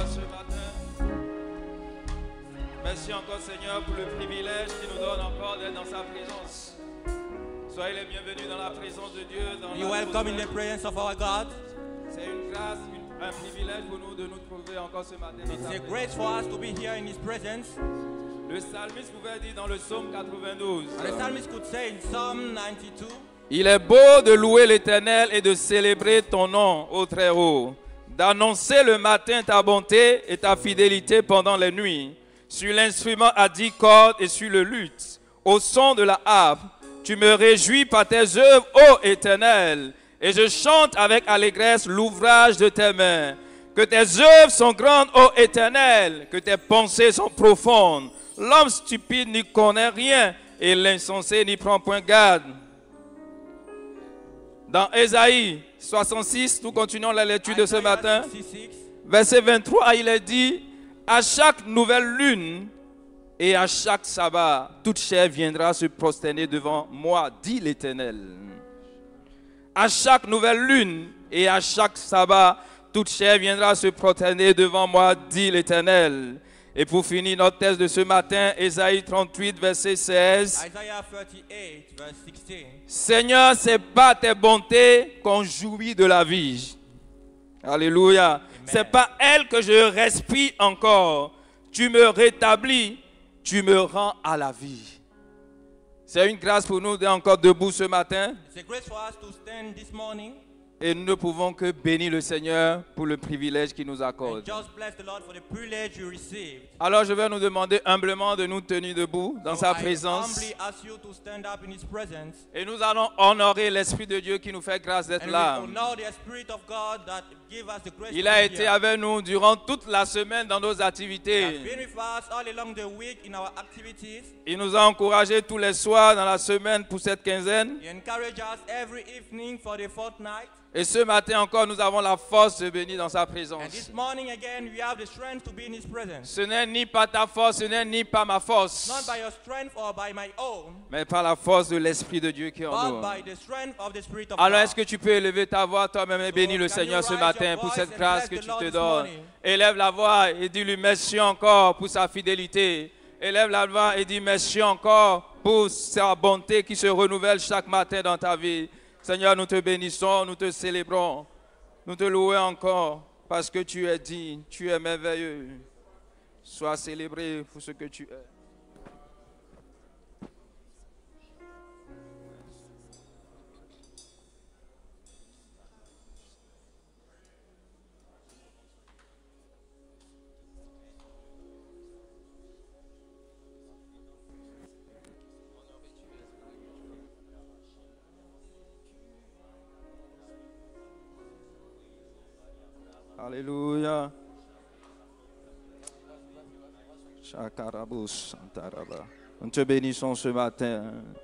ce matin. Merci encore Seigneur pour le privilège qu'il nous donne encore d'être dans sa présence. Soyez les bienvenus dans la présence de Dieu. You welcome in the presence of our God. C'est une grâce, un privilège pour nous de nous trouver encore ce matin. It's a grace for us to be here in His presence. Le psalmiste pouvait dire dans le psaume 92. And the psalmist could say in Psalm 92. Il est beau de louer l'Éternel et de célébrer ton nom, ô Très-Haut, d'annoncer le matin ta bonté et ta fidélité pendant les nuits, sur l'instrument à 10 cordes et sur le luth, au son de la harpe. Tu me réjouis par tes œuvres, ô Éternel, et je chante avec allégresse l'ouvrage de tes mains. Que tes œuvres sont grandes, ô Éternel, que tes pensées sont profondes. L'homme stupide n'y connaît rien, et l'insensé n'y prend point garde. Dans Ésaïe 66, nous continuons la lecture de ce matin. 66. Verset 23, il est dit: à chaque nouvelle lune et à chaque sabbat, toute chair viendra se prosterner devant moi, dit l'Éternel. À chaque nouvelle lune et à chaque sabbat, toute chair viendra se prosterner devant moi, dit l'Éternel. Et pour finir notre texte de ce matin, Ésaïe 38, verset 16. Isaiah 38, verse 16. Seigneur, c'est par tes bontés qu'on jouit de la vie. Alléluia. C'est pas elle que je respire encore. Tu me rétablis, tu me rends à la vie. C'est une grâce pour nous d'être encore debout ce matin. It's a grace for us to stand this morning. Et nous ne pouvons que bénir le Seigneur pour le privilège qu'il nous accorde. And just bless the Lord for the privilege you received. Alors je vais nous demander humblement de nous tenir debout dans sa présence. I humbly ask you to stand up in His presence. Et nous allons honorer l'Esprit de Dieu qui nous fait grâce d'être And là. we honor the Spirit of God that give us the grace Il to a be été here. avec nous durant toute la semaine dans nos He has activités. been with us all along the week in our activities. Il nous a encouragés tous les soirs dans la semaine pour cette quinzaine. He encourages us every evening for the fortnight. Et ce matin encore, nous avons la force de venir dans sa And présence. this morning again, we have the strength to be in His presence. Ce n'est ni par ta force, ce n'est ni par ma force, Not by your strength or by my own, mais par la force de l'Esprit de Dieu qui est en but nous. by the strength of the Spirit of Alors, God. est-ce que tu peux élever ta voix toi-même et bénir le can Seigneur you ce raise matin your pour voice cette and grâce bless que the tu Lord te this donnes? morning? Élève la voix et dis-lui merci encore pour sa fidélité. Élève la voix et dis merci encore pour sa bonté qui se renouvelle chaque matin dans ta vie. Seigneur, nous te bénissons, nous te célébrons. Nous te louons encore parce que tu es digne, tu es merveilleux. Sois célébré pour ce que tu es. Alléluia. Chakarabous Santaraba. Nous te bénissons ce matin.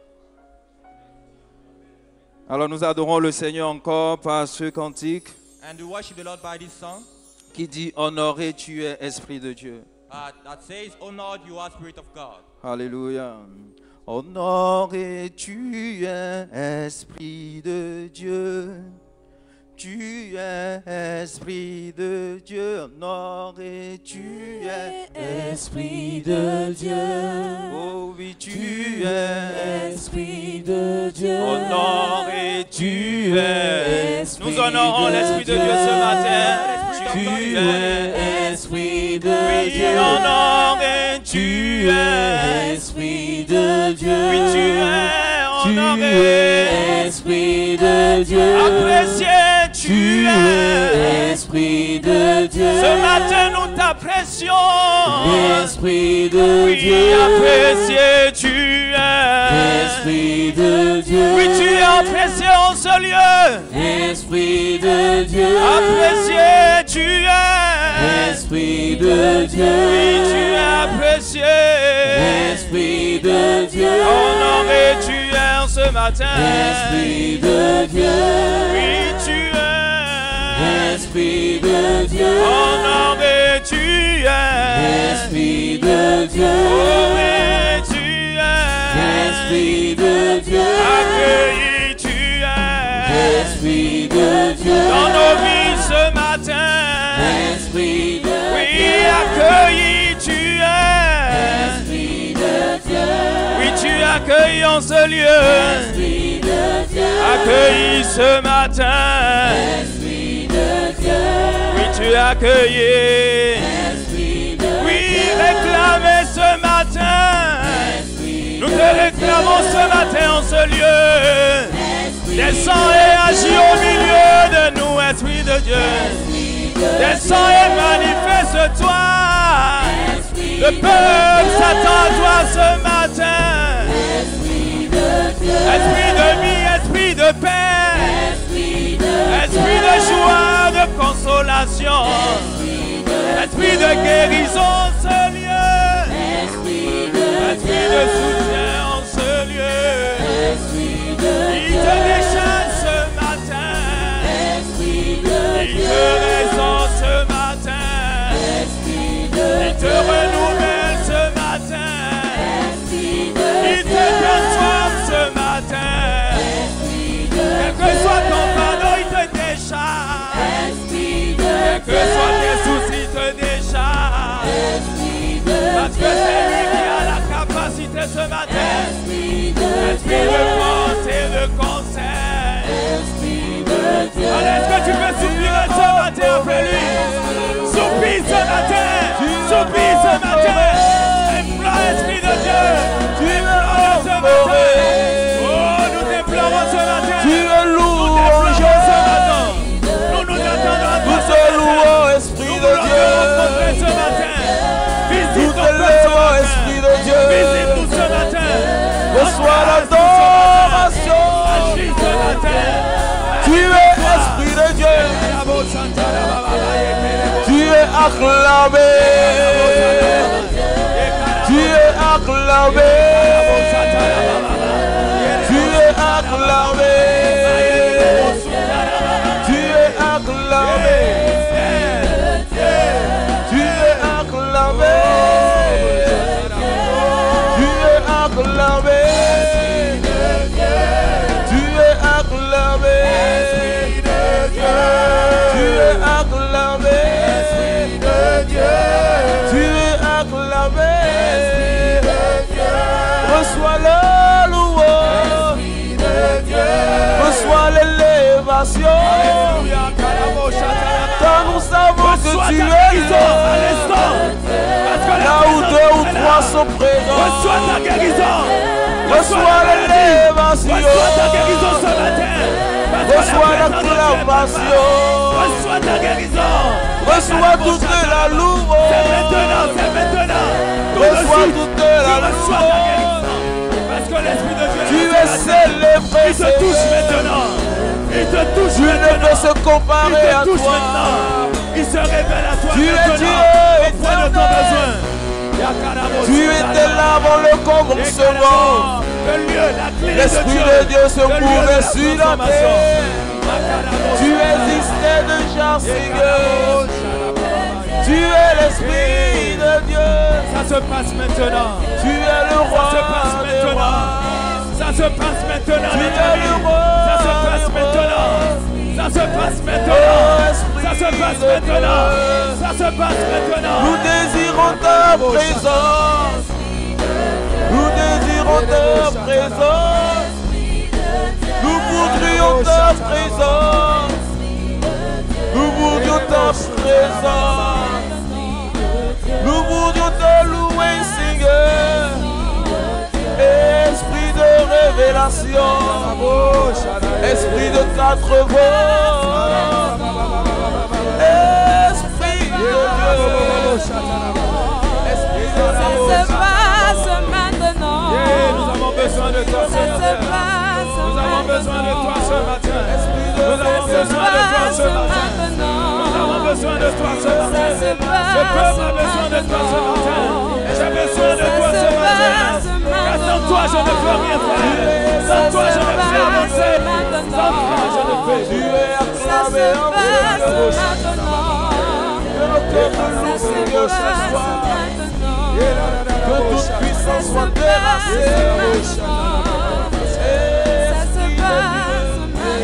Alors nous adorons le Seigneur encore par ce cantique And we worship the Lord by this song qui dit honoré tu es Esprit de Dieu. that says, honored you are Spirit of God. Alléluia. Honoré tu es Esprit de Dieu. Tu es Esprit de Dieu, honoré, tu es Esprit de Dieu. Oh oui, tu es Esprit de Dieu. honoré, tu es. Esprit Nous honorons de l'Esprit de Dieu Dieu. ce matin. Tu es Esprit de Oui, Dieu. honoré, tu es. Esprit de Dieu. Oui, tu es Tu honoré. es Esprit de Dieu. Apprécié, tu Tu es. es Esprit de Dieu. Ce matin, nous t'apprécions. Esprit de Oui, Dieu. apprécié, tu es. Esprit de Dieu. Oui, tu es apprécié en ce lieu. Esprit de Dieu. Apprécié, tu es. Esprit de Dieu. Oui, tu es apprécié. Esprit de Dieu. Honoré, tu es en ce matin. Esprit de Dieu. Oui, tu es. Esprit de Dieu. Honoré, tu es. Esprit de Dieu. Oh, oui, tu es. Esprit de Dieu. Accueilli, tu es. Esprit de Dieu. Dans nos vies ce matin. Esprit de Oui, accueillis en ce lieu. Esprit de Dieu, Accueillis ce matin. Esprit de Dieu, Oui, tu es accueilli. Esprit de Oui, Dieu, réclamez ce matin. Esprit Nous te réclamons ce matin en ce lieu. Descends et agis au milieu de nous, Esprit de Dieu. Descends et manifeste-toi. Le peuple s'attend à toi ce matin. Esprit de vie, esprit de paix, esprit de joie, de consolation, esprit de guérison en ce lieu, esprit de soutien en ce lieu. Il te déchaîne ce matin, il te raisonne ce matin, il te renouvelle ce matin, il te transforme ce matin. Quel que soit ton fardeau, il te décharge. Quel que soit tes soucis, il te décharge. Parce que c'est lui qui a la capacité ce matin. Esprit de force et de conseil. Alors est-ce que tu peux soupirer ce matin après lui? Soupire ce matin. Soupire ce matin. Implore l'Esprit de Dieu. Tu implores ce matin. Oh, nous t'implorons ce matin. Tu es Nous loué, t'implorons ce matin. Nous nous attendons à toi nous ce te matin. louons, Esprit Nous de voulons te Dieu. rencontrer ce matin. Visite Nous ton te peuple ce lèvons, matin. Esprit de Dieu. Visite-nous ce matin. Reçois l'adoration. Agis ce matin. Tu es Esprit de Dieu. Tu es acclamé. Tu es acclamé. Tu es acclamé. Tu es acclamé. Tu es acclamé. Tu es acclamé. Tu es acclamé. Tu es acclamé. Tu es acclamé. Reçois le louange. Reçois l'élévation. Car nous savons que tu es là. Là où deux ou trois sont présents. Reçois ta guérison. Reçois l'élévation. Reçois ta guérison ce matin. Reçois l'acclamation. Reçois ta guérison. Reçois toute la louange. C'est maintenant, c'est maintenant. Tout de Reçois suite, toute tu la reçois ta louange. guérison. Parce que l'Esprit de Dieu Tu est es là ce matin. célébré, Il te touche maintenant. Il te touche Tu ne maintenant. peux se Il comparer à te touche toi. maintenant. Il se révèle à toi Tu es maintenant. Dieu Auprès de ton éternel. besoin. Tu étais là avant le commencement. Le lieu, la clé L'Esprit de Dieu se mouvait sur la terre. Tu existais déjà, Seigneur. Tu es l'Esprit de Dieu. Ça se passe maintenant. Tu es le Ça roi se passe des maintenant. rois. Ça se passe maintenant. Tu les es amis. le roi Ça se passe des maintenant. Ça se passe Oh, maintenant. Esprit Ça se passe de maintenant. Dieu. Ça se passe maintenant. Nous désirons ta présence. Nous désirons ta présence. Nous voudrions ta présence. Nous voudrions ta présence. Nous voudrions te louer, Seigneur. Esprit de révélation. Esprit de quatre voix. Esprit de Dieu. Esprit de Ça se passe maintenant. Nous avons besoin de toi ce Ça se matin. passe Nous avons besoin de toi ce matin. Nous avons Ça se besoin de toi ce passe matin. maintenant. Nous avons besoin de toi ce matin. Ça se passe Ce peuple a besoin de toi ce matin. J'ai besoin de toi ce matin. Car sans toi je ne peux rien faire. Sans toi je ne peux rien faire. Sans toi je ne peux Tu rien. es Ça se acclamé en passe Dieu. maintenant. Que le cœur Ça de se nous Dieu ce passe soir. maintenant. Que toute puissance Ça soit se déversée. passe maintenant. Ça se passe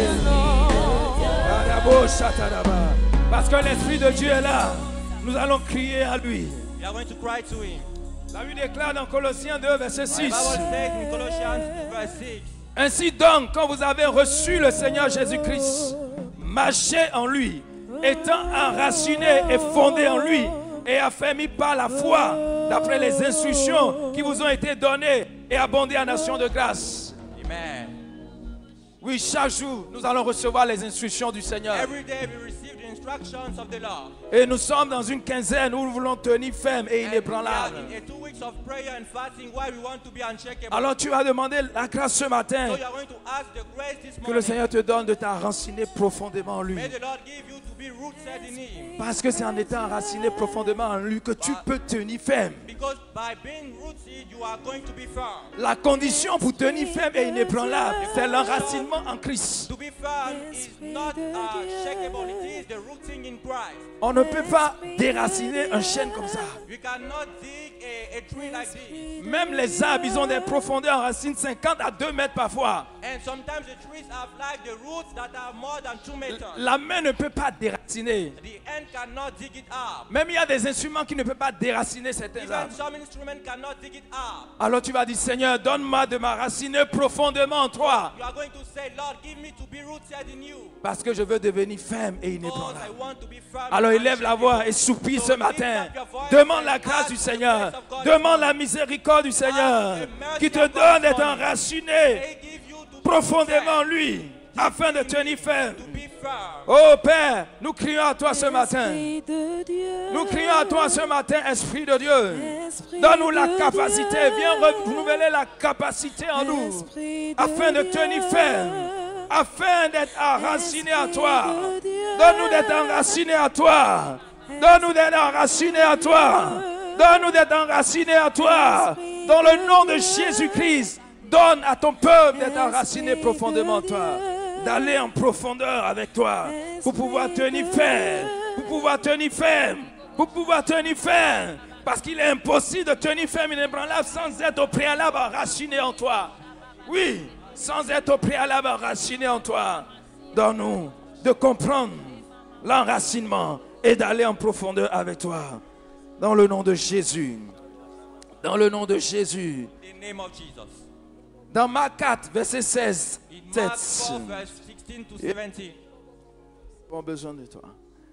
maintenant. Parce que l'Esprit de Dieu est là. Nous allons crier à lui. We are going to cry to him. La Bible déclare dans Colossiens 2, verset The 6. Bible says in Colossians 2, verse 6. Ainsi donc, quand vous avez reçu le Seigneur Jésus-Christ, marchez en lui, étant enraciné et fondé en lui, et affermi par la foi, d'après les instructions qui vous ont été données, et abondé en actions de grâce. Amen. Oui, chaque jour, nous allons recevoir les instructions du Seigneur. Every day we receive the instructions of the Lord. Et nous sommes dans une quinzaine où nous voulons tenir ferme et And we are inébranlable. in 2 weeks of prayer and fasting why we want to be unshakable. Alors tu vas demander la grâce ce matin, So you are going to ask the grace this que le morning. Seigneur te donne de t'enraciner profondément en lui. May the Lord give you to be rooted in Him. Parce que c'est en étant enraciné profondément en lui que tu peux tenir ferme. Because by being rooted, you are going to be firm. La condition pour tenir ferme et inébranlable, c'est l'enracinement en Christ. To be firm is not shakable, it is the rooting in Christ. On ne peut pas déraciner un chêne comme ça. You cannot dig a tree like this. Même les arbres, ils ont des profondeurs en racines 50 à 2 mètres parfois. And sometimes the trees have like the roots that are more than 2 meters. La main ne peut pas déraciner. The hand cannot dig it up. Même il y a des instruments qui ne peuvent pas déraciner certains Even arbres. some instruments cannot dig it up. Alors tu vas dire, Seigneur, donne-moi de m'enraciner profondément en toi. You are going to say, Lord, give me to be rooted in you. Parce que je veux devenir ferme et Because I inébranlable. want to be firm. Alors and élève la unshakable. voix et soupire ce matin. Demande la grâce du Seigneur. Demande la miséricorde du Seigneur qui te donne d'être enraciné They give you to be profondément en rooted, lui afin de tenir ferme. to be firm. Oh Père, nous crions à toi ce matin. Esprit de Dieu, Nous crions à toi ce matin, Esprit de Dieu. Esprit Donne-nous la de capacité. Dieu, Viens renouveler la capacité en nous Esprit afin de tenir Dieu, ferme, afin d'être enraciné à toi. Esprit de Dieu, Donne-nous d'être enraciné à toi. Donne-nous d'être enraciné à toi. Donne-nous d'être enraciné à toi. Dans le nom de Jésus-Christ, donne à ton peuple d'être enraciné profondément en toi. D'aller en profondeur avec toi. Pour pouvoir tenir ferme. Pour pouvoir tenir ferme. Pour pouvoir tenir ferme. Parce qu'il est impossible de tenir ferme inébranlable sans être au préalable enraciné en toi. Oui, sans être au préalable enraciné en toi. Donne-nous de comprendre l'enracinement et d'aller en profondeur avec toi. Dans le nom de Jésus. Dans le nom de Jésus. In the name of Jesus. Dans Marc 4, verset 16. In Mark 4, verse 16 to 17. Pas besoin de toi.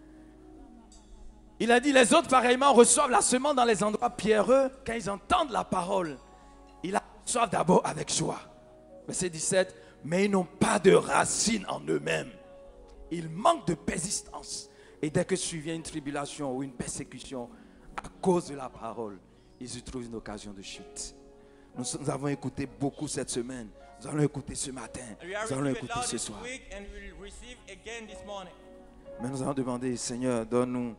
Il a dit, les autres pareillement reçoivent la semence dans les endroits pierreux. Quand ils entendent la parole, ils la reçoivent d'abord avec joie. Verset 17, mais ils n'ont pas de racines en eux-mêmes. Ils manquent de persistance. Et dès que survient une tribulation ou une persécution, à cause de la parole, ils y trouvent une occasion de chute. Nous avons écouté beaucoup cette semaine. Nous allons écouter ce matin. And we are Nous allons receiving écouter loud ce this soir. week and we will receive again this morning. Mais nous allons demander, Seigneur, donne-nous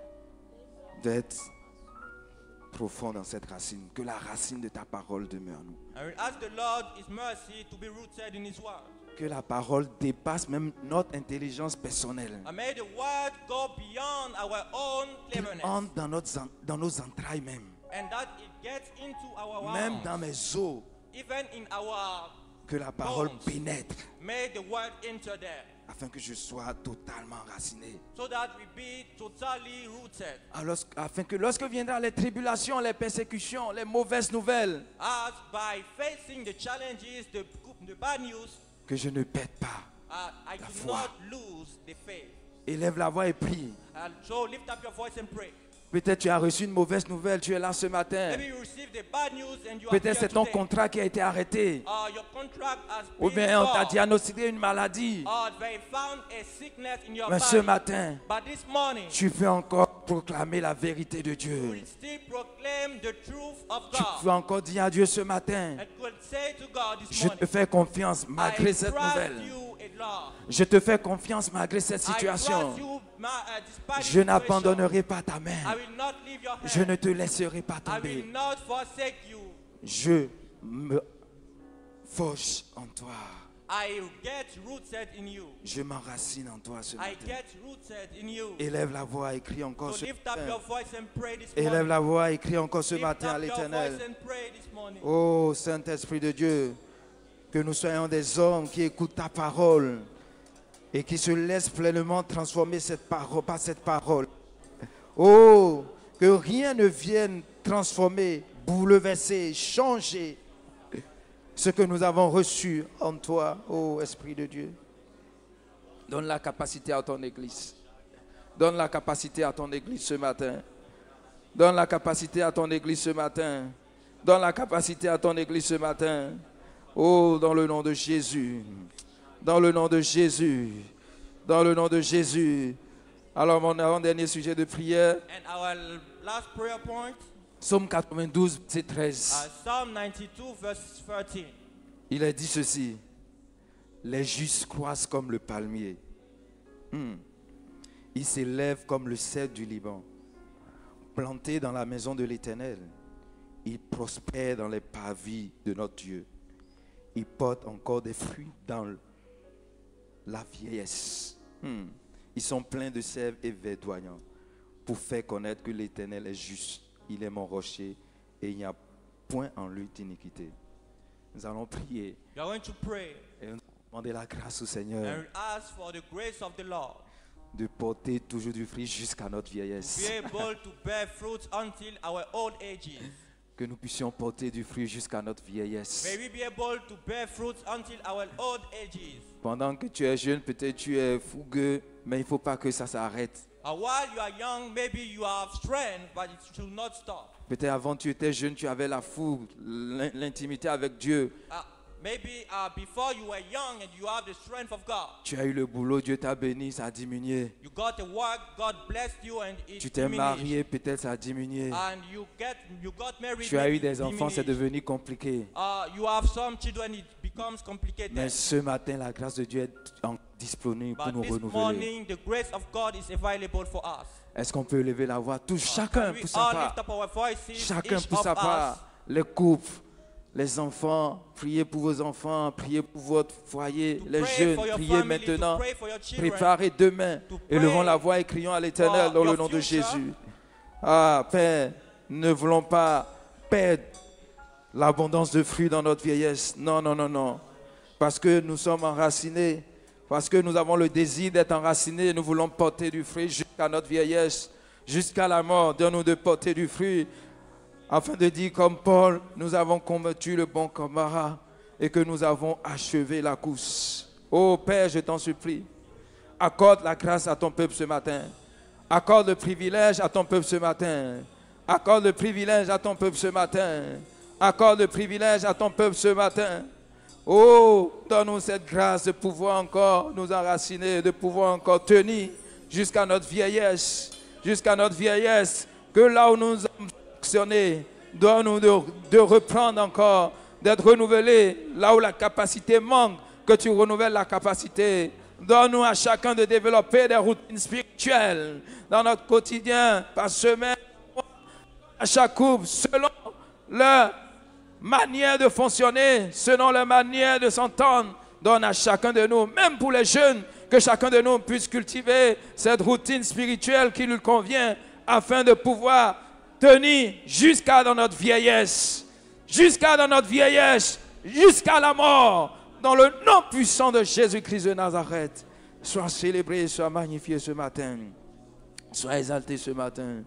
d'être profond dans cette racine. Que la racine de ta parole demeure en nous. And we ask the Lord His mercy to be rooted in His word. Que la parole dépasse même notre intelligence personnelle. And may the word go beyond our own Qu'il cleverness. entre dans nos entrailles même. And that it gets into our Même wounds. dans mes os. Even in our, Que la parole bones. pénètre. may the word enter there. Afin que je sois totalement enraciné. So that we be totally rooted. Alors, afin que lorsque viendront les tribulations, les persécutions, les mauvaises nouvelles, As by facing the challenges, the bad news, que je ne perde pas. I La do foi. not lose the faith. Élève la voix et prie. And so lift up your voice and pray. Peut-être tu as reçu une mauvaise nouvelle, tu es là ce matin. Maybe you received the bad news and you are Peut-être here c'est ton today. contrat qui a été arrêté. Your contract has Ou been bien on t'a stopped. diagnostiqué une maladie. Or they found a sickness in your Mais body. ce matin, But this morning, tu peux encore proclamer la vérité de you Dieu. will still proclaim the truth of Tu peux God. encore dire à Dieu ce matin, And could say to God this je morning, te fais confiance malgré I cette trust nouvelle. you a lot. Je te fais confiance malgré cette I situation. trust you, despite Je the n'abandonnerai pas ta situation. main. I will not leave your hand. Je ne te laisserai pas I will tomber. not forsake you. Je me forge en toi. I get rooted in you. Je m'enracine en toi ce I matin. get rooted in you. Élève la voix, écris encore So ce lift up matin. your voice and pray this Élève morning. la voix, écris encore ce Lift matin à up your l'Éternel. voice and pray this morning. Oh Saint-Esprit de Dieu, que nous soyons des hommes qui écoutent ta parole et qui se laissent pleinement transformer par cette parole. Oh, que rien ne vienne transformer bouleverser, changer ce que nous avons reçu en toi, ô Esprit de Dieu. Donne la capacité à ton Église. Donne la capacité à ton Église ce matin. Donne la capacité à ton Église ce matin. Donne la capacité à ton Église ce matin. Oh, dans le nom de Jésus. Dans le nom de Jésus. Dans le nom de Jésus. Alors, mon avant-dernier sujet de prière. And our last prayer point, Psaume 92, verset 13. Psalm 92, verse 13. Il a dit ceci. Les justes croissent comme le palmier. Ils s'élèvent comme le cèdre du Liban. Plantés dans la maison de l'Éternel, ils prospèrent dans les parvis de notre Dieu. Ils portent encore des fruits dans la vieillesse. Ils sont pleins de sève et verdoyants pour faire connaître que l'Éternel est juste. Il est mon rocher et il n'y a point en lui d'iniquité. Nous allons prier You are going to pray et nous allons demander la grâce au and Seigneur ask for the grace of the Lord de porter toujours du fruit jusqu'à notre to vieillesse. be able to bear fruit until our old ages. Que nous puissions porter du fruit jusqu'à notre vieillesse. May we be able to bear fruit until our old ages. Pendant que tu es jeune, peut-être tu es fougueux, mais il ne faut pas que ça s'arrête. While you are young, maybe you have strength, but it should not stop. Peut-être avant tu étais jeune, tu avais la fougue, l'intimité avec Dieu. Maybe before you were young and you have the strength of God. Tu as eu le boulot, Dieu t'a béni, ça a diminué. You got the work, God blessed you and it Tu t'es marié, peut-être ça a diminué. And you got married. Tu as eu maybe des enfants, c'est diminished. devenu compliqué. You have some children, it becomes complicated. Mais ce matin, la grâce de Dieu est disponible pour But nous this renouveler. morning, the grace of God is available for us. Est-ce qu'on peut lever la voix? Tous, chacun We pour sa all part. lift up our voices, Chacun each pour of sa us. part. Les couples, les enfants, priez pour vos enfants, priez pour votre foyer. To Les pray jeunes, for your priez family, maintenant. to pray for your children. Préparez demain. To Élevons pray la voix et crions à l'Éternel for dans le your nom de future. Jésus. Ah, Père, ne voulons pas perdre l'abondance de fruits dans notre vieillesse. Non, non, non, non. Parce que nous sommes enracinés, parce que nous avons le désir d'être enracinés, nous voulons porter du fruit jusqu'à notre vieillesse, jusqu'à la mort. Donne-nous de porter du fruit, afin de dire comme Paul, nous avons combattu le bon combat et que nous avons achevé la course. Oh Père, je t'en supplie, accorde la grâce à ton peuple ce matin. Accorde le privilège à ton peuple ce matin. Accorde le privilège à ton peuple ce matin. Accorde le privilège à ton peuple ce matin. Oh, donne-nous cette grâce de pouvoir encore nous enraciner, de pouvoir encore tenir jusqu'à notre vieillesse. Jusqu'à notre vieillesse. Que là où nous avons fonctionné, donne-nous de reprendre encore, d'être renouvelés. Là où la capacité manque, que tu renouvelles la capacité. Donne-nous à chacun de développer des routines spirituelles dans notre quotidien, par semaine, à chaque couple, selon leur manière de fonctionner, selon leur manière de s'entendre. Donne à chacun de nous, même pour les jeunes, que chacun de nous puisse cultiver cette routine spirituelle qui nous convient afin de pouvoir tenir jusqu'à dans notre vieillesse, jusqu'à dans notre vieillesse, jusqu'à la mort. Dans le nom puissant de Jésus-Christ de Nazareth, sois célébré, sois magnifié ce matin. Sois exalté ce matin.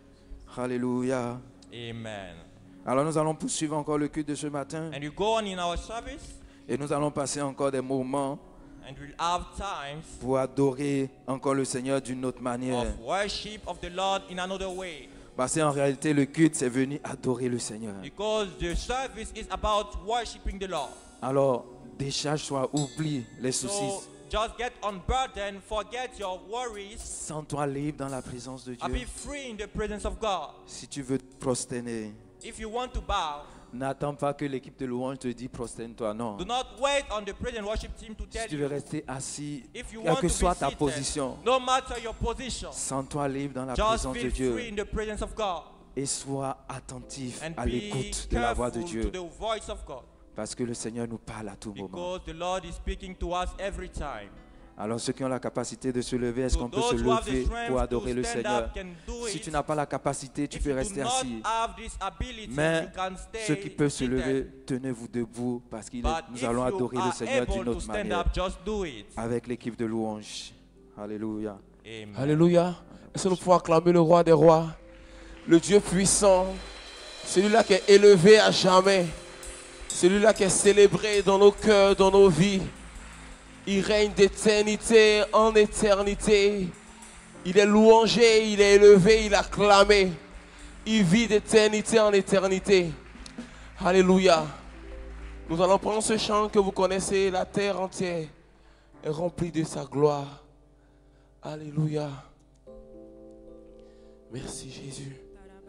Alléluia. Amen. Alors nous allons poursuivre encore le culte de ce matin. And you go on in our service, Et nous allons passer encore des moments and we'll have times pour adorer encore le Seigneur d'une autre manière. of worship of the Lord in another way. Parce qu'en réalité, le culte, c'est venir adorer le Seigneur. Because the service is about worshiping the Lord. Alors, décharge-toi, oublie les So soucis. just get unburdened, forget your worries, Sens-toi libre dans la présence de and Dieu. be free in the presence of God. Si tu veux te prosterner, If you want to bow, n'attends pas que l'équipe de louange te dise prosterne-toi, non. do not wait on the praise and worship team to Si tell tu veux you. rester assis, If you quelle want que to soit be ta seated, position, no matter your position, sens-toi libre dans la just présence de feel Dieu free in the presence of God et sois attentif and à be l'écoute de la voix de careful Dieu. to the voice of God, Parce que le Seigneur nous parle à tout moment. because the Lord is speaking to us every time. Alors ceux qui ont la capacité de se lever, est-ce So qu'on peut se those who have the lever strength pour to adorer le stand Seigneur? up can do Si it. tu n'as pas la capacité, tu If peux you do rester not assis. have this ability, Mais you can stay ceux qui peuvent se seated. lever, tenez-vous debout parce que But nous if allons you adorer le are Seigneur able d'une to autre stand manière up, just do it. avec l'équipe de louange. Alléluia. Amen. Alléluia. Est-ce que nous pouvons acclamer le roi des rois, le Dieu puissant, Celui-là qui est élevé à jamais. Celui-là qui est célébré dans nos cœurs, dans nos vies. Il règne d'éternité en éternité. Il est louangé, il est élevé, il est acclamé. Il vit d'éternité en éternité. Alléluia. Nous allons prendre ce chant que vous connaissez. La terre entière est remplie de sa gloire. Alléluia. Merci Jésus.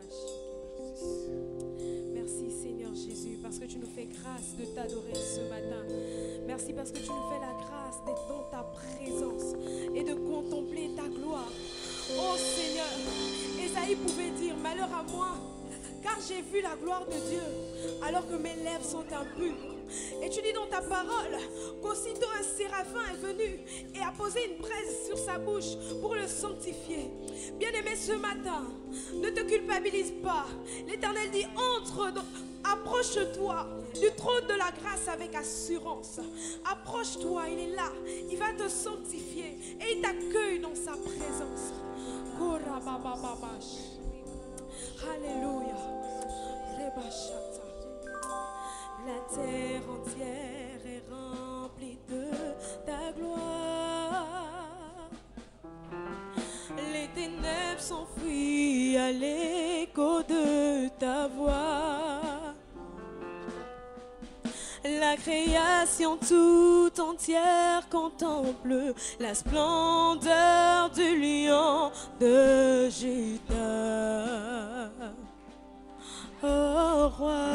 Merci Seigneur Jésus parce que tu nous fais grâce de t'adorer ce matin. Merci parce que tu nous fais la grâce d'être dans ta présence et de contempler ta gloire. Oh Seigneur, Ésaïe pouvait dire malheur à moi car j'ai vu la gloire de Dieu alors que mes lèvres sont impures. Et tu dis dans ta parole qu'aussitôt un séraphin est venu et a posé une braise sur sa bouche pour le sanctifier. Bien-aimé, ce matin, ne te culpabilise pas. L'Éternel dit approche-toi du trône de la grâce avec assurance. Approche-toi, il est là. Il va te sanctifier et il t'accueille dans sa présence. Alléluia. La terre entière est remplie de ta gloire. Les ténèbres s'enfuient à l'écho de ta voix. La création tout entière contemple la splendeur du lion de Juda. Oh roi,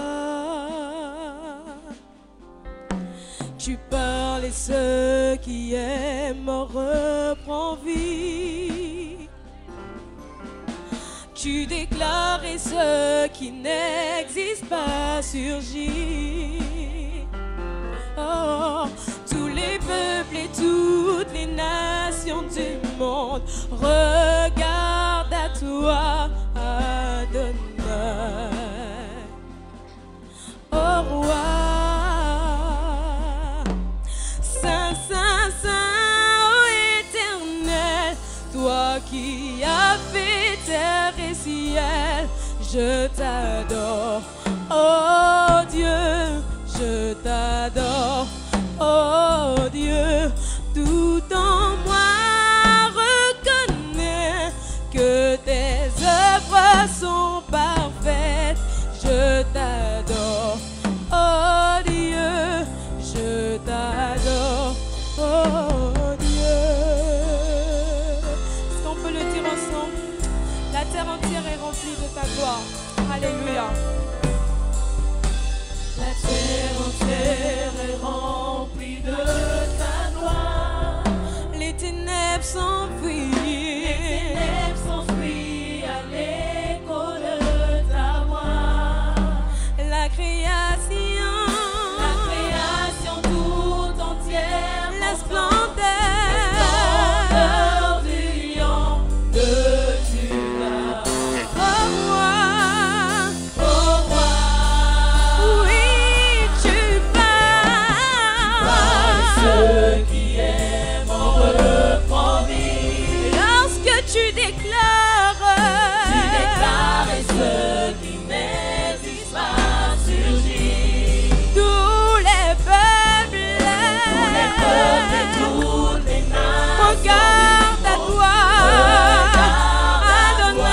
tu parles et ceux qui aiment reprend vie. Tu déclares et ceux qui n'existent pas surgissent. Oh, tous les peuples et toutes les nations du monde regardent à toi, Adonai. Oh roi, Saint, Saint, Saint, ô Éternel, toi qui as fait terre et ciel, je t'adore, oh Dieu, je t'adore, oh Dieu, tout en moi reconnais que tes œuvres sont parfaites, je t'adore, oh Dieu, je t'adore, oh Dieu. Est-ce qu'on peut le dire ensemble? La terre entière est remplie de ta gloire. Alléluia. La terre entière est remplie de ta gloire. Les ténèbres s'enfuient. Les ténèbres s'enfuient à l'écho de ta voix. La création tout entière, la splendeur du lion de Juda. Oh roi, Oh roi, oui tu parles. ceux qui aiment en reprend vie. Lorsque tu déclares Et ceux qui n'existent pas surgissent. tous les peuples Et toutes les nations regarde à toi, Adonai.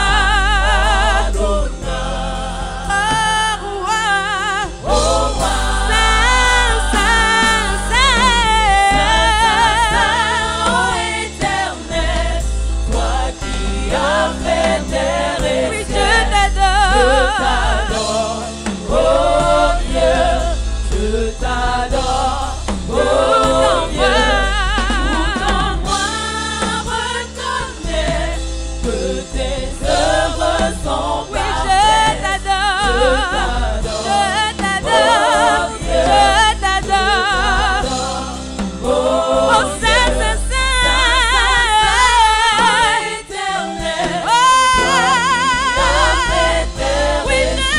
Oh roi, Saint, Saint, Saint, ô Éternel, toi qui as fait terre et oui je ciel, t'adore. oh Dieu, je t'adore, oh Dieu, tout en moi reconnais que tes œuvres sont Oui, parfaites. je t'adore, je t'adore, oh Saint, Saint, Saint, Éternel, oh, tu as fait terre oui, et je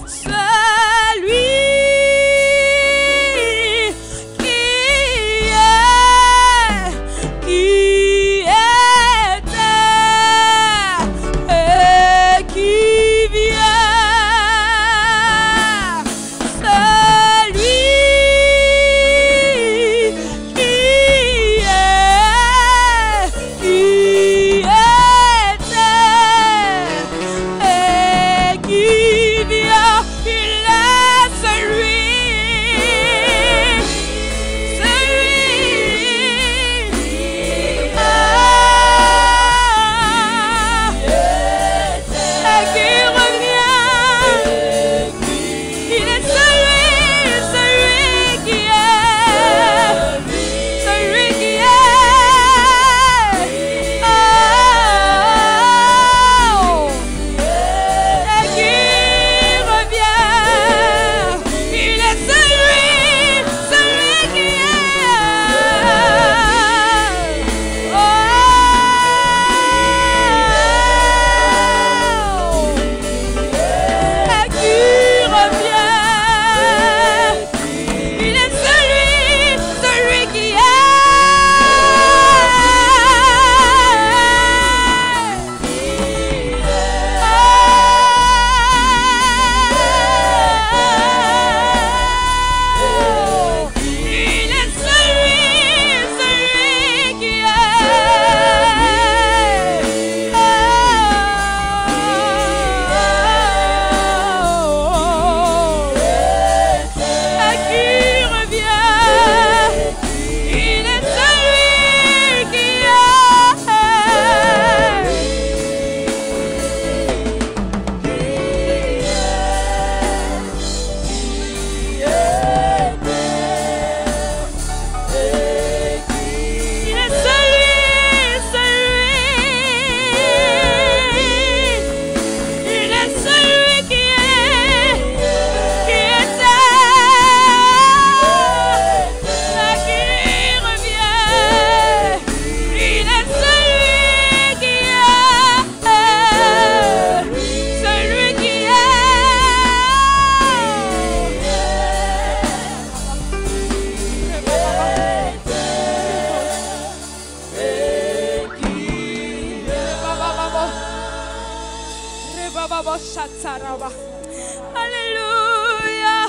Alléluia.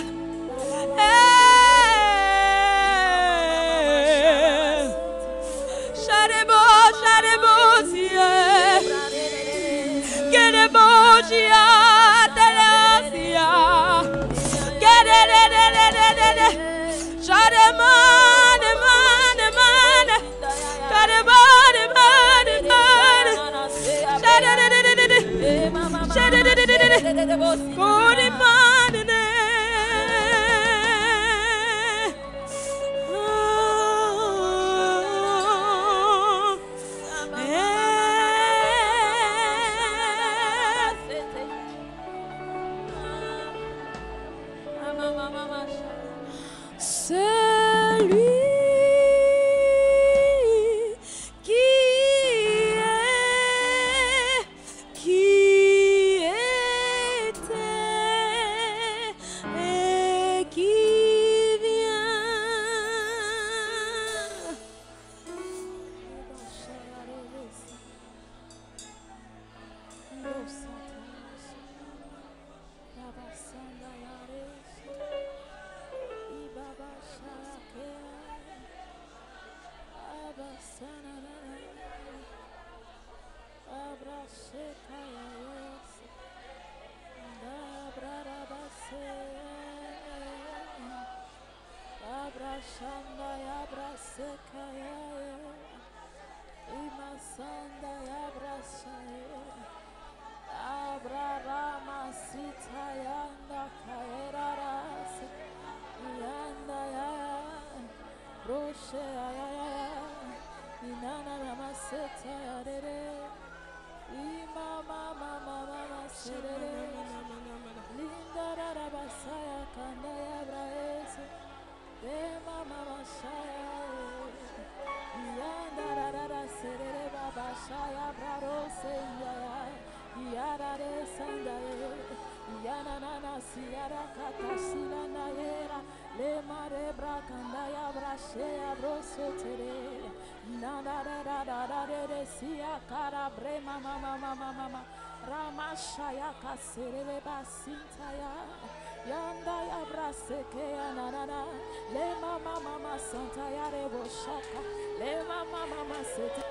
siara kata sila na yera le mare brakanda ya brashe ya broso tere na da da da da da de sia kara bre mama mama mama rama shaya kasere basinta ya yanda ya brase ke ya na na na le mama mama santa ya rebo shaka le mama mama sete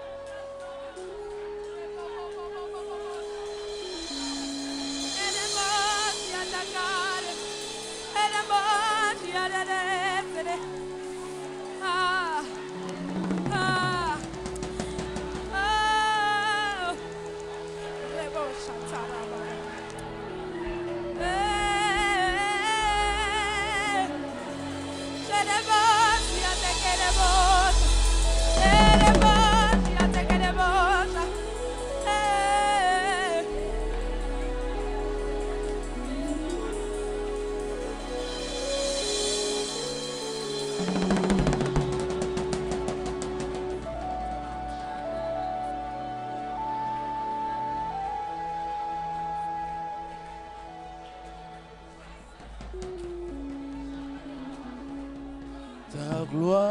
Ta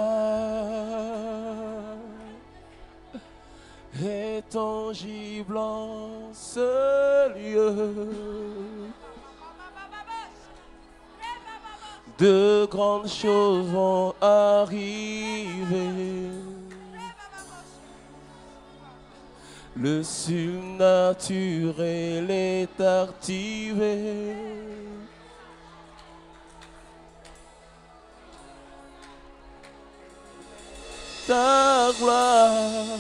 gloire est tangible en ce lieu. De grandes choses vont arriver. Le surnaturel est activé. Ta gloire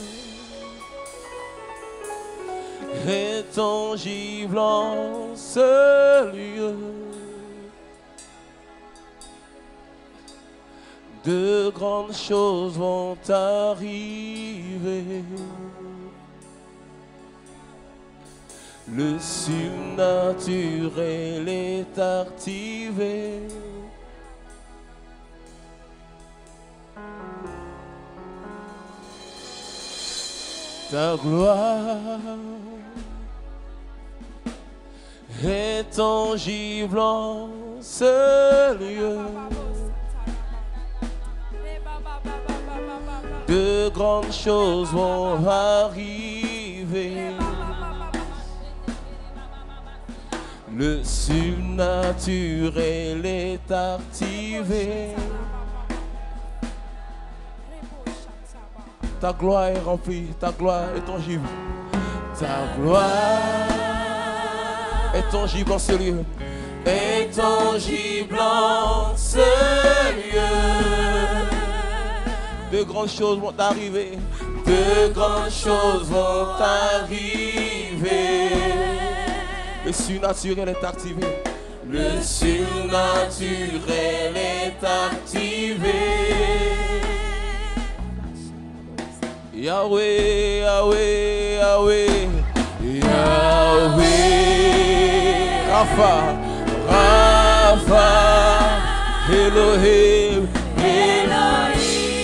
est tangible en ce lieu. De grandes choses vont arriver. Le surnaturel est activé. Ta gloire est tangible en ce lieu. De grandes choses vont arriver. Le surnaturel est activé. Ta gloire est remplie, ta gloire est tangible. Ta gloire est tangible en ce lieu. Est tangible en ce lieu. De grandes choses vont arriver. De grandes choses vont arriver. Le surnaturel est activé. Le surnaturel est activé. Yahweh, Yahweh, Yahweh, Yahweh, Rapha, Rapha, Elohim, Elohim,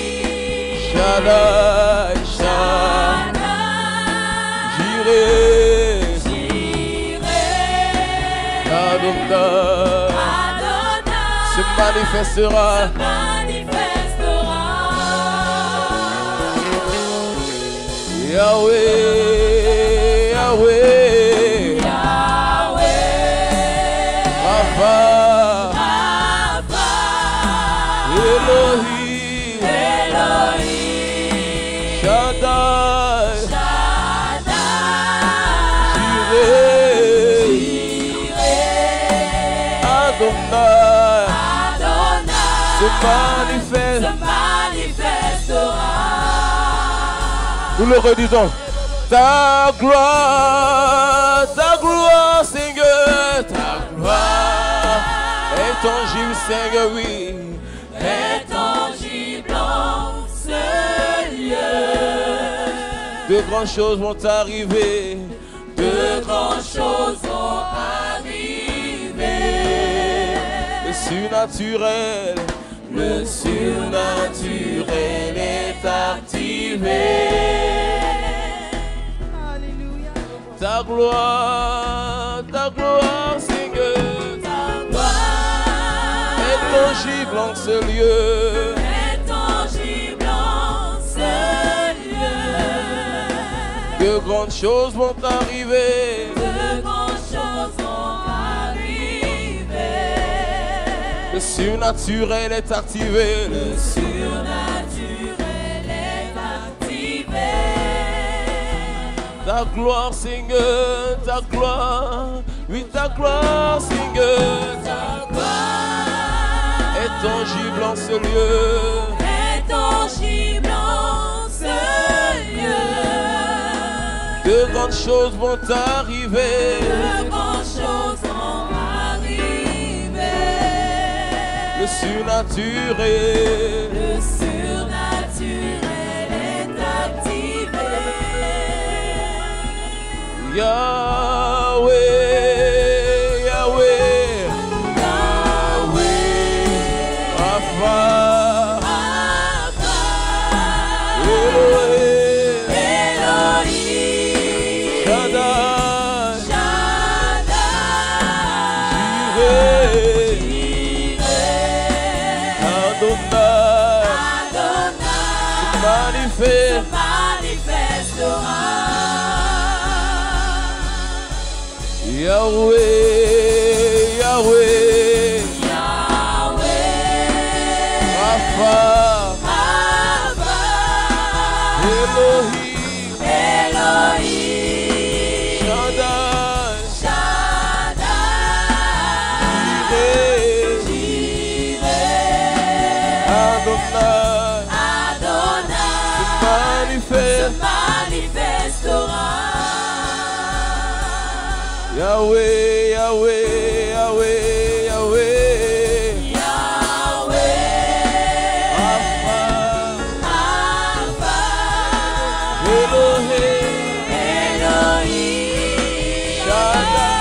Shaddai, Shaddai, Jireh, Adonai, se manifestera. Yahweh, Yahweh, Yahweh, Rapha, Rapha, Elohim, Elohim, Shaddai, Shaddai, Jireh, Jireh, Adonai, Adonai, se manifestera. Nous le redisons. Ta gloire, Seigneur, ta gloire est tangible, Seigneur, oui. Est tangible en ce lieu. De grandes choses vont arriver. De grandes choses vont arriver. Le surnaturel, le surnaturel est activé. Ta gloire, Seigneur, ta tangible en ce lieu. est tangible en ce lieu. De grandes choses vont arriver. De grandes choses vont arriver. Le surnaturel est activé. Le surnaturel est activé. Ta gloire, Seigneur, ta gloire. Oui, ta gloire, Seigneur. Ta gloire Est tangible en ce lieu. est tangible en ce lieu. De grandes choses vont arriver. De grandes choses vont arriver. Le surnaturel. Le surnaturel est activé. Yahweh, Yahweh, Yahweh, Rapha, Rapha, Elohim, Elohim, Shaddai, Shaddai, Jireh, Jireh, Adonai, Adonai, manifeste. manifestera. Yahweh, Yahweh, Yahweh, Rapha, Rapha, Elohim, Elohim, Shaddai, Shaddai, Jireh, Jireh, Adonai, Adonai, manifeste. manifestera. Yahweh, Yahweh, Yahweh, Yahweh, Yahweh, Rapha, Rapha, Elohim, Elohim, Shaddai,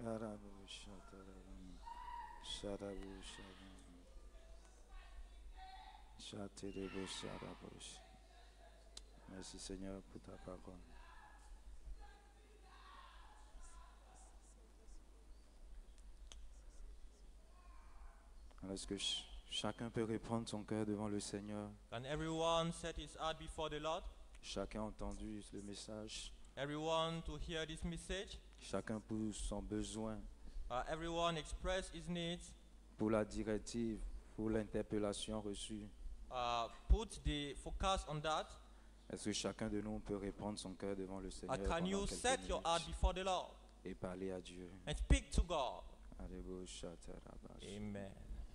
Merci Seigneur pour ta parole. Alors, est-ce que chacun peut répondre son cœur devant le Seigneur? Can everyone set his heart before the Lord? Chacun a entendu le message. Everyone to hear this message? Chacun pour son besoin, Everyone express his needs. pour la directive, pour l'interpellation reçue. Put the focus on that. Est-ce que chacun de nous peut répondre son cœur devant le Seigneur Can pendant you quelques set your heart minutes before the Lord et parler à Dieu? and speak to God? Amen.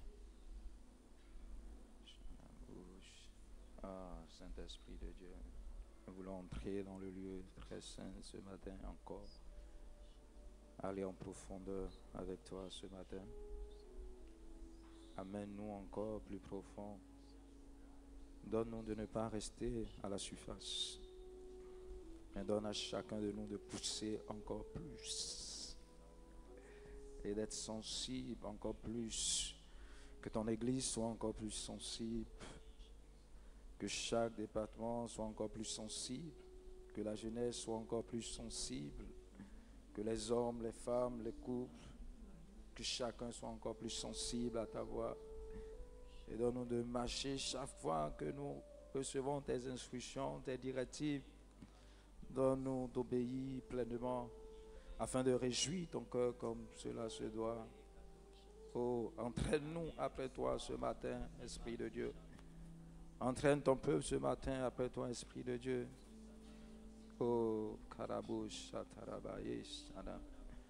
Ah, Saint-Esprit de Dieu, nous voulons entrer dans le lieu très saint ce matin encore. Aller en profondeur avec toi ce matin. Amène-nous encore plus profond. Donne-nous de ne pas rester à la surface, mais donne à chacun de nous de pousser encore plus et d'être sensible encore plus. Que ton Église soit encore plus sensible. Que chaque département soit encore plus sensible. Que la jeunesse soit encore plus sensible. Que les hommes, les femmes, les couples, que chacun soit encore plus sensible à ta voix. Et donne-nous de marcher chaque fois que nous recevons tes instructions, tes directives. Donne-nous d'obéir pleinement afin de réjouir ton cœur comme cela se doit. Oh, entraîne-nous après toi ce matin, Esprit de Dieu. Entraîne ton peuple ce matin après toi, Esprit de Dieu. Oh, Karabouch, Atarabaye, Shana.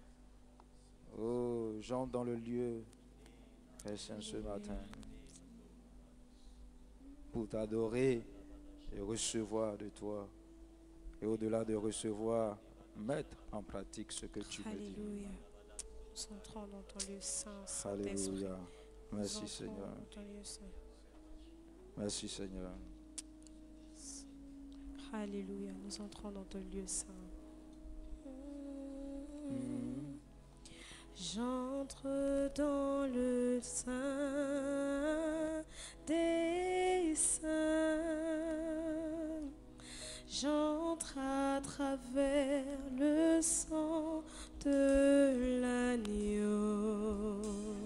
Oh, j'entre dans le lieu très saint ce matin pour t'adorer et recevoir de toi. Et au-delà de recevoir, mettre en pratique ce que tu veux dire. Alléluia. Nous entrons dans ton lieu saint, Saint-Esprit. Alléluia. Nous Merci entrons Seigneur. dans ton lieu saint. Merci Seigneur. Alléluia. Nous entrons dans ton lieu saint. J'entre dans le sein des saints. J'entre à travers le sang de l'agneau.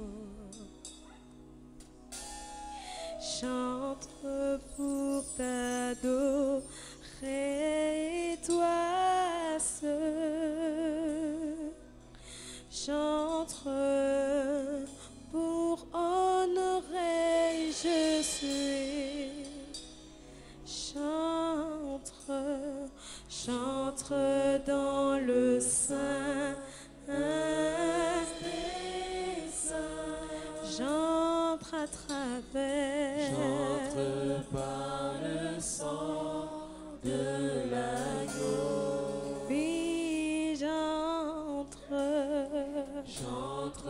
J'entre pour t'adorer, toi seul. J'entre pour honorer Jésus. J'entre dans le sein des saints. J'entre à travers. J'entre par le sang de l'agneau. Oui, j'entre. J'entre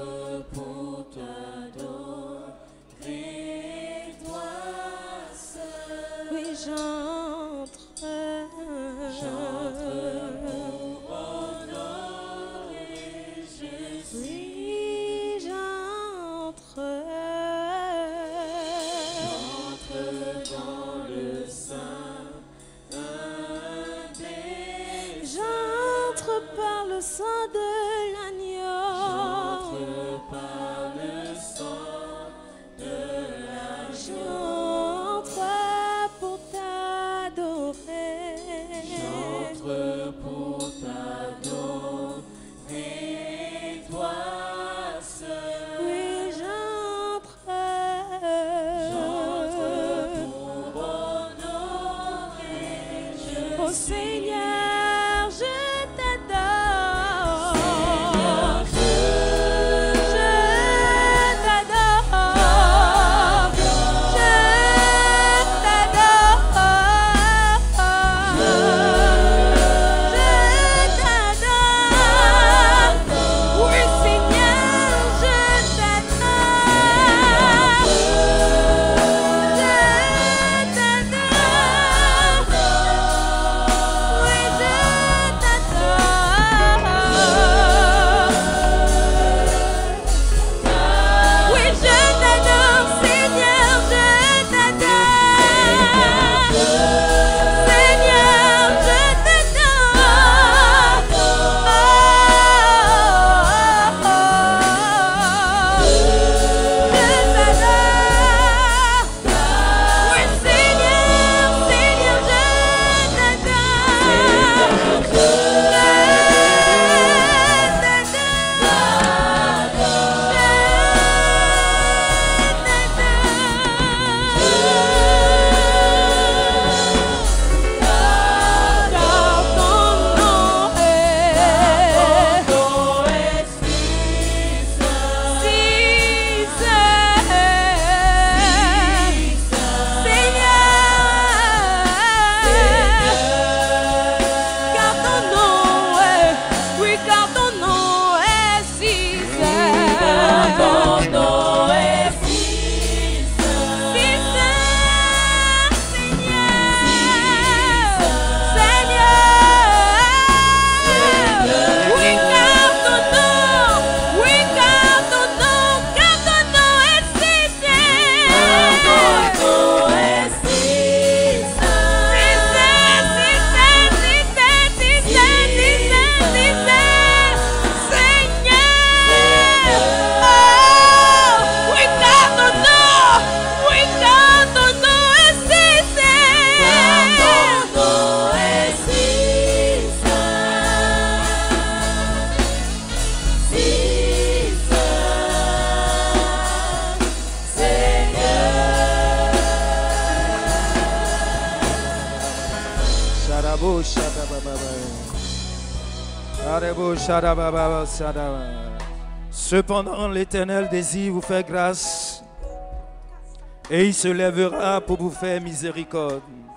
Cependant, l'Éternel désire vous faire grâce et il se lèvera pour vous faire miséricorde.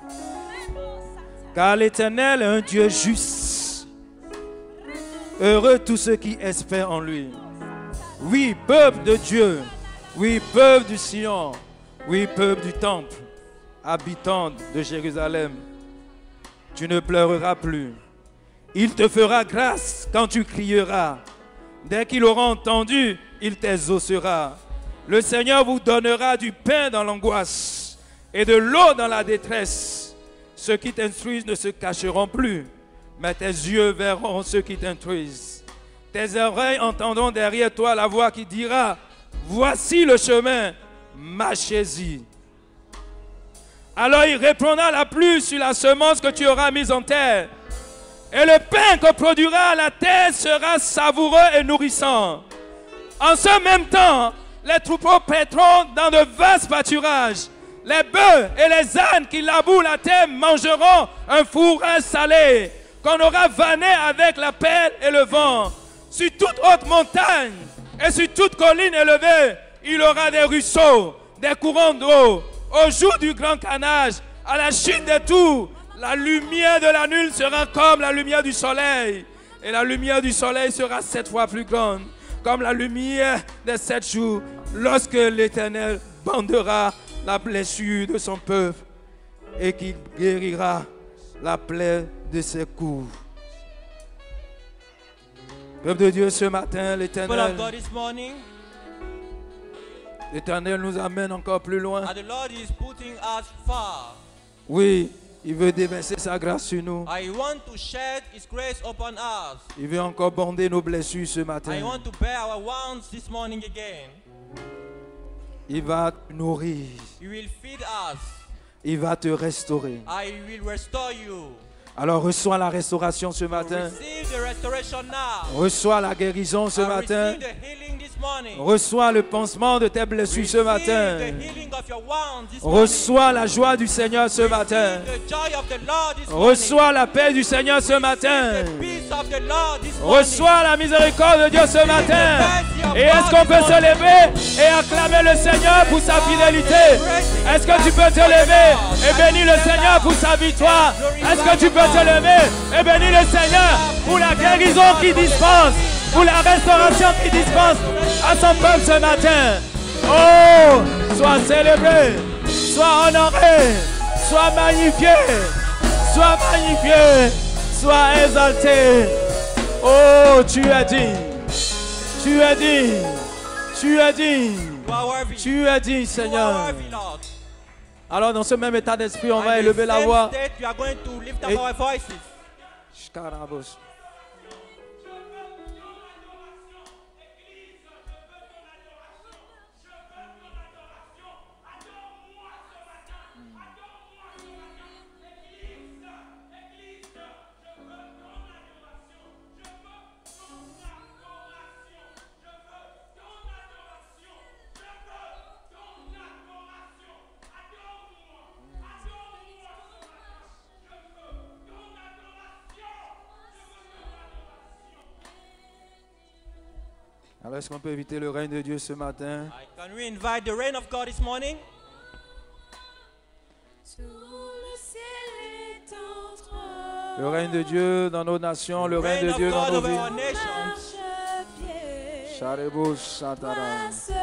Car l'Éternel est un Dieu juste. Heureux tous ceux qui espèrent en lui. Oui, peuple de Dieu. Oui, peuple du Sion. Oui, peuple du temple. Habitants de Jérusalem. Tu ne pleureras plus. Il te fera grâce quand tu crieras. Dès qu'il aura entendu, il t'exaucera. Le Seigneur vous donnera du pain dans l'angoisse et de l'eau dans la détresse. Ceux qui t'instruisent ne se cacheront plus, mais tes yeux verront ceux qui t'instruisent. Tes oreilles entendront derrière toi la voix qui dira, voici le chemin, marchez-y. Alors il répandra la pluie sur la semence que tu auras mise en terre. Et le pain que produira la terre sera savoureux et nourrissant. En ce même temps, les troupeaux paîtront dans de vastes pâturages. Les bœufs et les ânes qui labourent la terre mangeront un fourrage salé qu'on aura vanné avec la pelle et le vent. Sur toute haute montagne et sur toute colline élevée, il y aura des ruisseaux, des courants d'eau. Au jour du grand canage, à la chute des tours, la lumière de la nuit sera comme la lumière du soleil. Et la lumière du soleil sera 7 fois plus grande, comme la lumière des 7 jours, lorsque l'Éternel bandera la blessure de son peuple et qui guérira la plaie de ses coups. Peuple de Dieu, ce matin, People of God this morning, l'Éternel nous amène encore plus loin. and the Lord is putting us far. Oui, il veut déverser sa grâce sur nous. I want to shed His grace upon us. Il veut encore bonder nos blessures ce I matin. want to bear our wounds this morning again. Il va te nourrir. He will feed us. Il va te restaurer. I will restore you. Alors reçois la restauration ce matin. Receive the restoration now. Reçois la guérison ce matin. Receive the healing this morning. Reçois le pansement de tes blessures ce matin. Receive the healing of your wounds this morning. Reçois la joie du Seigneur ce matin. Receive the joy of the Lord this morning. Reçois la paix du Seigneur ce matin. The peace of the Lord this morning. Reçois la miséricorde de Dieu ce matin. Et est-ce qu'on peut se lever et acclamer le Seigneur pour sa fidélité? Est-ce que tu peux te lever et bénir le Seigneur pour sa victoire? Est-ce que tu peux te lever et bénir le Seigneur pour la guérison qu'il dispense, pour la restauration qu'il dispense à son peuple ce matin? Oh, sois célébré, sois honoré, sois magnifié, sois exalté. Oh, tu es digne, tu es digne, tu es digne, You are worthy. tu es digne, You are Seigneur. worthy, Lord. Alors dans ce même état d'esprit, on va And in élever the la same voix. state, we are going to lift up Et- our voices. Shkarabos. Alors est-ce qu'on peut éviter le règne de Dieu ce matin? Can we invite the reign of God this morning? Tout le ciel est entre Le règne de Dieu dans nos nations, le règne Reign de of Dieu dans God nos over our vies. nations. marchepied. Sharebos Shatara. Toi seul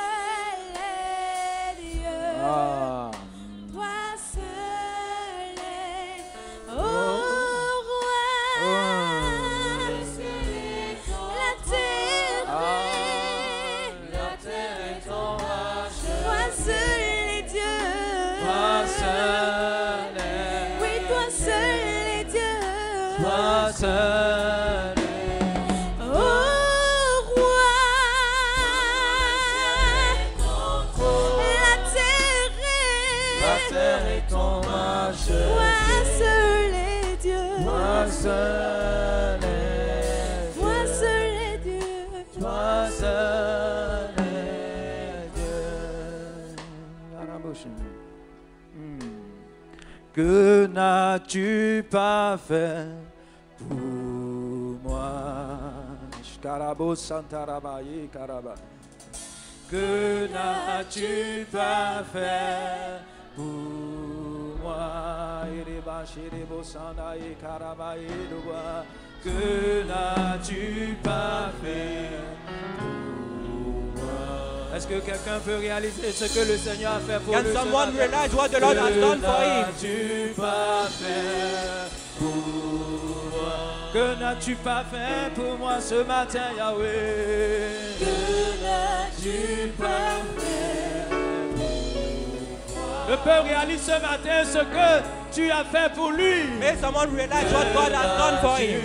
est Dieu. Ah. Toi seul est roi. La terre est ton marche. Toi seul est Dieu. Oui, toi seul est Dieu. Oh roi, la terre est ton marche. toi seul est Dieu. Toi seul Toi seul est Dieu. Toi seul est Dieu. Que n'as-tu pas fait pour moi? Que n'as-tu pas fait pour moi? Que n'as-tu pas fait pour moi? Est-ce que quelqu'un peut réaliser ce que le Seigneur a fait pour lui? Can someone realize what the Lord has done for him? Que n'as-tu pas fait pour moi? Que n'as-tu pas fait pour moi ce matin, Yahweh? Que n'as-tu pas fait pour moi? Le peuple réalise ce matin ce que tu as fait pour lui. May someone realize what God has done for him?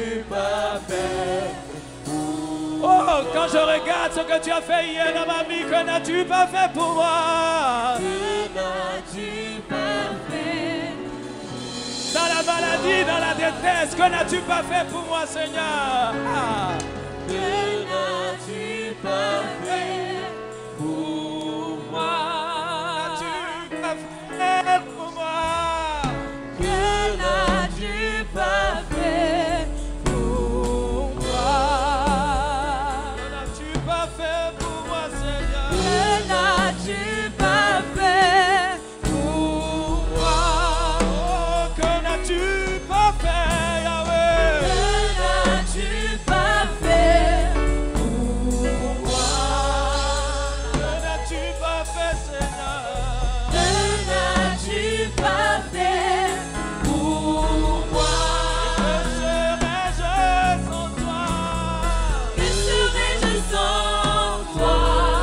Oh, quand je regarde ce que tu as fait hier dans ma vie, que n'as-tu pas fait pour moi? Que n'as-tu pas fait? Dans la maladie, dans la détresse, que n'as-tu pas fait pour moi, Seigneur? Ah. Que n'as-tu pas fait pour moi? N'as-tu pas fait pour moi? Que n'as-tu pas fait pour moi? Que n'as-tu pas fait pour moi, Seigneur? Que n'as-tu pas fait pour moi? Oh, que n'as-tu pas fait, Yahweh? Que n'as-tu pas fait pour moi? Que n'as-tu pas fait, Seigneur? Que n'as-tu pas fait pour moi? Que serais-je sans toi? Que serais-je sans toi?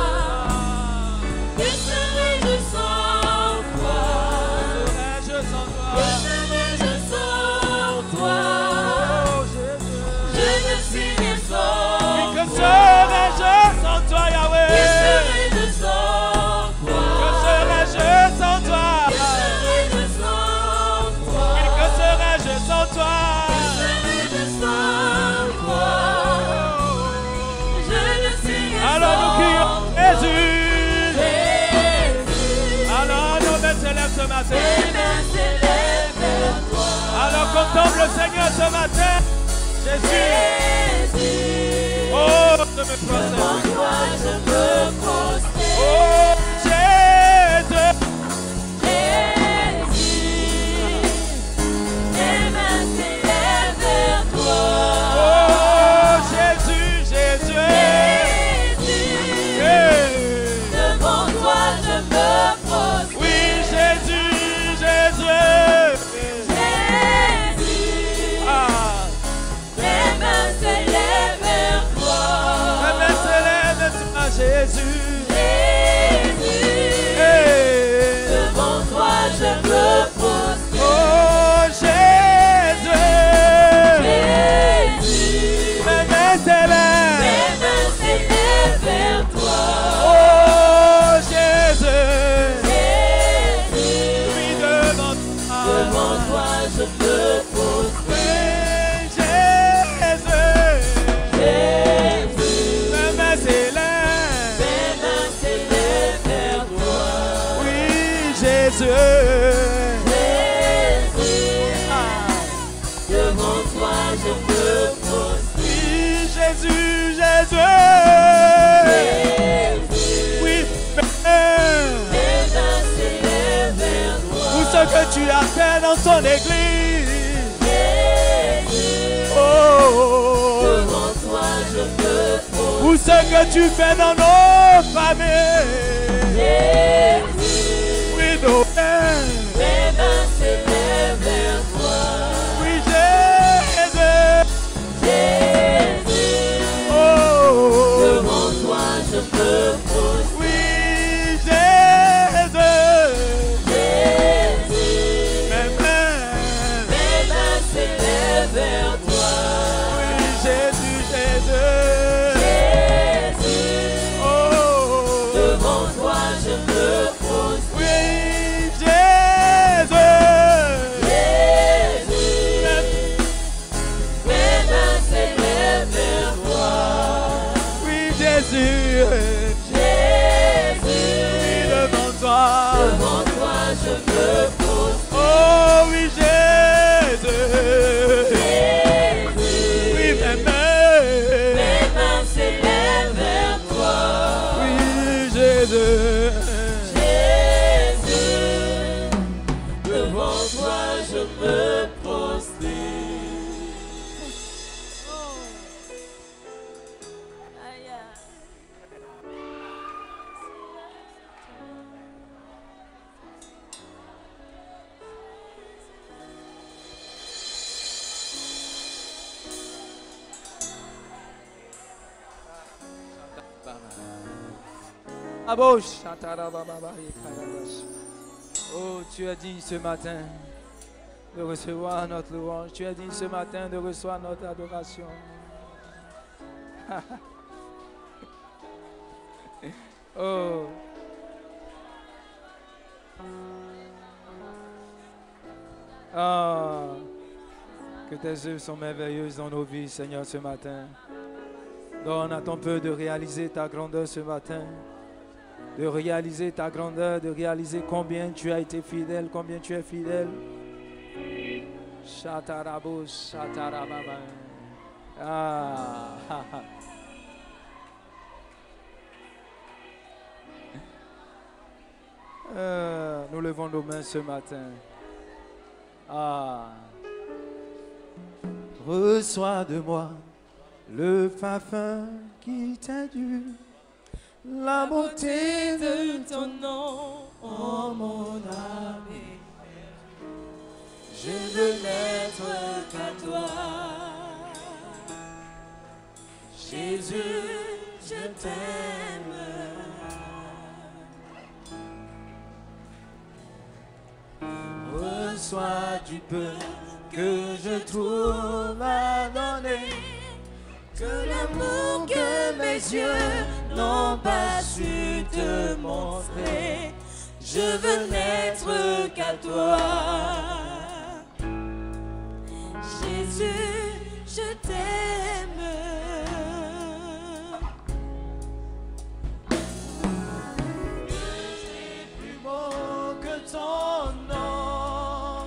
Que serais-je sans toi? Serais-je sans toi? Que serais-je sans toi? Oh, Jésus. Je ne suis rien sans Que toi. serais-je sans toi, Que Yahweh? serais-je sans toi? Que serais-je sans toi? Que serais-je sans toi? Que serais-je sans toi? Que serais-je sans toi? Je ne suis rien Alors nous crions sans Jésus. Jésus. Alors nos mains s'élèvent ce matin. Mes mains s'élèvent vers toi. Alors contemple le Seigneur ce matin. Jésus. Jésus. Oh, je me Devant prosterne. toi je me prosterne. Oh, Jésus. Jésus. Mes mains s'élèvent vers toi. Oh, Jésus, Jésus. Jésus. Hey. Devant toi je me prosterne. Oui, Jésus, Jésus. Jésus. Ah, Mes mains s'élèvent vers toi. la main s'élève à Jésus. Jésus. Hey. Devant toi je me prosterne. Oh, Jésus. Jésus. La main s'élève. Mes mains s'élèvent vers toi. Oh, Jésus. Jésus. Oui, devant toi. Devant toi je me prosterne. Oui, Jésus. Jésus. La main s'élève. Mes mains s'élèvent vers toi. Oui, Jésus. Jésus. Ah. Devant toi je me prosterne. Oui, Jésus, Jésus. Jésus. Oui, Mes mains s'élèvent vers toi. pour ce que tu as fait dans ton église. Jésus. Oh, Devant toi je me prosterne. pour ce que tu fais dans nos familles. Jésus. Oui, nos pères. Mes mains s'élèvent vers toi. Oui, Jésus. Jésus. Oh, Devant toi je me prosterne. oui, Jésus. Jésus. Mes mains. Mes mains s'élèvent vers toi. Oui, Jésus, Jésus. Jésus. Oh, Devant toi je me prosterne. oui, Jésus. Jésus. Mes mains s'élèvent vers toi. Oui, Jésus. Jésus. Oui, devant toi. Devant toi je me prosterne. Oh, oui, Jésus. Jésus, devant toi je me prosterne. Oh, tu as dit ce matin de recevoir notre louange. Tu as dit ce matin de recevoir notre adoration. Oh. Ah. Que tes œuvres sont merveilleuses dans nos vies, Seigneur, ce matin. Donne à ton peuple de réaliser ta grandeur ce matin. De réaliser ta grandeur, de réaliser combien tu as été fidèle, combien tu es fidèle. Shatarabo, shatarababa. Ah. Nous levons nos mains ce matin. Ah. Reçois de moi le parfum qui t'est dû. La beauté de ton nom, oh mon âme. Je veux n'être qu'à toi. Jésus, je t'aime. Reçois du peu que je trouve à donner. Que l'amour que mes yeux n'ont pas su te montrer, je veux n'être qu'à toi. Jésus, je t'aime. C'est plus beau que ton nom.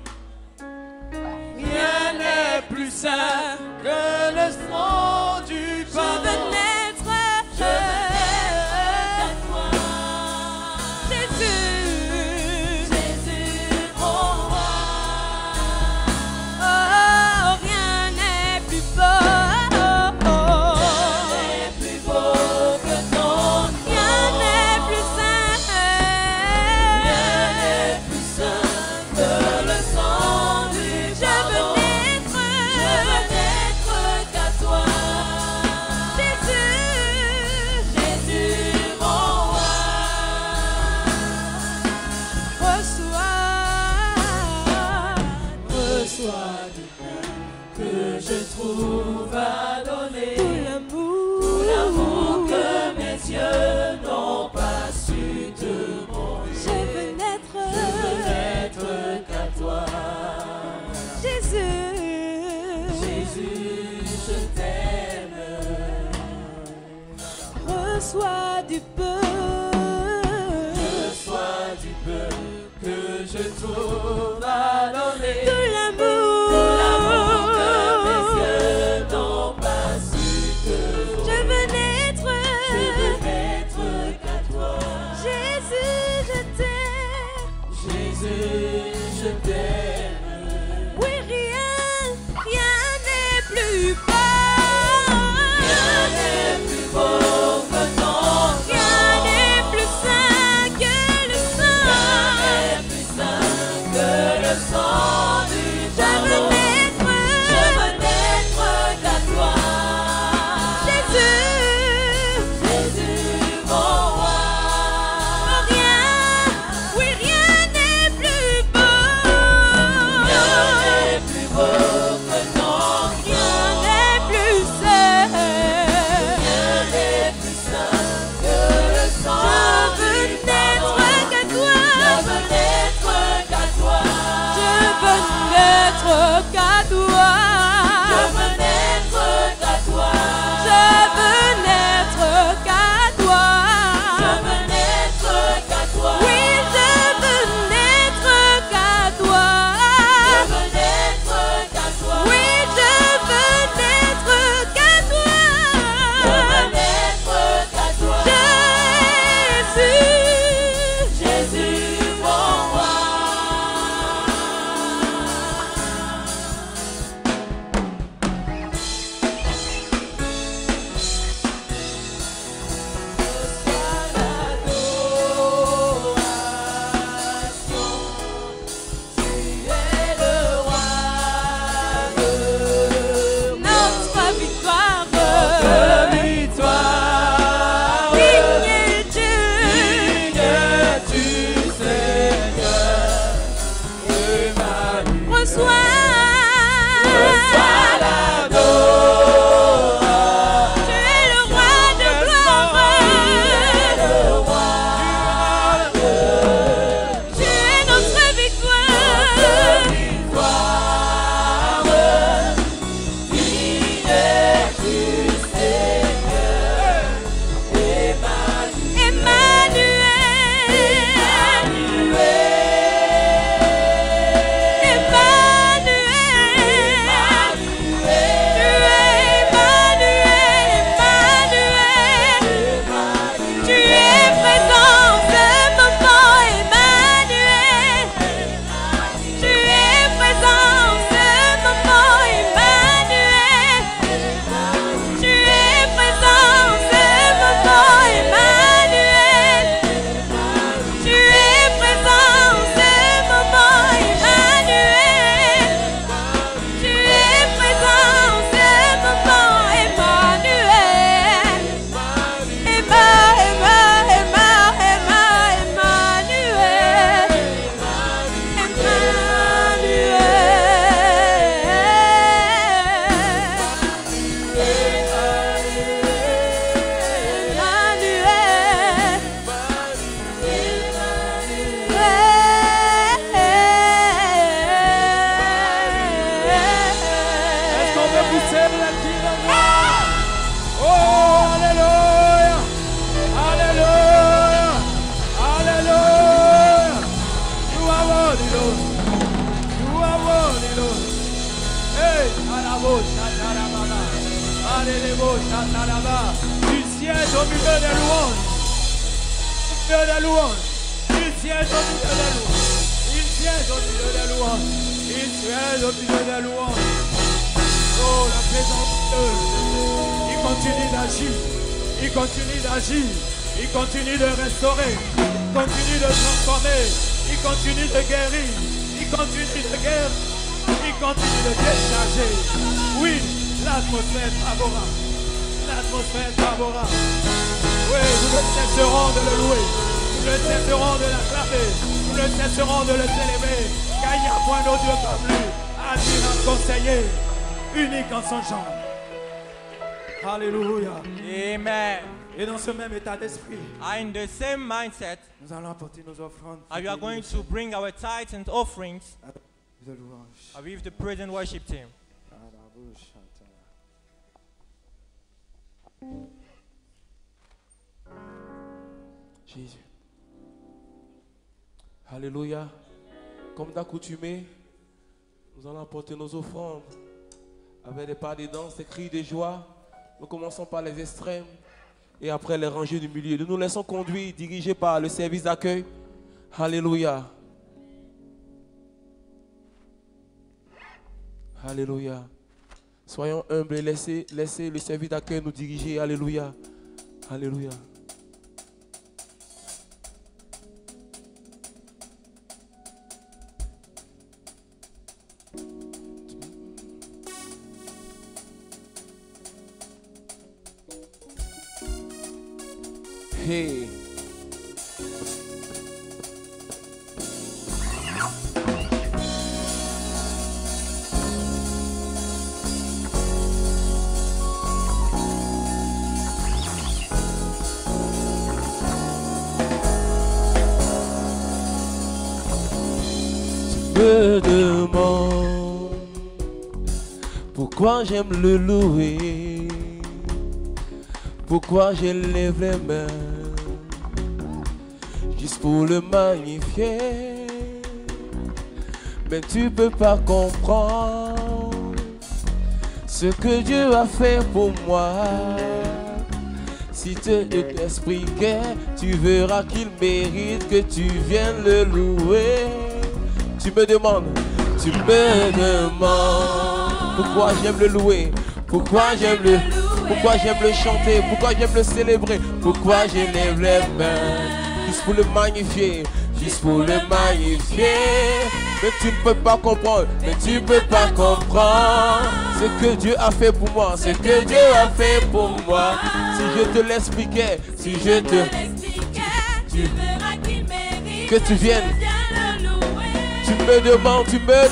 Rien n'est plus saint que le sang du pardon. Je veux n'être qu'à toi. Jésus, Jésus, mon roi. Oh, rien n'est plus beau. Rien n'est plus beau que ton nom. Rien n'est plus saint. Rien n'est plus saint que le sang du Je veux pardon. naître. Je veux n'être qu'à toi. Jésus, Jésus, mon roi. Reçois du pain que je trouve à donner. tout l'amour, Tout l'amour que mes yeux n'ont pas su te montrer. je veux naître. Je veux n'être qu'à toi. Jésus, Jésus, je t'aime. reçois du peu. Reçois du peu que je trouve à donner. Tout l'amour, Tout l'amour que mes yeux n'ont pas su te montrer. je veux naître. Je veux n'être qu'à toi. Jésus, je t'aime. Jésus, je t'aime. Oui, rien n'est plus beau. Rien n'est plus beau que ton Rien nom. n'est plus saint que le sang. Rien n'est plus saint que le sang du Je veux pardon. naître. Je veux n'être qu'à toi. Jésus, Jésus, mon roi. rien, oui, rien n'est plus de louange. Dieu de louange. Il siège au milieu de louange. Il siège au milieu de louange. Il siège au milieu de louange. Oh, la présence de Dieu. Il continue d'agir. Il continue d'agir. Il continue de restaurer. Il continue de transformer. Il continue de guérir. Il continue de guérir. Il continue de décharger. Oui, l'atmosphère est favorable. L'atmosphère est favorable. Oui, nous ne cesserons de le louer. Nous ne cesserons de l'acclamer. Nous ne cesserons de le célébrer. Car il n'y a point d'autre Dieu comme lui. Admirable conseiller, unique en son genre. Alléluia. Amen. Et dans ce même état d'esprit, In the same mindset, nous allons apporter nos offrandes. we are going to bring our tithes and offerings de louange. with the praise and worship team. Jésus. Alléluia. Comme d'accoutumé, nous allons apporter nos offrandes avec des pas de danse, des cris de joie. Nous commençons par les extrêmes et après les rangées du milieu. Nous nous laissons conduire, dirigés par le service d'accueil. Alléluia. Alléluia. Soyons humbles et laissez le service d'accueil nous diriger. Alléluia. Alléluia. Hey. Tu me demandes pourquoi j'aime le louer, pourquoi je lève les mains juste pour le magnifier. Mais tu peux pas comprendre ce que Dieu a fait pour moi. Si tu t'expliquais, tu verras qu'il mérite que tu viennes le louer. Tu me demandes pourquoi j'aime le louer, pourquoi j'aime le chanter, pourquoi j'aime le célébrer, pourquoi je lève les mains. Juste pour le magnifier, juste pour le magnifier. Mais tu ne peux pas comprendre, ce que Dieu a fait pour moi, ce que Dieu a fait pour moi. Si je te l'expliquais, tu verras qu'il mérite que tu viennes. Tu me demandes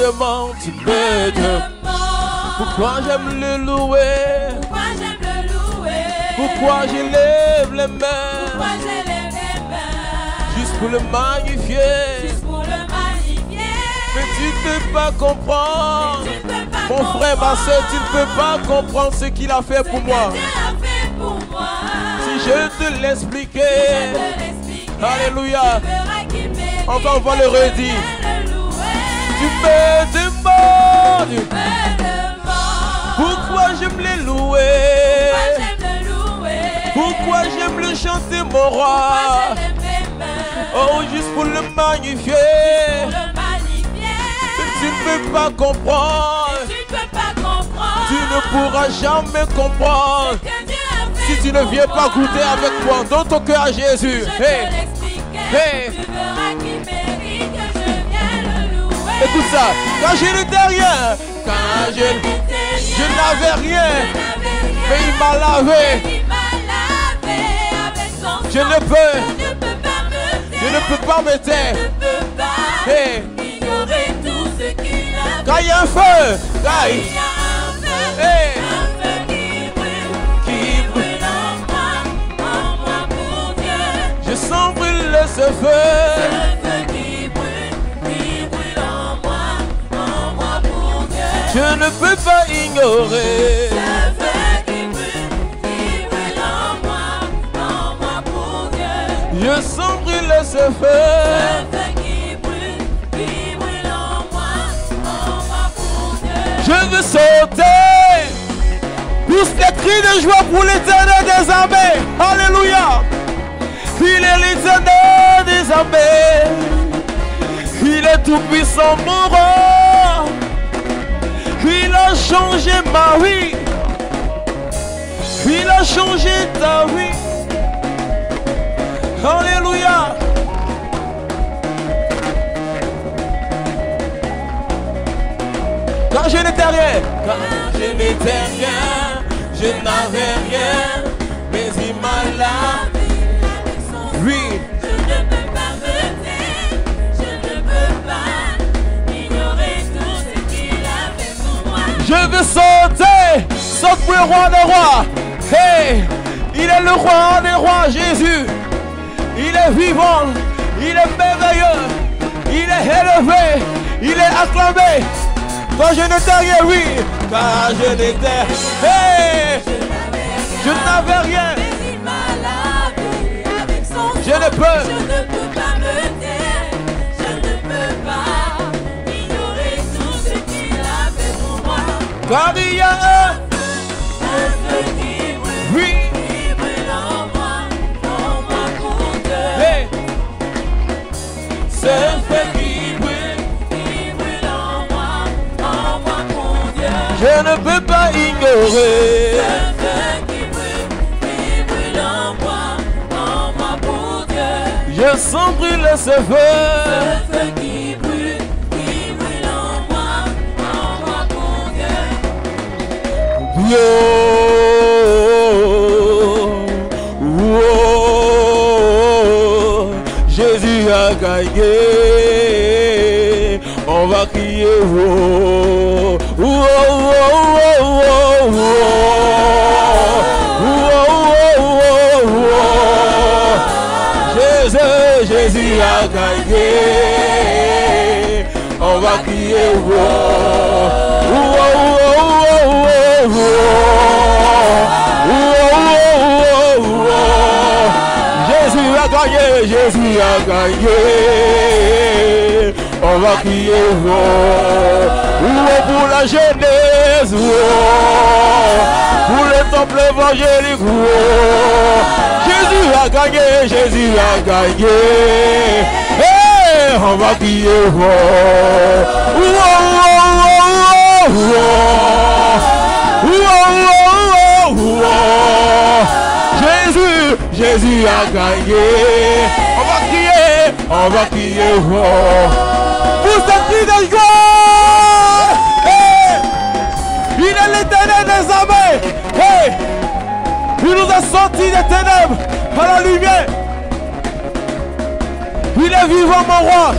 pourquoi j'aime le louer, pourquoi je lève les mains. Juste pour le magnifier. Mais tu ne peux pas comprendre. Mon frère, ma soeur, tu ne peux pas comprendre ce qu'il a fait pour moi. Si je te l'expliquais, alléluia, encore on va le redire. Tu me demandes pourquoi j'aime les louer, pourquoi j'aime le chanter, mon roi. Oh, juste pour le magnifier. Tu ne peux pas comprendre. Tu ne pourras jamais comprendre si tu ne viens pas goûter avec moi dans ton cœur à Jésus. Hey. Hey. Écoute ça. Quand je n'étais rien, je n'avais rien, mais il m'a lavé. Je ne peux pas me taire. Hey. Quand il y a un feu, hey. Qui brûle en moi pour Dieu. Je sens brûler ce feu. Qui brûle en moi pour Dieu. Je ne peux pas ignorer. Ce feu qui brûle en moi pour Dieu. Je sens brûler ce feu. Je veux sauter, pousse les cris de joie pour l'Éternel des armées. Alléluia. jamais. Il est tout puissant, mon roi. Il a changé ma vie. Il a changé ta vie. Alléluia. Quand je n'étais rien, quand je n'étais rien, je n'avais rien, mais il m'a lavé avec son Oui. Je ne peux pas me taire, je ne peux pas ignorer tout ce qu'il a fait pour moi. Je veux sauter, saute pour le roi des rois. Hey, il est le roi des rois, Jésus. Il est vivant, il est merveilleux, il est élevé, il est acclamé. Quand je n'étais rien, oui, quand je n'étais, hey, je n'avais rien. Mais il m'a lavé avec son sang. Je ne peux pas me taire, je ne peux pas ignorer tout ce qu'il a fait pour moi. Car il y a un feu qui brûle, oui, qui brûle en moi pour Dieu. hey, c'est un feu qui brûle. Je ne peux pas ignorer. Ce feu qui brûle en moi pour Dieu. Je sens brûler ce feu. Ce feu qui brûle en moi pour Dieu. Yo, oh, Jésus a gagné. On va crier oh, oh, oh, oh, oh, oh, Jésus, Jésus a gagné. On va crier oh, oh, oh, oh, oh, oh, oh, Jésus a gagné, Jésus a gagné. On va crier oh, pour la Genèse, pour le temple évangélique. Jésus a gagné, Jésus a gagné. Hey, on va crier Jésus, Jésus a gagné. On va crier pour ce cri de joie. Hey, il est l'éternel des armées. Hey, il nous a sortis des ténèbres à la lumière. Il est vivant, mon roi.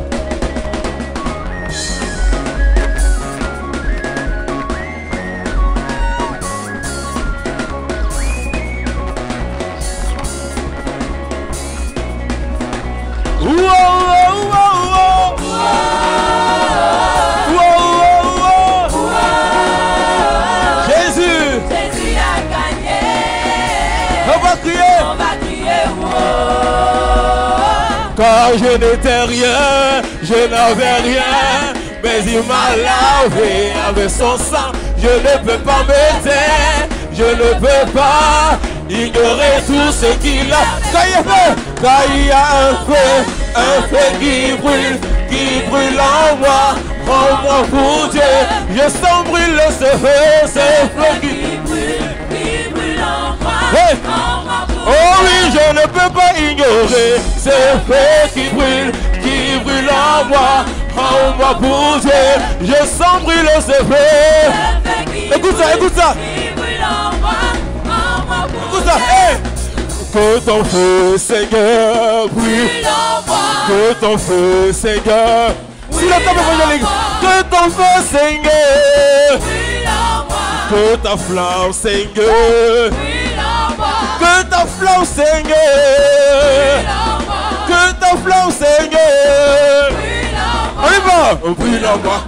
Car je n'étais rien, je n'avais rien, mais il m'a lavé avec son sang. Je ne peux pas me taire, je ne peux pas ignorer tout ce qu'il a. Car il y a un feu qui brûle en moi pour Dieu. Je sens brûler ce feu qui brûle en moi. Hey. Oh oui, je ne peux pas ignorer ce feu qui brûle en moi pour Dieu. Je sens brûler ce feu. Écoute ça, écoute ça. Écoute ça, hey. Que ton feu, Seigneur, brûle en moi. Que ton feu, Seigneur. Si la table évangélique, que ton feu, Seigneur, brûle en moi. Que ta flamme, Seigneur, que ta flamme, Seigneur, que ta flamme, Seigneur, on y va, brûle en moi,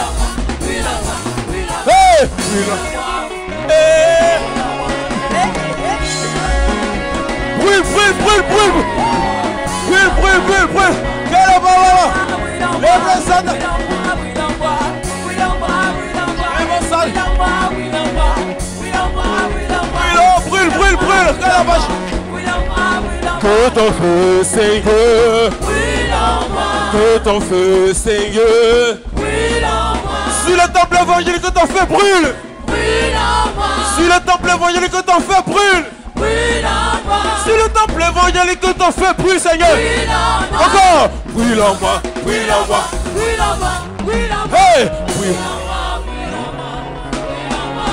hey, brûle en moi, brûle, brûle, brûle, brûle, brûle, brûle, brûle, brûle, quelle va, lève les sangs, brûle, brûle, brûle, que la vache. Que ton feu, Seigneur. Brûle en moi. Que ton feu, Seigneur. Brûle en moi. Sur le temple évangélique, que ton feu brûle. Brûle en moi. Sur le temple évangélique, que ton feu brûle. Brûle en moi. Sur le temple évangélique, que ton feu brûle, Seigneur. Brûle en moi. Encore. Brûle en moi. Brûle en moi. Brûle en moi. Brûle en moi. Hey. Brûle en moi. Brûle en moi. Brûle en moi.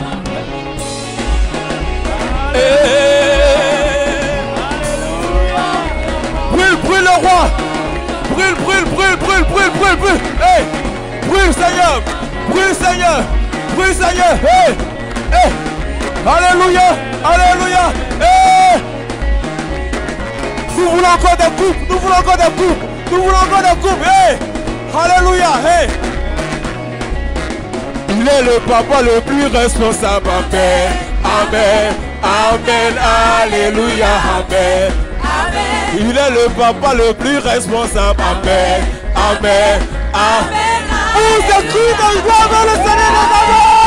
Brûle, brûle le roi. Brûle, brûle, brûle, brûle, brûle, brûle, brûle. Hey. Brûle, Seigneur. Brûle, Seigneur. Brûle, Seigneur. Hey. Hey. Alléluia. Alléluia. Hey. Nous voulons encore des coupes. Nous voulons encore des coupes. Nous voulons encore des coupes. Hey. Alléluia. Hey. Il est le papa le plus responsable. Amen. Amen. Amen. Alléluia. Amen. Amen. Il est le papa le plus responsable. Amen. Amen. Amen. On s'écrit dans le gloire vers le Seigneur des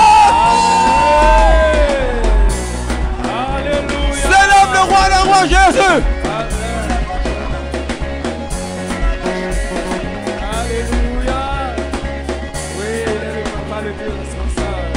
Amen. Alléluia. Célèbre le roi des rois Jésus. Alléluia. Oui, il est le papa le plus responsable.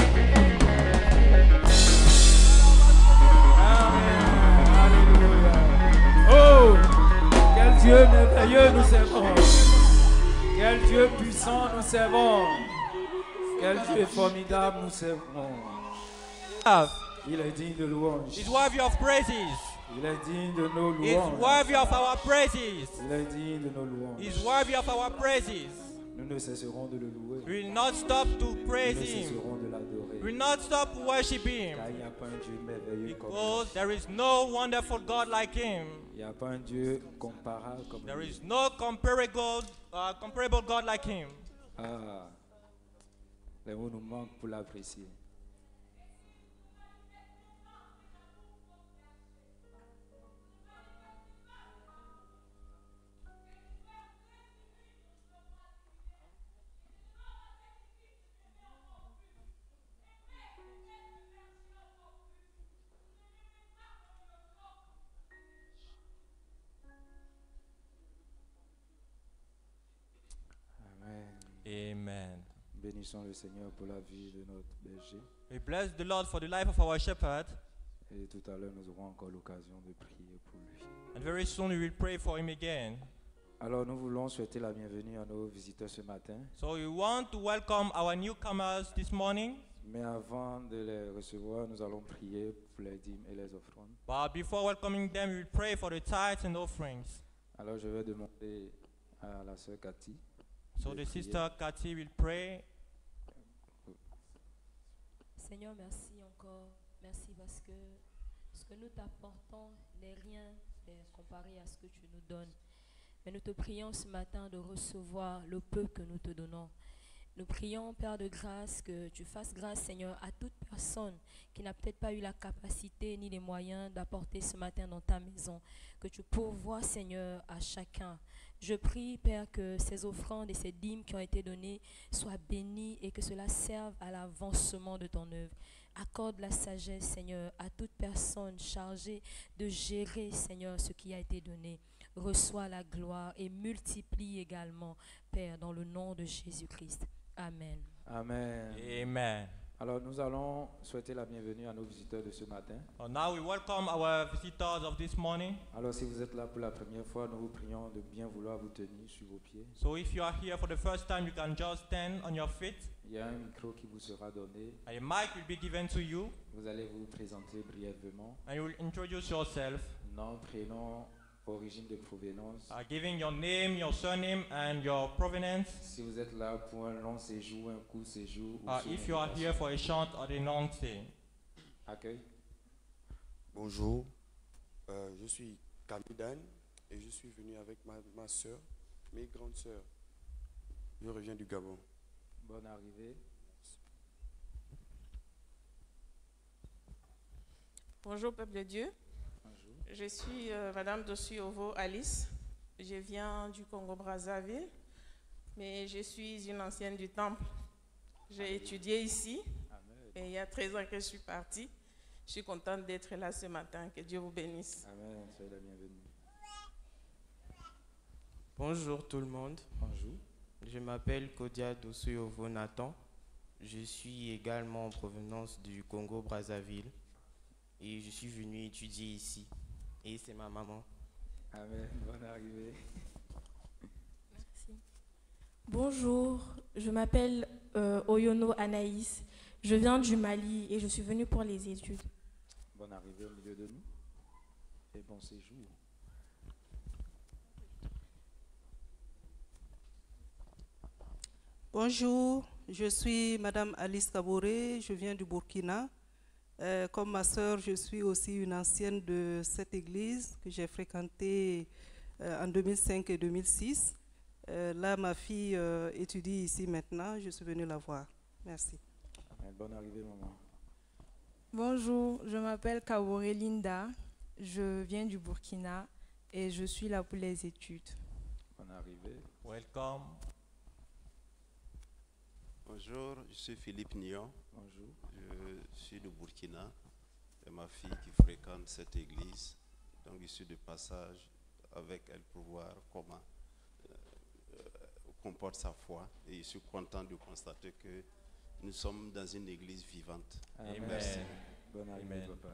Amen. Alléluia. Oh, quel Dieu merveilleux nous servons. Quel Dieu puissant nous servons. Quel Dieu formidable nous servons. Il est digne de louange. He's worthy of praises. Il est digne de nos He's louanges. worthy of our praises. Il est digne de nos louanges. He's worthy of our praises. Nous ne cesserons de le louer. We will not stop to Nous praise ne him. cesserons de l'adorer. We will not stop to worship him. Car il n'y a pas un Dieu merveilleux comme lui. Because there is no wonderful God like him. Il n'y a pas un Dieu comparable comme There lui. is no comparable God like him. Ah, les mots nous manquent pour l'apprécier. Amen. Amen. Bénissons le Seigneur pour la vie de notre berger. We bless the Lord for the life of our shepherd. Et tout à l'heure, nous aurons encore l'occasion de prier pour lui. And very soon we will pray for him again. Alors, nous voulons souhaiter la bienvenue à nos visiteurs ce matin. So we want to welcome our newcomers this morning. Mais avant de les recevoir, nous allons prier pour les dîmes et les offrandes. But before welcoming them, we will pray for the tithes and offerings. Alors, je vais demander à la sœur Cathy. So the sister Cathy will pray. Seigneur, merci encore. Merci parce que ce que nous t'apportons n'est rien comparé à ce que tu nous donnes. Mais nous te prions ce matin de recevoir le peu que nous te donnons. Nous prions, Père de grâce, que tu fasses grâce, Seigneur, à toute personne qui n'a peut-être pas eu la capacité ni les moyens d'apporter ce matin dans ta maison. Que tu pourvoies, Seigneur, à chacun. Je prie, Père, que ces offrandes et ces dîmes qui ont été données soient bénies et que cela serve à l'avancement de ton œuvre. Accorde la sagesse, Seigneur, à toute personne chargée de gérer, Seigneur, ce qui a été donné. Reçois la gloire et multiplie également, Père, dans le nom de Jésus-Christ. Amen. Amen. Amen. Alors, nous allons souhaiter la bienvenue à nos visiteurs de ce matin. Now we welcome our visitors of this morning. Alors, si vous êtes là pour la première fois, nous vous prions de bien vouloir vous tenir sur vos pieds. So if you are here for the first time, you can just stand on your feet. Il y a un micro qui vous sera donné. A mic will be given to you. Vous allez vous présenter brièvement. And you will introduce yourself, Nom, prénom, origine de provenance. giving your name, your surname, and your provenance. Si vous êtes là pour un long séjour, un court séjour, ou sur If you are here for a short or a long stay. accueil. Bonjour, je suis Camille Dan et je suis venu avec ma soeur, mes grandes sœurs. Je reviens du Gabon. Bonne arrivée. Bonjour peuple de Dieu. Bonjour. Je suis Madame Dossu-Ovo Alice. Je viens du Congo-Brazzaville, mais je suis une ancienne du Temple. J'ai étudié ici et il y a 13 ans que je suis partie. Je suis contente d'être là ce matin. Que Dieu vous bénisse. Amen. Soyez la bienvenue. Bonjour tout le monde. Bonjour. Je m'appelle Kodia Dosuyovo Nathan. Je suis également en provenance du Congo-Brazzaville et je suis venu étudier ici. Et c'est ma maman. Amen. Bonne arrivée. Merci. Bonjour, je m'appelle Oyono Anaïs. Je viens du Mali et je suis venue pour les études. Bonne arrivée au milieu de nous et bon séjour. Bonjour, je suis Madame Alice Kaboré, je viens du Burkina. Comme ma sœur, je suis aussi une ancienne de cette église que j'ai fréquentée en 2005 et 2006. Là, ma fille étudie ici maintenant, je suis venue la voir. Merci. Bonne arrivée, maman. Bonjour, je m'appelle Kaboré Linda, je viens du Burkina et je suis là pour les études. Bonne arrivée. Welcome. Bonjour, je suis Philippe Nion. Bonjour. Je suis du Burkina. C'est ma fille qui fréquente cette église. Donc je suis de passage avec elle pour voir comment comporte sa foi. Et je suis content de constater que nous sommes dans une église vivante. Amen. Merci. Bonne arrivée, papa.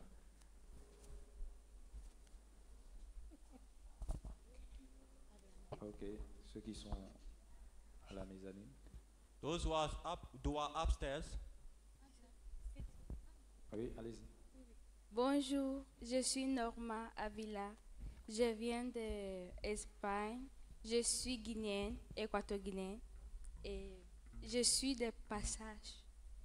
Ok, ceux qui sont à la mezzanine. Those who are upstairs. Oui, allez-y. Bonjour, je suis Norma Avila. Je viens d'Espagne. Je suis guinéenne, équato-guinéenne. Et je suis de passage.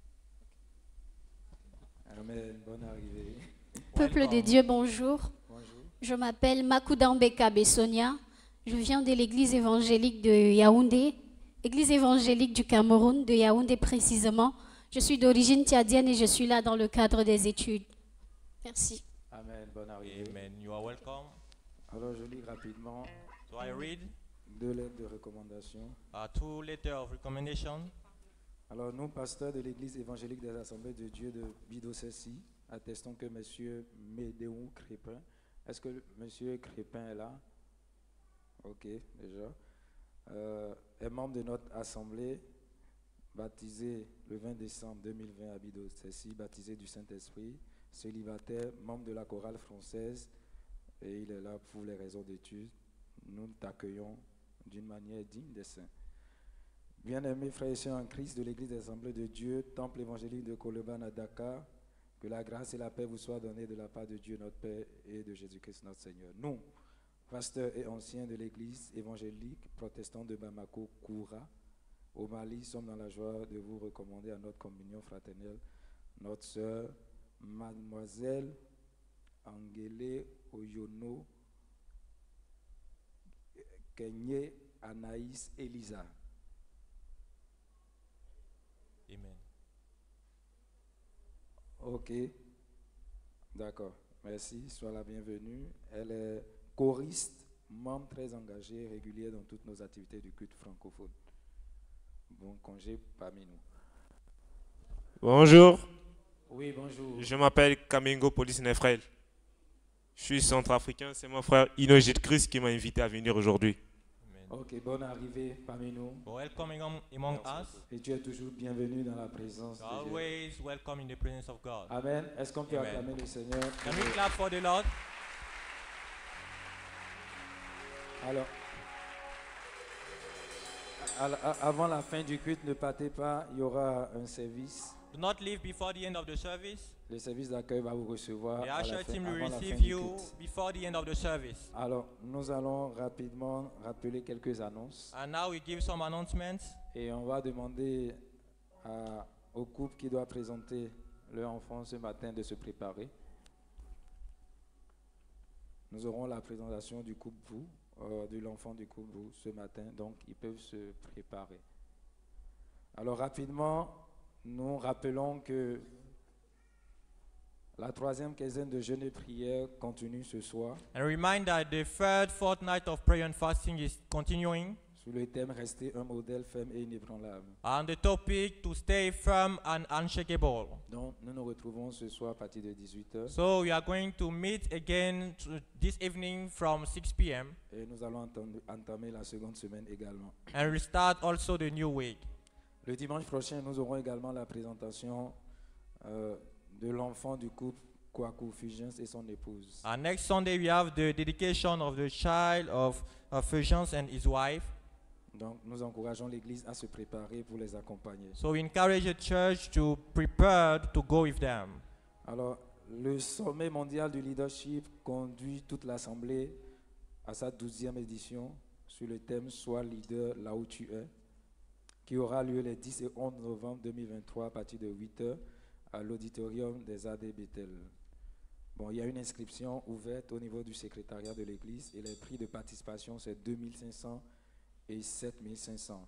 Amen, bonne arrivée. Peuple de Dieu, bonjour. Bonjour. Je m'appelle Makoudambeka Bessonia. Je viens de l'église évangélique de Yaoundé, église évangélique du Cameroun, de Yaoundé précisément. Je suis d'origine tchadienne et je suis là dans le cadre des études. Merci. Amen, bonne arrivée. Amen. You are welcome. Alors je lis rapidement. So I read 2 lettres de recommandation. 2 letters of recommendation. Alors nous, pasteurs de l'église évangélique des Assemblées de Dieu de Bidosessi, attestons que M. Médéon Crépin, est-ce que M. Crépin est là? Ok, déjà. Est membre de notre assemblée, baptisé le 20 décembre 2020 à Bidosessi, baptisé du Saint-Esprit, célibataire, membre de la chorale française, et il est là pour les raisons d'études. Nous t'accueillons d'une manière digne des saints. Bien-aimés frères et sœurs en Christ de l'église des Assemblées de Dieu, temple évangélique de Koloban à Dakar, que la grâce et la paix vous soient données de la part de Dieu notre Père et de Jésus-Christ notre Seigneur. Nous, pasteurs et anciens de l'église évangélique protestante de Bamako, Koura, au Mali, sommes dans la joie de vous recommander à notre communion fraternelle notre sœur, mademoiselle Angele Oyono Kenye Anaïs Elisa. Amen. Ok, d'accord, merci, sois la bienvenue. Elle est choriste, membre très engagé, régulier dans toutes nos activités du culte francophone. Bon congé parmi nous. Bonjour. Oui, bonjour. Je m'appelle Kamingo Police Nefrel. Je suis centrafricain, c'est mon frère Inojit Christ qui m'a invité à venir aujourd'hui. Ok, bonne arrivée parmi nous. Welcome among us. Et tu es toujours bienvenu dans la présence de Dieu. Always welcome in the presence of God. Amen. Est-ce qu'on peut Amen. acclamer le Seigneur? Can we clap for the Lord? Alors, avant la fin du culte, ne partez pas, il y aura un service. Do not leave before the end of the service. Le service d'accueil va vous recevoir The à la usher fin, team will avant la fin receive du you culte. before the end of the service. Alors, nous allons rapidement rappeler quelques annonces. And now we give some announcements. Et on va demander au couple qui doit présenter leur enfant ce matin de se préparer. Nous aurons la présentation du couple vous, de l'enfant du couple vous ce matin, donc ils peuvent se préparer. Alors rapidement, nous rappelons que la 3e quinzaine de jeûne et prière continue ce soir. And remind that the third fortnight of prayer and fasting is continuing. Sous le thème rester un modèle ferme et inébranlable. On the topic to stay firm and unshakable. Donc nous nous retrouvons ce soir à partir de 18h. So we are going to meet again this evening from 6 p.m. Et nous allons entamer la seconde semaine également. and restart also the new week. Le dimanche prochain, nous aurons également la présentation de l'enfant du couple Kwaku Fusions et son épouse. Next Sunday we have the dedication of the child of Fusions and his wife. Donc nous encourageons l'Église à se préparer pour les accompagner. So we encourage the church to prepare to go with them. Alors, le sommet mondial du leadership conduit toute l'Assemblée à sa 12e édition sur le thème « Sois leader là où tu es », qui aura lieu les 10 et 11 novembre 2023 à partir de 8h à l'auditorium des AD Bethel. Bon, il y a une inscription ouverte au niveau du secrétariat de l'Église et les prix de participation, c'est 2500 et 7500.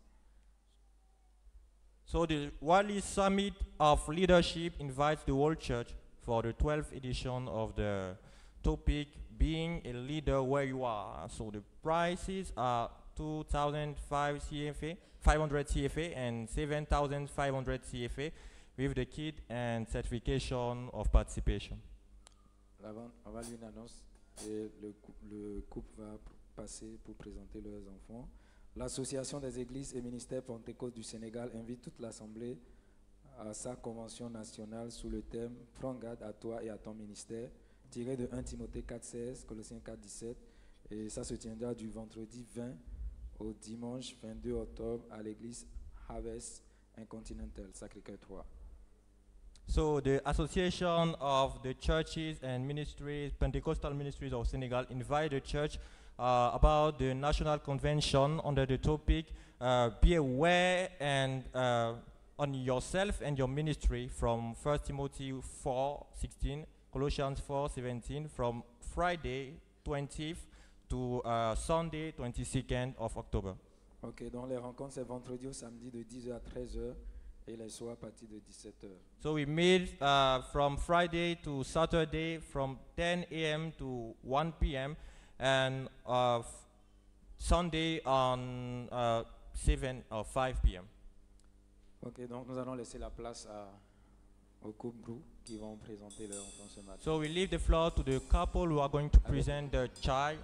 So the Worldly Summit of Leadership invites the whole church for the 12th edition of the topic being a leader where you are. So the prices are 2,500 CFA and 7,500 CFA with the kit and certification of participation. Avant une annonce, et le couple va passer pour présenter leurs enfants. L'Association des églises et ministères Pentecôte du Sénégal invite toute l'Assemblée à sa convention nationale sous le thème « Prends garde à toi et à ton ministère », tiré de 1 Timothée 4,16, Colossiens 4,17. Et ça se tiendra du vendredi 20 au dimanche 22 octobre à l'église Harvest Incontinental, Sacré-Cœur 3. So the Association of the Churches and Ministries, Pentecostal Ministries of Senegal, invite the church about the National Convention under the topic be aware and on yourself and your ministry from 1 Timothy 4:16, Colossians 4:17, from Friday 20th to Sunday 22nd of October. Ok, donc les rencontres c'est vendredi au samedi de 10h à 13h et les soirs à partir de 17h. So we meet from Friday to Saturday from 10 a.m. to 1 p.m. and Sunday on 7 or 5 p.m. Ok, donc nous allons laisser la place au couple Brou qui vont présenter leur enfant ce matin. So we leave the floor to the couple who are going to present the child.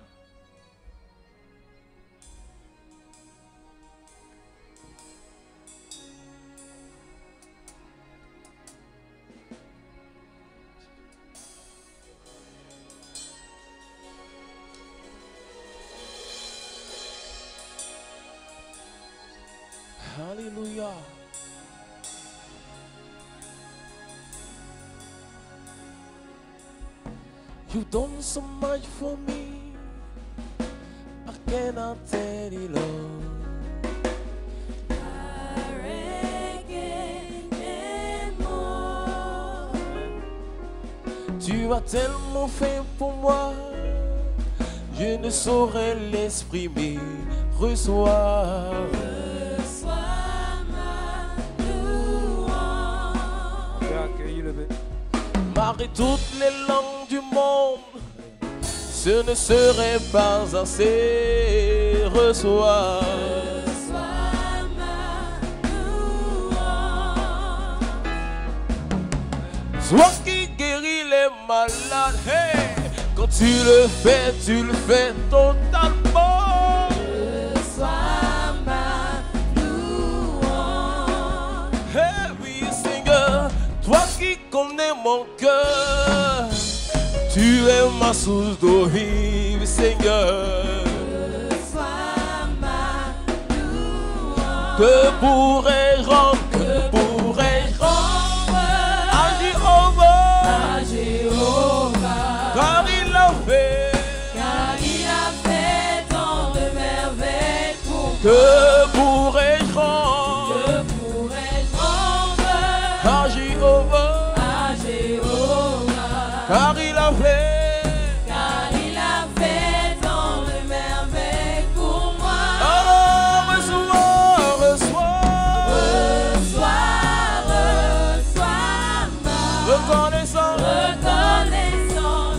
Hallelujah. You've done so much for me, I cannot tell you, Lord. Tu as tellement fait pour moi, je ne saurais l'exprimer. Reçois. Marie toutes les langues du monde, ce ne serait pas assez. Reçois. Toi qui guéris les malades, hey, quand tu le fais totalement. Reçois ma louange. Hey, oui, Seigneur, toi qui connais mon cœur, tu es ma source d'eau vive, Seigneur. Reçois ma louange. Que pourrais-je rendre, à Jéhovah, car il a fait tant de merveilles pour moi. Que pourrais-je rendre, à Jéhovah, car il a fait tant de merveilles pour moi. Alors reçois ma reconnaissance.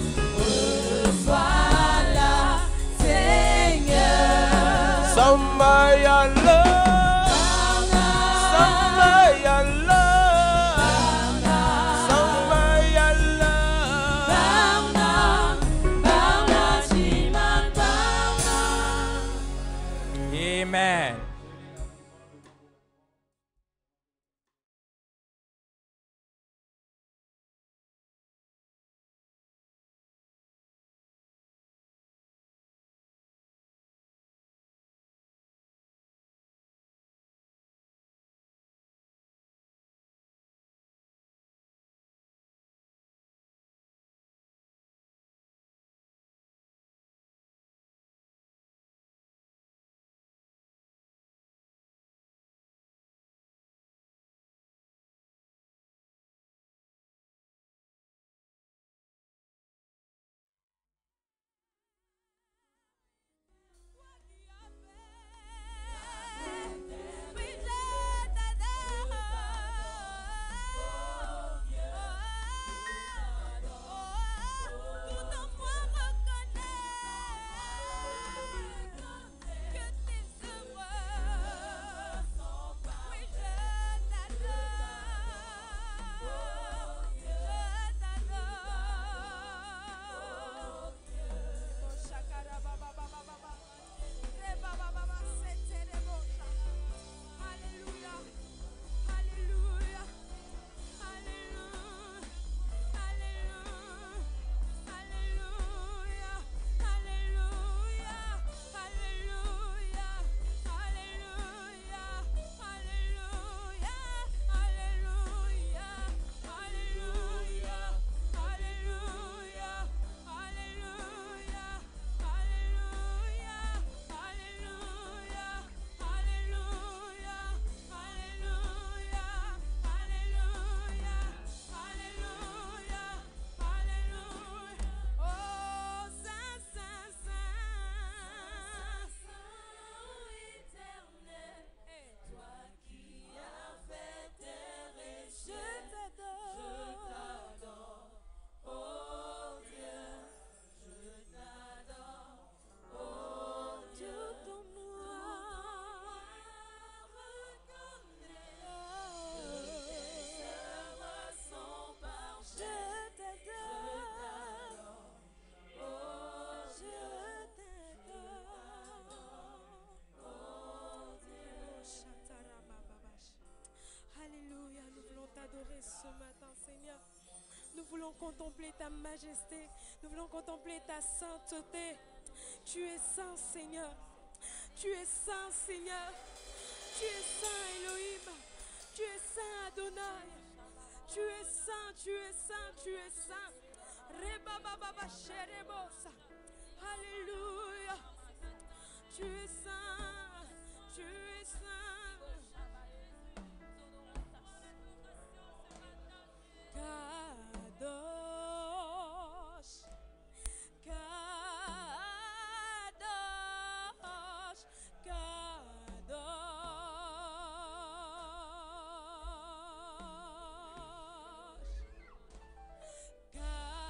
Reçois-la, Seigneur. ya love, samba ya love, samba ya love. Amen. Ce matin, Seigneur, nous voulons contempler ta majesté, nous voulons contempler ta sainteté. Tu es saint, Seigneur. Tu es saint, Seigneur. Tu es saint, Elohim. Tu es saint, Adonai. Tu es saint, tu es saint, tu es saint. Reba baba sherebosa. Alléluia. Tu es saint, tu es saint. Kadosh, Kadosh,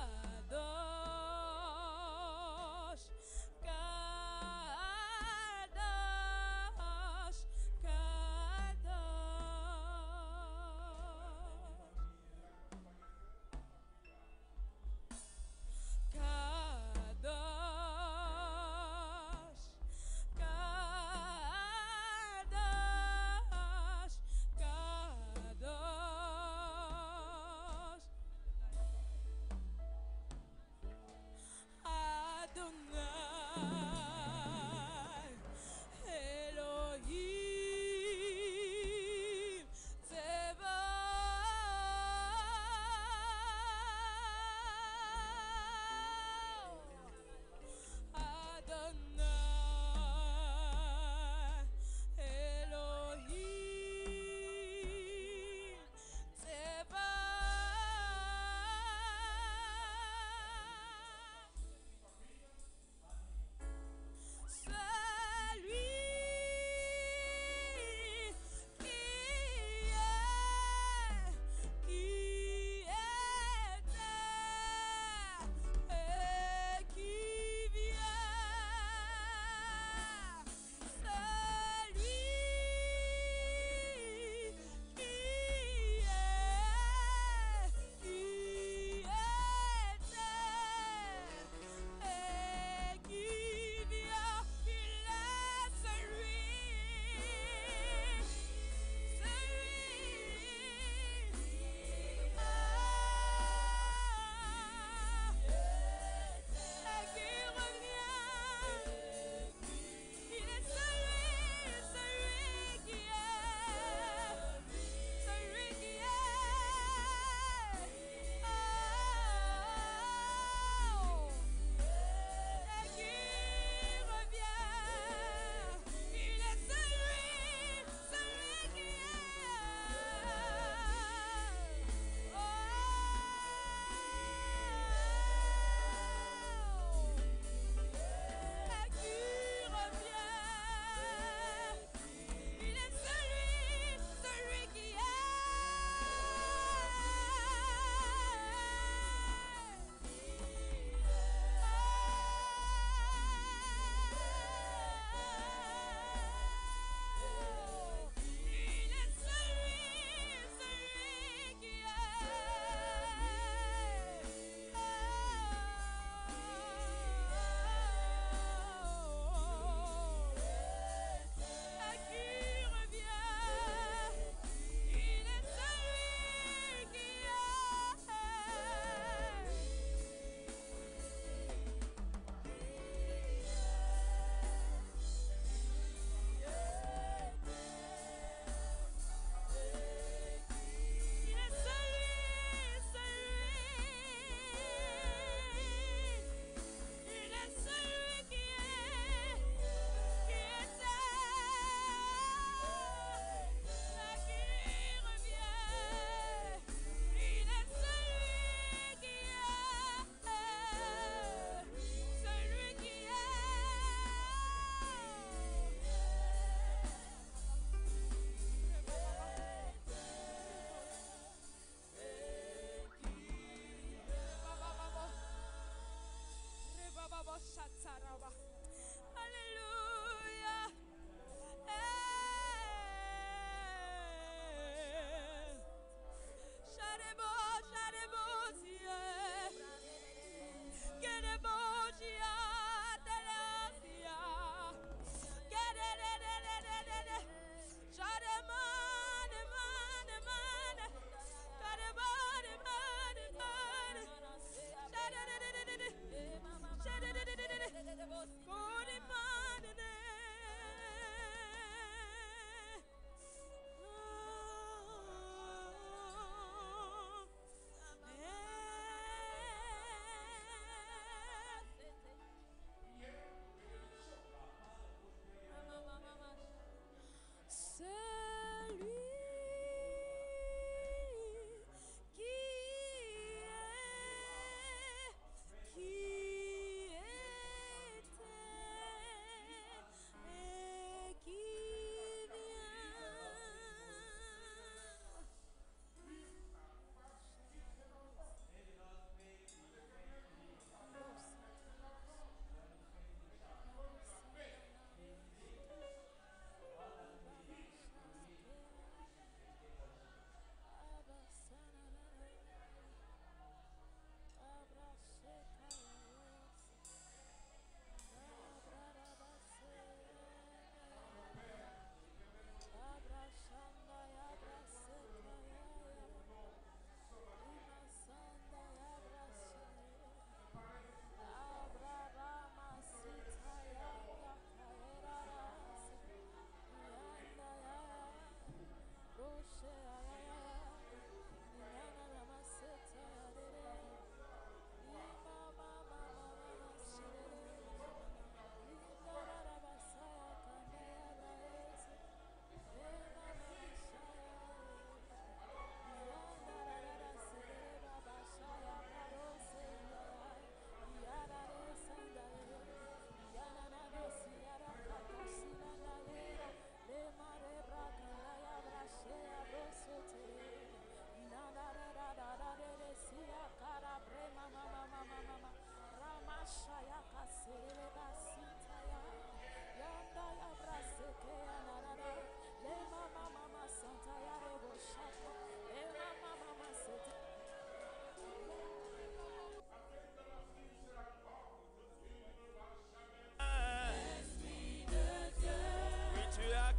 Kadosh, Kadosh,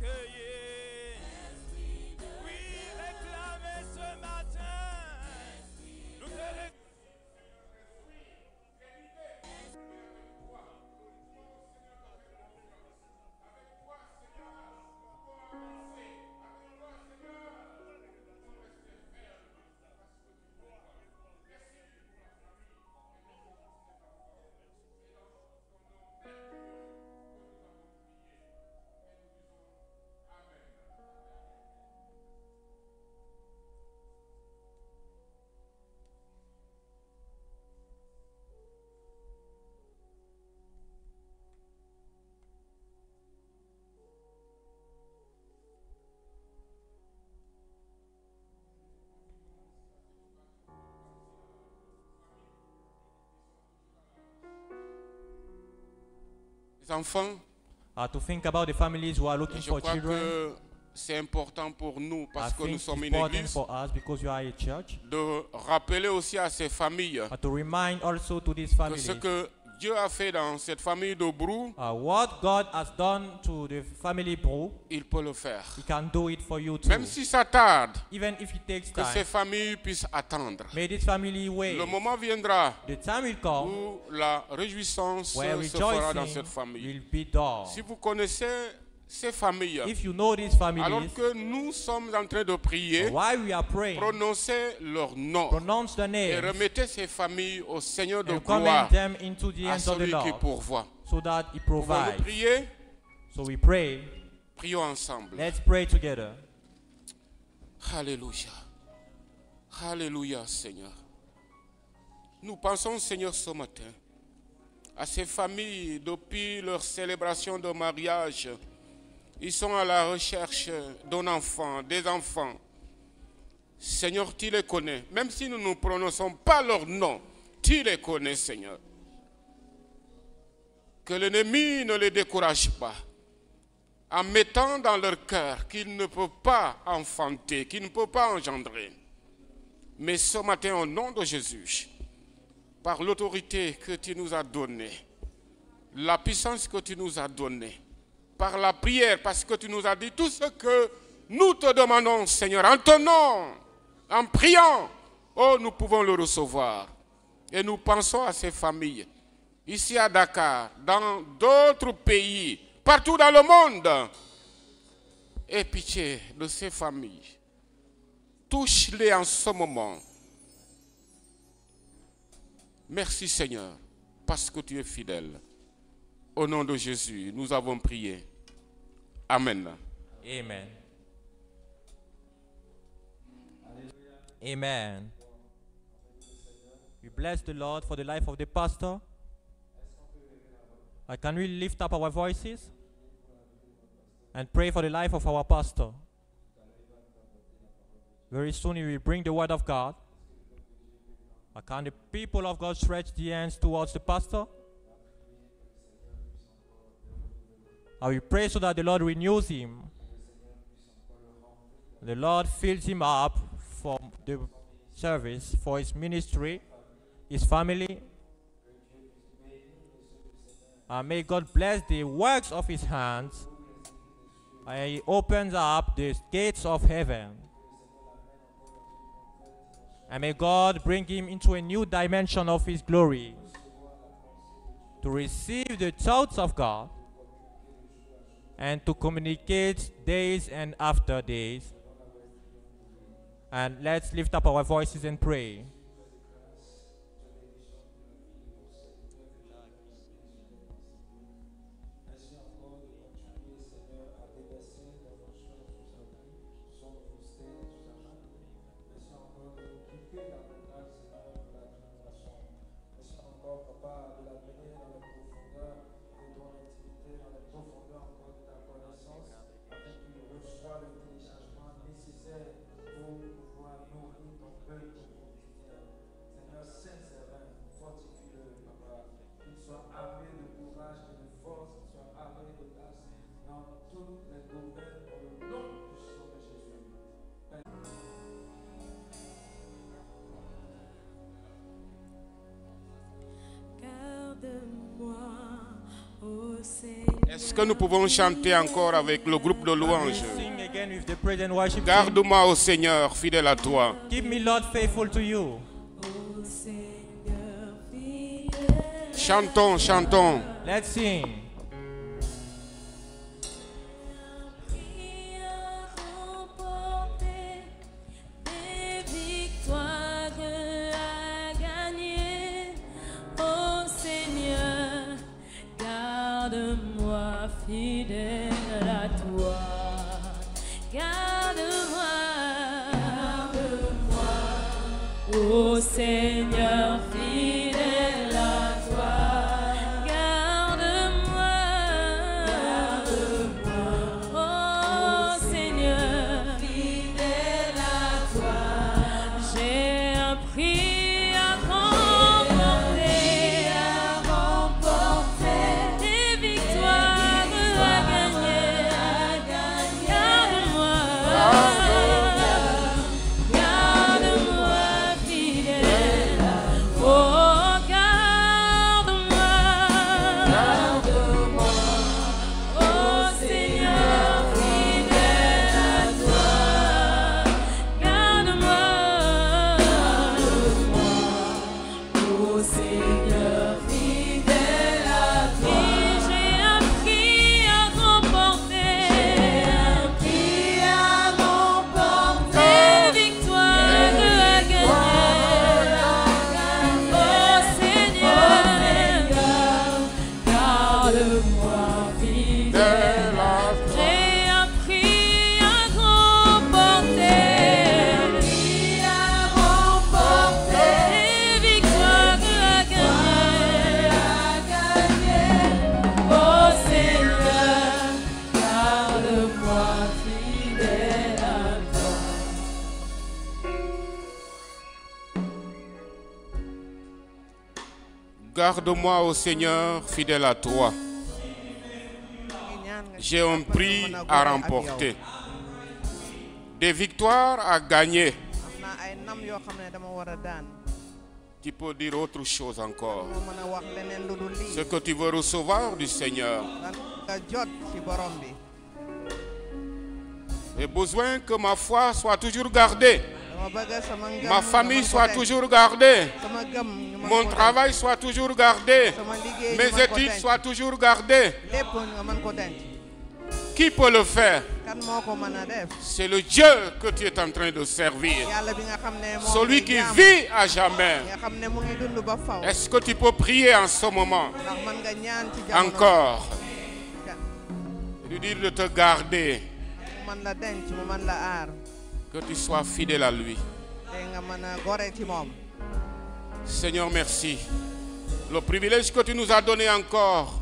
accueillir. Oui, réclamez ce matin. Nous te réclamons. Les enfants, to think about the families who are looking je for crois children. que c'est important pour nous parce I que nous think sommes it's une important église for us because you are a church. de rappeler aussi à ces familles To remind also to these que families ce que Dieu a fait dans cette famille de Brou, what God has done to the family Brou, il peut le faire. He can do it for you too. Même si ça tarde, Even if it takes que time, ces familles puissent attendre. may this family wait. Le moment viendra The time will come où la réjouissance where se fera dans rejoicing cette famille. will be done. Si vous connaissez ces familles, If you know these families, alors que nous sommes en train de prier, while we are praying, prononcez leur nom pronounce the et names remettez ces familles au Seigneur de and gloire, commend them into the à hands of the celui qui Lord, pourvoit. so that He Pouvons-nous provides. prier? So we pray. Prions ensemble. Let's pray together. Alléluia. Alléluia, Seigneur. Nous pensons, Seigneur, ce matin, à ces familles depuis leur célébration de mariage. Ils sont à la recherche d'un enfant, des enfants. Seigneur, tu les connais. Même si nous ne prononçons pas leur nom, tu les connais, Seigneur. Que l'ennemi ne les décourage pas en mettant dans leur cœur qu'ils ne peuvent pas enfanter, qu'ils ne peuvent pas engendrer. Mais ce matin, au nom de Jésus, par l'autorité que tu nous as donnée, la puissance que tu nous as donnée, par la prière, parce que tu nous as dit tout ce que nous te demandons, Seigneur, en ton nom, en priant, oh, nous pouvons le recevoir. Et nous pensons à ces familles, ici à Dakar, dans d'autres pays, partout dans le monde. Aie pitié de ces familles. Touche-les en ce moment. Merci, Seigneur, parce que tu es fidèle. Au nom de Jésus, nous avons prié. Amen. Amen. Amen. We bless the Lord for the life of the pastor. Can we lift up our voices and pray for the life of our pastor? Very soon he will bring the word of God. Can the people of God stretch their hands towards the pastor? I will pray so that the Lord renews him. The Lord fills him up for the service, for his ministry, his family. May God bless the works of his hands. He opens up the gates of heaven. And may God bring him into a new dimension of his glory, to receive the thoughts of God and to communicate days and after days. And let's lift up our voices and pray. Est-ce que nous pouvons chanter encore avec le groupe de louanges? Sing again with the praise and worship team. Garde-moi au Seigneur, fidèle à toi. Keep me, Lord, faithful to you. Chantons, chantons. Let's sing. Garde-moi fidèle à toi. Garde-moi, ô Seigneur fidèle à toi. Garde-moi, ô Seigneur fidèle à toi. J'ai un prix à remporter. Des victoires à gagner. Garde-moi, garde-moi fidèle. Oh, garde-moi, oh Seigneur fidèle à toi. Garde-moi, oh Seigneur fidèle à toi. J'ai un prix à remporter. Des victoires à gagner. Oh Seigneur, garde-moi fidèle à toi. J'ai un prix à remporter. Des victoires à gagner. Oh Seigneur, garde-moi fidèle à toi. Garde-moi au Seigneur, fidèle à toi. J'ai un prix à remporter. Des victoires à gagner. am na ay nam yoo xam ne dama war a daan. Tu peux dire autre chose encore. moo mën a wax leneen lu dul lii. Ce que tu veux recevoir du Seigneur. lan nga jot ci borom bi. J'ai besoin que ma foi soit toujours gardée. dama bëgg sama ngëm Ma famille soit toujours gardée. sama gëm ñu mën Mon ko travail soit toujours gardé. sama liggéey ñu Mes mën ko études denc. soient toujours gardées. lépp nga mën ko denc. Qui peut le faire? kan moo ko mën a def. C'est le Dieu que tu es en train de servir. yàlla bi nga xam ne moom Celui ngay qui jaamu. vit à jamais. nga xam ne mu ngi dund ba faw. Est-ce que tu peux prier en ce moment? ndax mën nga ñaan ci jamono. Encore. Lui dire de te garder. mu mën la denc mu mën la aar. Que tu sois fidèle à lui. te nga mën a gore ci moom. Seigneur, merci. Le privilège que tu nous as donné encore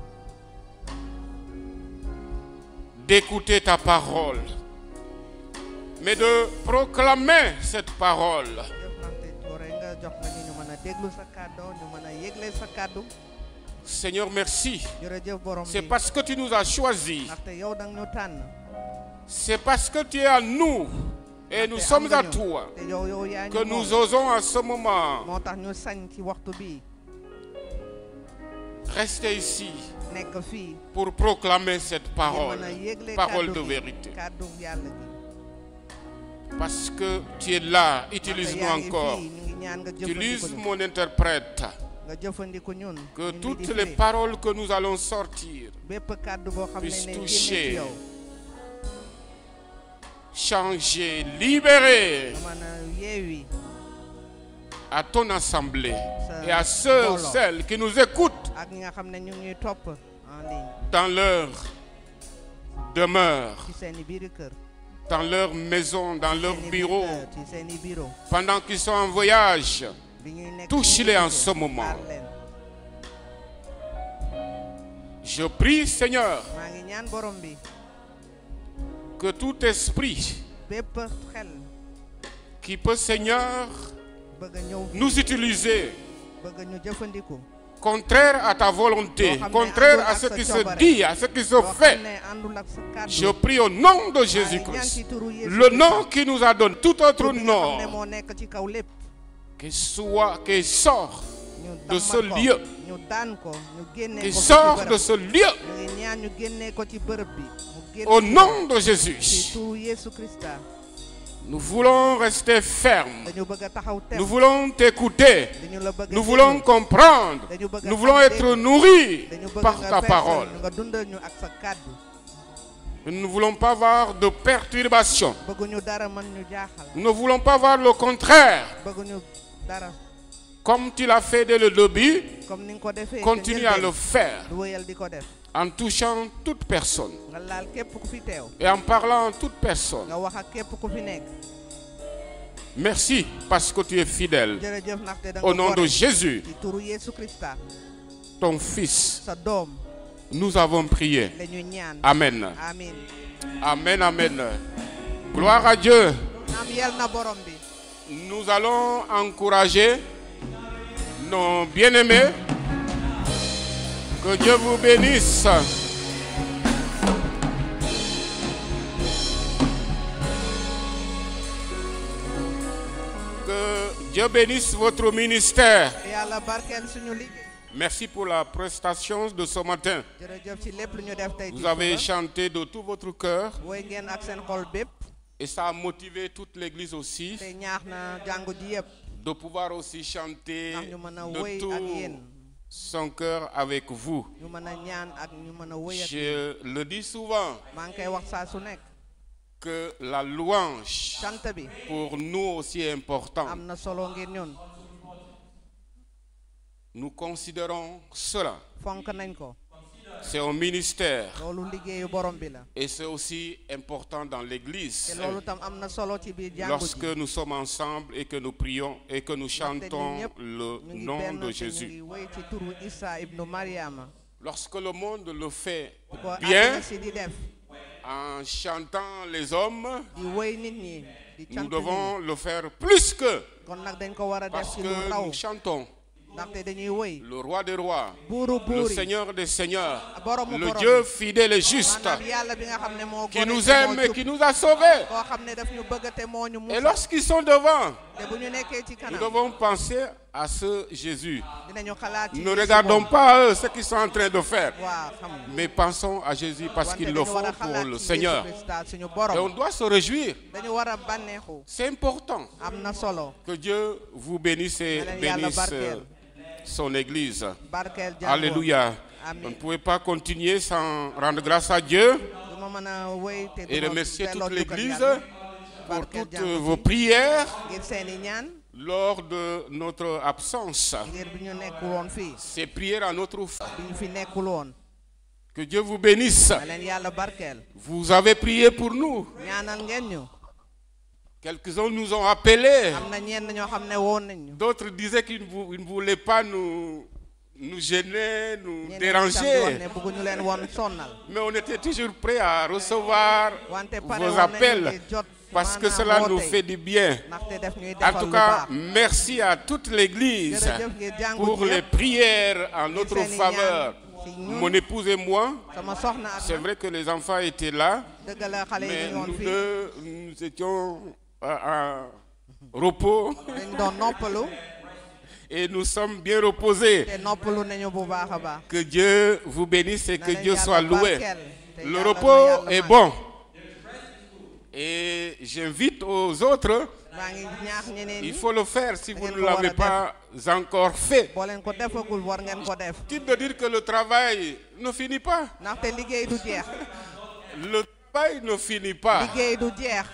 d'écouter ta parole, mais de proclamer cette parole. jëflante gore nga jox nañu ñu mën a déglu sa kàddu ñu mën a yëgle sa kàddu. Seigneur, merci. jërëjëf borom C'est bi. parce que tu nous as choisis. ndaxte yow dang ñu tànn. C'est parce que tu es à nous et nous sommes à toi te yow yaa ñu que nous moom. osons à ce moment moo tax ñu sañ ci waxtu bi rester ici nekk fii. pour proclamer cette parole, mën a yëgle parole de kàddu gi, vérité. kàddu yàlla gi. Parce que tu es là, utilise-nous yaa ngi encore. fii, ñu ngi ñaan nga Utilise jëfandiku ñu. mon interprète. nga jëfandiku ñun. Que ñun ñi toutes di les firi. paroles que nous allons sortir bépp kàddu boo xam ne puissent ne génne ci toucher, yow. changer, libérer nga mën a yeewi. à ton assemblée et à ceux, mbooloo. celles qui nous écoutent ak ñi nga xam ne ñu ngi ñuy topp en ligne. dans leur demeure, ci seen i biir kër. dans leur maison, dans leur seen i bureau, biir kër, ci seen i bureau. pendant qu'ils sont en voyage. bi ñuy nekk Touche-les en ce moment. baal leen. Je prie, Seigneur, maa ngi ñaan borom bi. que tout esprit bépp xel qui peut, Seigneur, bëgg a ñëw fii, nous utiliser bëgg ñu jëfandiku. contraire à ta volonté, contraire à ce qui se dit, à ce qui se fait. Je prie au nom de Jésus-Christ, le nom qui nous a donné tout autre nom, qu'il sort de ce lieu. ñu daan ko ñu génne Qui ko ci sort bërëb. de ce lieu. ñu ngi ñaan ñu génne ko ci bërëb bi mu génn Au ci nom de ci Jésus. turu Yesu Christa Nous voulons rester fermes. dañu bëgg a taxaw tem Nous voulons t'écouter. dañu la bëgg a Nous voulons déglu. comprendre. dañu bëgg a Nous voulons xam être dégg. nourris dañu bëgg par nga ta feesal parole. ñu nga dundal ñu ak sa kàddu Nous ne voulons pas avoir de perturbation. bëgguñu dara mën ñu jaaxal Nous ne voulons pas voir le contraire. bëgguñu dara Comme tu l'as fait dès le début, comme ni nga ko defee continue à le faire du wéyal di ko def en touchant toute personne nga laal képp ku fi teew et en parlant à toute personne. nga wax ak képp ku fi nekk Merci parce que tu es fidèle. jërëjëf ndaxte da nga Au nom de gore. Jésus, ci turu Yesu Christa ton Fils, sa doom nous avons prié. la ñu ñaan Amen. amin Amen, amen. Gloire à Dieu. am yel na borom bi Nous allons encourager nos bien-aimés. Que Dieu vous bénisse. Que Dieu bénisse votre ministère. yàlla barkeel suñu liggéey Merci pour la prestation de ce matin. jërëjëf ci lépp lu ñu def tey ci Vous avez suba. chanté de tout votre cœur woy ngeen ak seen xol bépp et ça a motivé toute l'église aussi te ñaax na jàngu ji yëpp de pouvoir aussi chanter ndax ñu mën a de woy ak tout yéen son cœur avec vous. ñu mën a ñaan ak ñu mën a woy ak Je le dis souvent maa ngi koy wax saa su nekk que la louange cant bi pour nous aussi est importante. am na solo ngir ñun Nous considérons cela. fonk nañ ko C'est un ministère loolu liggéeyu borom bi la et c'est aussi important dans te l'église. loolu tam am na solo ci biir jàngu Lorsque ji nous sommes ensemble et que nous prions et que nous chantons le ñu ngi nom benn de te ñu Jésus. ngi woy ci turu Isa ibnu Mariama Lorsque le monde le fait ko bien, àddina si di def en chantant les hommes, di woy nit ñi di cant nous nit devons le faire plus que, ñi kon nag dañ ko war a def parce ci que lu raw nous chantons ndaxte dañuy woy le roi des rois, buuru le buuri Seigneur des seigneurs, boromu le borom Dieu fidèle et juste, maanaam yàlla bi nga xam ne moo qui gore nous te moo aime et jub. qui nous a sauvés. koo xam ne daf ñu bëgg te moo ñu Et musal lorsqu'ils sont devant, te bu ñu nekkee ci nous kanam devons penser à ce Jésus. dinañu xalaat ci Ne Yeesu regardons moom. pas à eux ce qu'ils sont en train de faire, waaw xam nga mais pensons à Jésus parce wante qu'ils le dañu font war a pour xalaat le ci Seigneur. Yeesu Krista suñu Et on borom doit se réjouir. dañu war a bànneexu C'est important. am na solo Que Dieu vous bénisse et Na leen yàlla bénisse barkeel. son Église. barkeel jàngoon Alléluia. Amen. On ne pouvait pas continuer sans rendre grâce à Dieu du ma mën a woy te et du ma remercier delloo toute jukkal l'Église yàlla. pour barkeel toutes jàngu vos ji. prières ngir seeni ñaan lors de notre absence. ngir bi ñu nekkul woon fii Ces prières à notre fin. bi ñu fi nekkul woon Que Dieu vous bénisse. na leen yàlla barkeel Vous avez prié pour nous. ñaanal ngeen ñu Quelques-uns nous ont appelés. am na ñenn ñoo xam ne woon nañ ñu D'autres disaient qu'ils ne voulaient pas nous gêner, nous ñeneen itam di wax déranger. ne bëgguñu leen woon sonnal Mais on était toujours prêts à recevoir wante pare vos woon nañu appels ngir jot parce que maanaam cela nous woote fait du bien. ndaxte def ñuy En defal tout lu cas, baax merci à toute l'Église jërëjëf ngir jàngu pour ji les yëpp prières en notre seeni faveur. ñaan si ñun. Mon épouse et moi, sama soxna ak c'est vrai que les enfants étaient là, dëgg la xale yi mais ñu woon nous fii deux, nous étions en repos dañ doon noppalu et nous sommes bien reposés. te noppalu nañu bu baax a baax Que Dieu vous bénisse et Na que leen Dieu yàlla soit loué. barkeel, te Le yàlla na repos yàlla est may. bon. Et j'invite aux autres, maa ngi ñaax ñeneen il ñi faut le faire si vous ngeen ne ko war a l'avez def. pas encore fait. boo leen ko defagul war ngeen ko def Inutile de dire que le travail ne finit pas. ndaxte liggéey du jeex Le travail ne finit pas. liggéey du jeex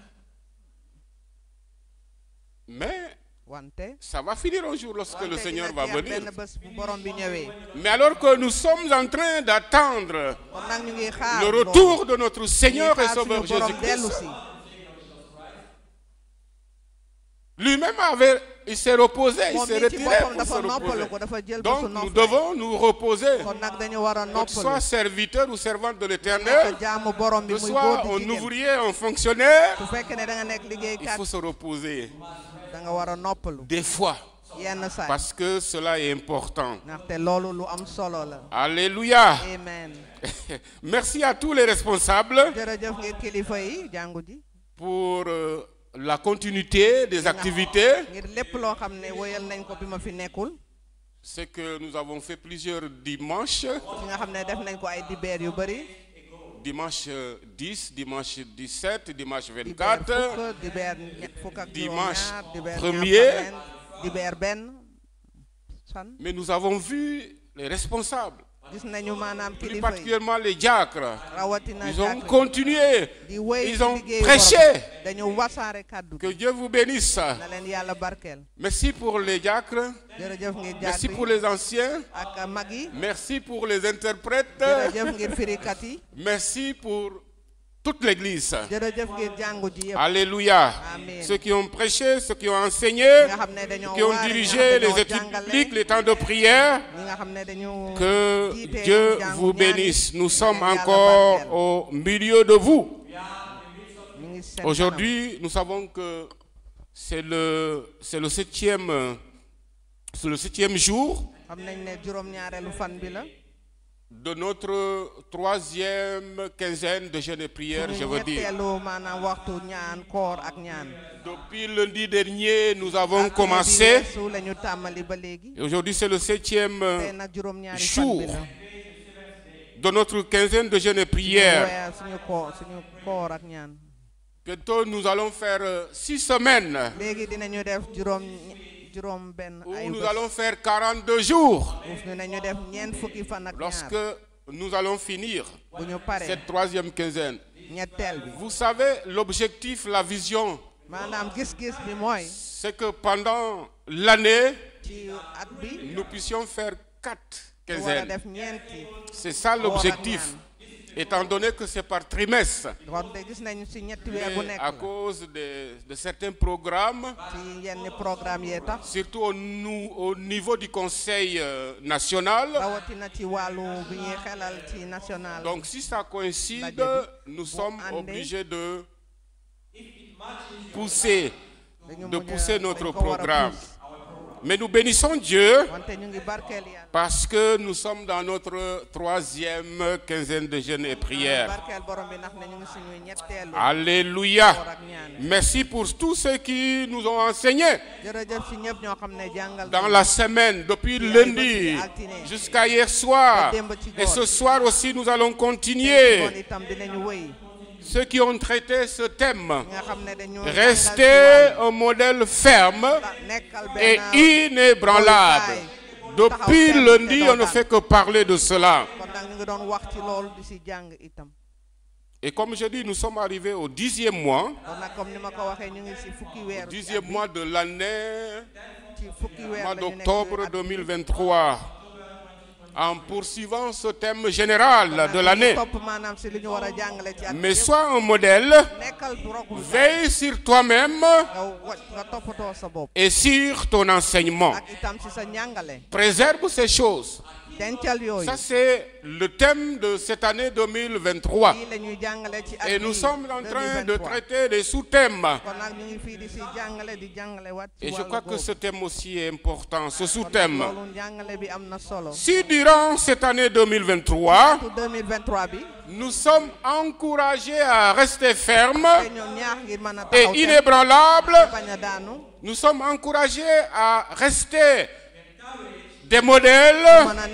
Mais wante ça va finir un jour lorsque le Seigneur va dina jeex venir. benn bés bu borom bi ñëwee Mais alors que nous sommes en train d'attendre kon nag ñu ngi xaar le loolu. retour de notre Seigneur Ñu ngi et xaar Sauveur suñu borom dellu Jésus-Christ, si lui-même il s'est reposé, il moom s'est mi ci retiré boppam pour se dafa noppalu reposer. ko dafa jël Donc bésu nous noppalu devons nous reposer. kon nag dañu war a Que tu noppalu sois serviteur ou servante de nekk l'Éternel, jaamu borom bi que muy soit góor un di jigéen ouvrier, un fonctionnaire, su fekkee ne da nga nekk il liggéeykat faut se reposer da nga war a noppalu des fois yenn saa parce que cela est important. ndaxte loolu lu am solo la Alléluia. amen Merci à tous les responsables jërëjëf ngir kilifa yi jàngu ji pour la continuité des activités. ngir lépp loo xam ne woyal nañ ko bi ma fi nekkul C'est que nous avons fait plusieurs dimanches. Dimanche 10, dimanche 17, dimanche 24, dimanche 1er. Mais nous avons vu les responsables, plus particulièrement les diacres. Ils ont continué, ils ont prêché. Que Dieu vous bénisse. Merci pour les diacres, merci pour les anciens, merci pour les interprètes, merci pour toute l'église. Alléluia. Ceux qui ont prêché, ceux qui ont enseigné, qui ont dirigé les études bibliques, les temps de prière. Que Dieu vous bénisse. Nous sommes encore au milieu de vous. Aujourd'hui, nous savons que c'est le septième jour de notre troisième quinzaine de jeûne et prière, je veux dire. Depuis lundi dernier, nous avons commencé. Et aujourd'hui, c'est le septième jour de notre quinzaine de jeûne et prière. Bientôt, nous allons faire 6 semaines. Où nous allons faire 42 jours. Lorsque nous allons finir cette troisième quinzaine. Vous savez, l'objectif, la vision, c'est que pendant l'année, nous puissions faire 4 quinzaines. C'est ça l'objectif. Étant donné que c'est par trimestre, mais à cause de certains programmes, surtout au niveau du Conseil national, donc si ça coïncide, nous sommes obligés de pousser notre programme. Mais nous bénissons Dieu parce que nous sommes dans notre troisième quinzaine de jeûne et prière. Alléluia. Merci pour tous ceux qui nous ont enseigné dans la semaine, depuis lundi jusqu'à hier soir. Et ce soir aussi, nous allons continuer. Ceux qui ont traité ce thème, restez un modèle ferme et inébranlable. Depuis lundi, on ne fait que parler de cela. Et comme je dis, nous sommes arrivés au 10e mois. Au 10e mois de l'année, mois d'octobre 2023. En poursuivant ce thème général de l'année. Mais sois un modèle, veille sur toi-même et sur ton enseignement. Préserve ces choses. Ça, c'est le thème de cette année 2023. Et nous sommes en train de traiter des sous-thèmes. Et je crois que ce thème aussi est important, ce sous-thème. Si durant cette année 2023, nous sommes encouragés à rester fermes et inébranlables, nous sommes encouragés à rester des modèles,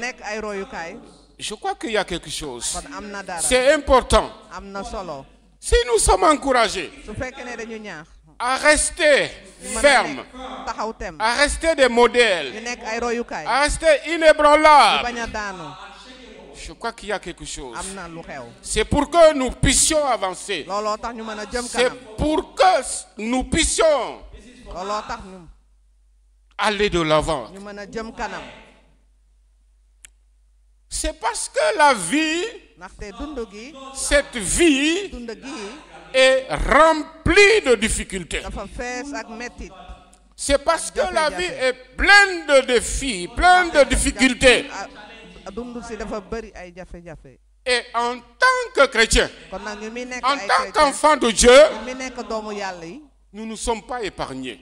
je crois qu'il y a quelque chose. C'est important. Si nous sommes encouragés à rester fermes, à rester des modèles, à rester inébranlables, je crois qu'il y a quelque chose. C'est pour que nous puissions avancer. C'est pour que nous puissions aller de l'avant. C'est parce que la vie, cette vie est remplie de difficultés. C'est parce que la vie est pleine de défis, pleine de difficultés. Et en tant que chrétien, en tant qu'enfant de Dieu, nous ne sommes pas épargnés.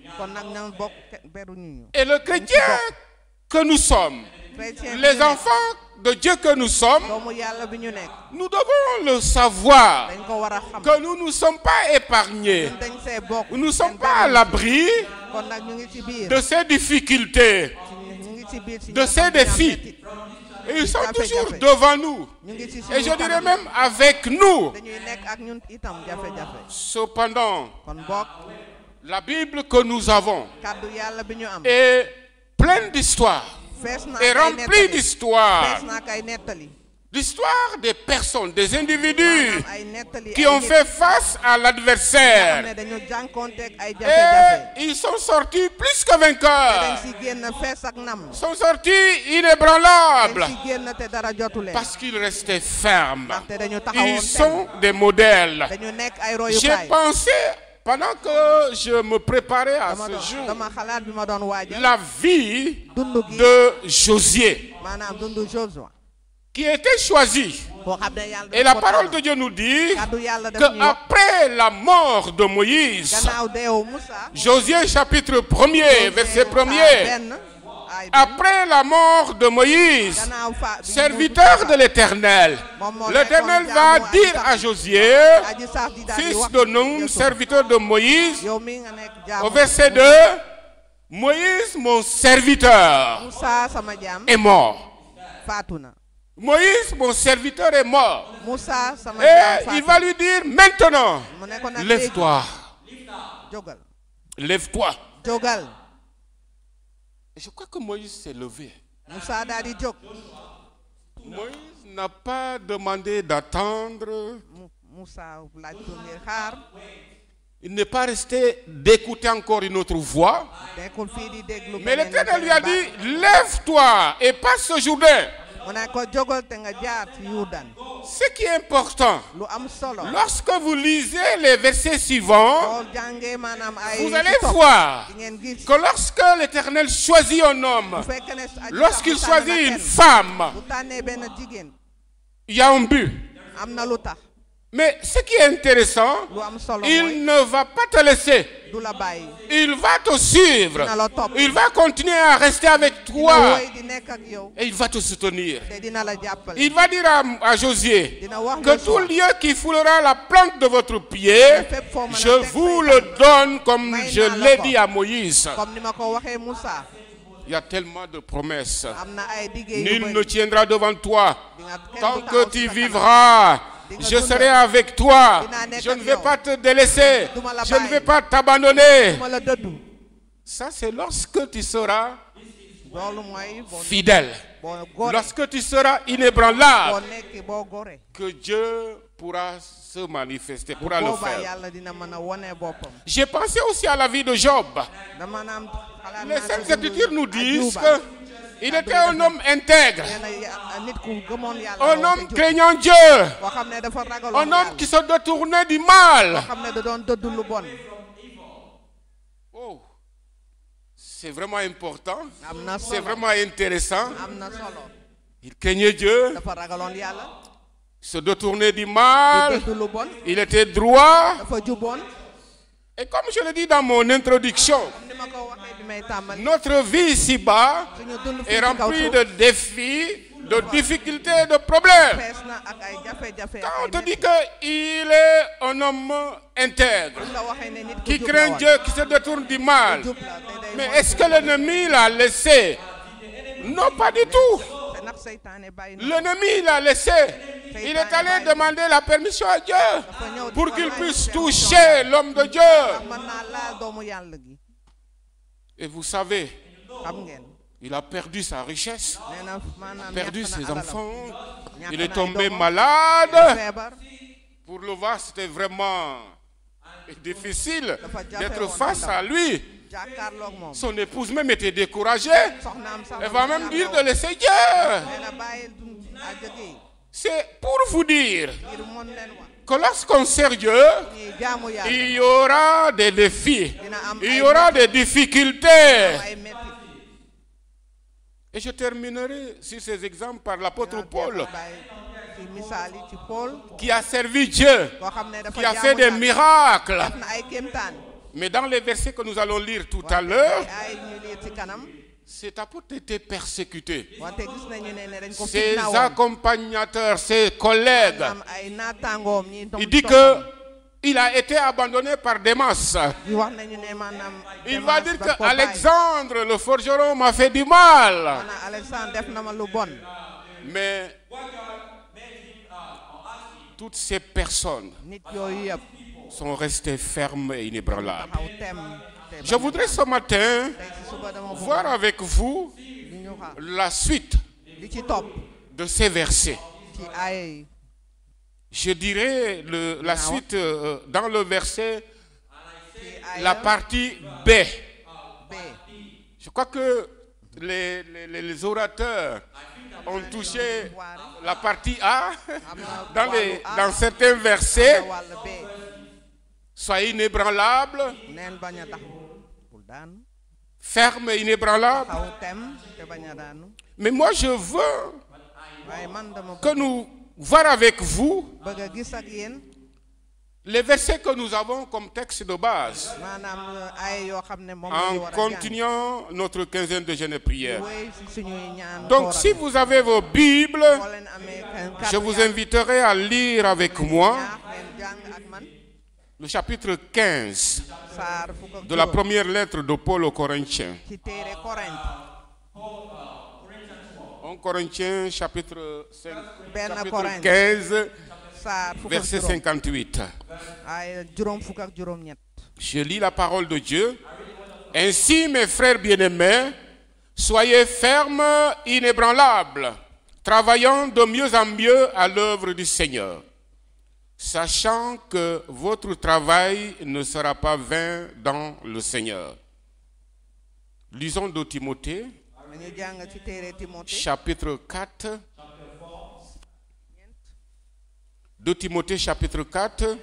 Et le chrétien que nous sommes, les enfants de Dieu que nous sommes, nous devons le savoir que nous ne sommes pas épargnés. Nous ne sommes pas à l'abri de ces difficultés. de ces défis. Et ils sont toujours devant nous. Et je dirais même avec nous. Cependant, la Bible que nous avons est pleine d'histoires, est remplie d'histoires. L'histoire des personnes, des individus qui ont fait face à l'adversaire. Et ils sont sortis plus que vainqueurs. Ils sont sortis inébranlables. Parce qu'ils restaient fermes. Ils sont des modèles. J'ai pensé, pendant que je me préparais à ce jour, la vie de Josué, qui était choisi. Et la parole de Dieu nous dit qu'après la mort de Moïse, Josué chapitre 1er, verset 1er, après la mort de Moïse, serviteur de l'Éternel, l'Éternel va dire à Josué, fils de Nun, serviteur de Moïse, au verset 2, Moïse, mon serviteur, est mort. Moïse, mon serviteur, est mort. Et il va lui dire, maintenant, lève-toi. Lève-toi. Et je crois que Moïse s'est levé. Moïse n'a pas demandé d'attendre. Il n'est pas resté d'écouter encore une autre voix. Mais l'Éternel lui a dit, lève-toi et passe ce Jourdain. Ce qui est important, lorsque vous lisez les versets suivants, vous allez voir que lorsque l'Éternel choisit un homme, lorsqu'il choisit une femme, il y a un but. Mais ce qui est intéressant, il ne va pas te laisser. Il va te suivre. Il va continuer à rester avec toi. Et il va te soutenir. Il va dire à Josué que tout lieu qui foulera la plante de votre pied, je vous le donne comme je l'ai dit à Moïse. Il y a tellement de promesses. Nul ne tiendra devant toi tant que tu vivras. Je serai avec toi. Je ne vais pas te délaisser. Je ne vais pas t'abandonner. Ça, c'est lorsque tu seras fidèle. Lorsque tu seras inébranlable, que Dieu pourra se manifester, pourra le faire. J'ai pensé aussi à la vie de Job. Les Saintes Écritures nous disent qu'il était un homme intègre, un homme craignant Dieu, un homme qui se détournait du mal. Oh, c'est vraiment important, c'est vraiment intéressant. Il craignait Dieu, se détournait du mal, il était droit. Et comme je l'ai dit dans mon introduction, notre vie ici-bas est remplie de défis, de difficultés et de problèmes. Quand on te dit qu'il est un homme intègre, qui craint Dieu, qui se détourne du mal, mais est-ce que l'ennemi l'a laissé? Non, pas du tout. L'ennemi l'a laissé. Il est allé demander la permission à Dieu pour qu'il puisse toucher l'homme de Dieu. Et vous savez, il a perdu sa richesse, a perdu ses enfants, il est tombé malade. Pour le voir, c'était vraiment difficile d'être face à lui. Son épouse même était découragée. Elle va même dire de laisser Dieu. C'est pour vous dire que lorsqu'on sert Dieu, il y aura des défis, il y aura des difficultés. Et je terminerai sur ces exemples par l'apôtre Paul, qui a servi Dieu, qui a fait des miracles. Mais dans les versets que nous allons lire tout à l'heure, cet apôtre était persécuté. Ses accompagnateurs, ses collègues, il dit que il a été abandonné par Démas. Il va dire que Alexandre le forgeron m'a fait du mal. Mais toutes ces personnes sont restées fermes et inébranlables. Je voudrais ce matin voir avec vous la suite de ces versets. Je dirais la suite dans le verset, la partie B. Je crois que les orateurs ont touché la partie A dans certains versets. Soyez inébranlables, ferme et inébranlable. Mais moi je veux que nous voir avec vous les versets que nous avons comme texte de base en continuant notre quinzaine de jeûne et prière. Donc si vous avez vos Bibles, je vous inviterai à lire avec moi le chapitre 15 de la première lettre de Paul aux Corinthiens. 1 Corinthiens chapitre 15, verset 58. Je lis la parole de Dieu. Ainsi, mes frères bien-aimés, soyez fermes, inébranlables, travaillant de mieux en mieux à l'œuvre du Seigneur, sachant que votre travail ne sera pas vain dans le Seigneur. Lisons de Timothée, chapitre 4. De Timothée, chapitre 4.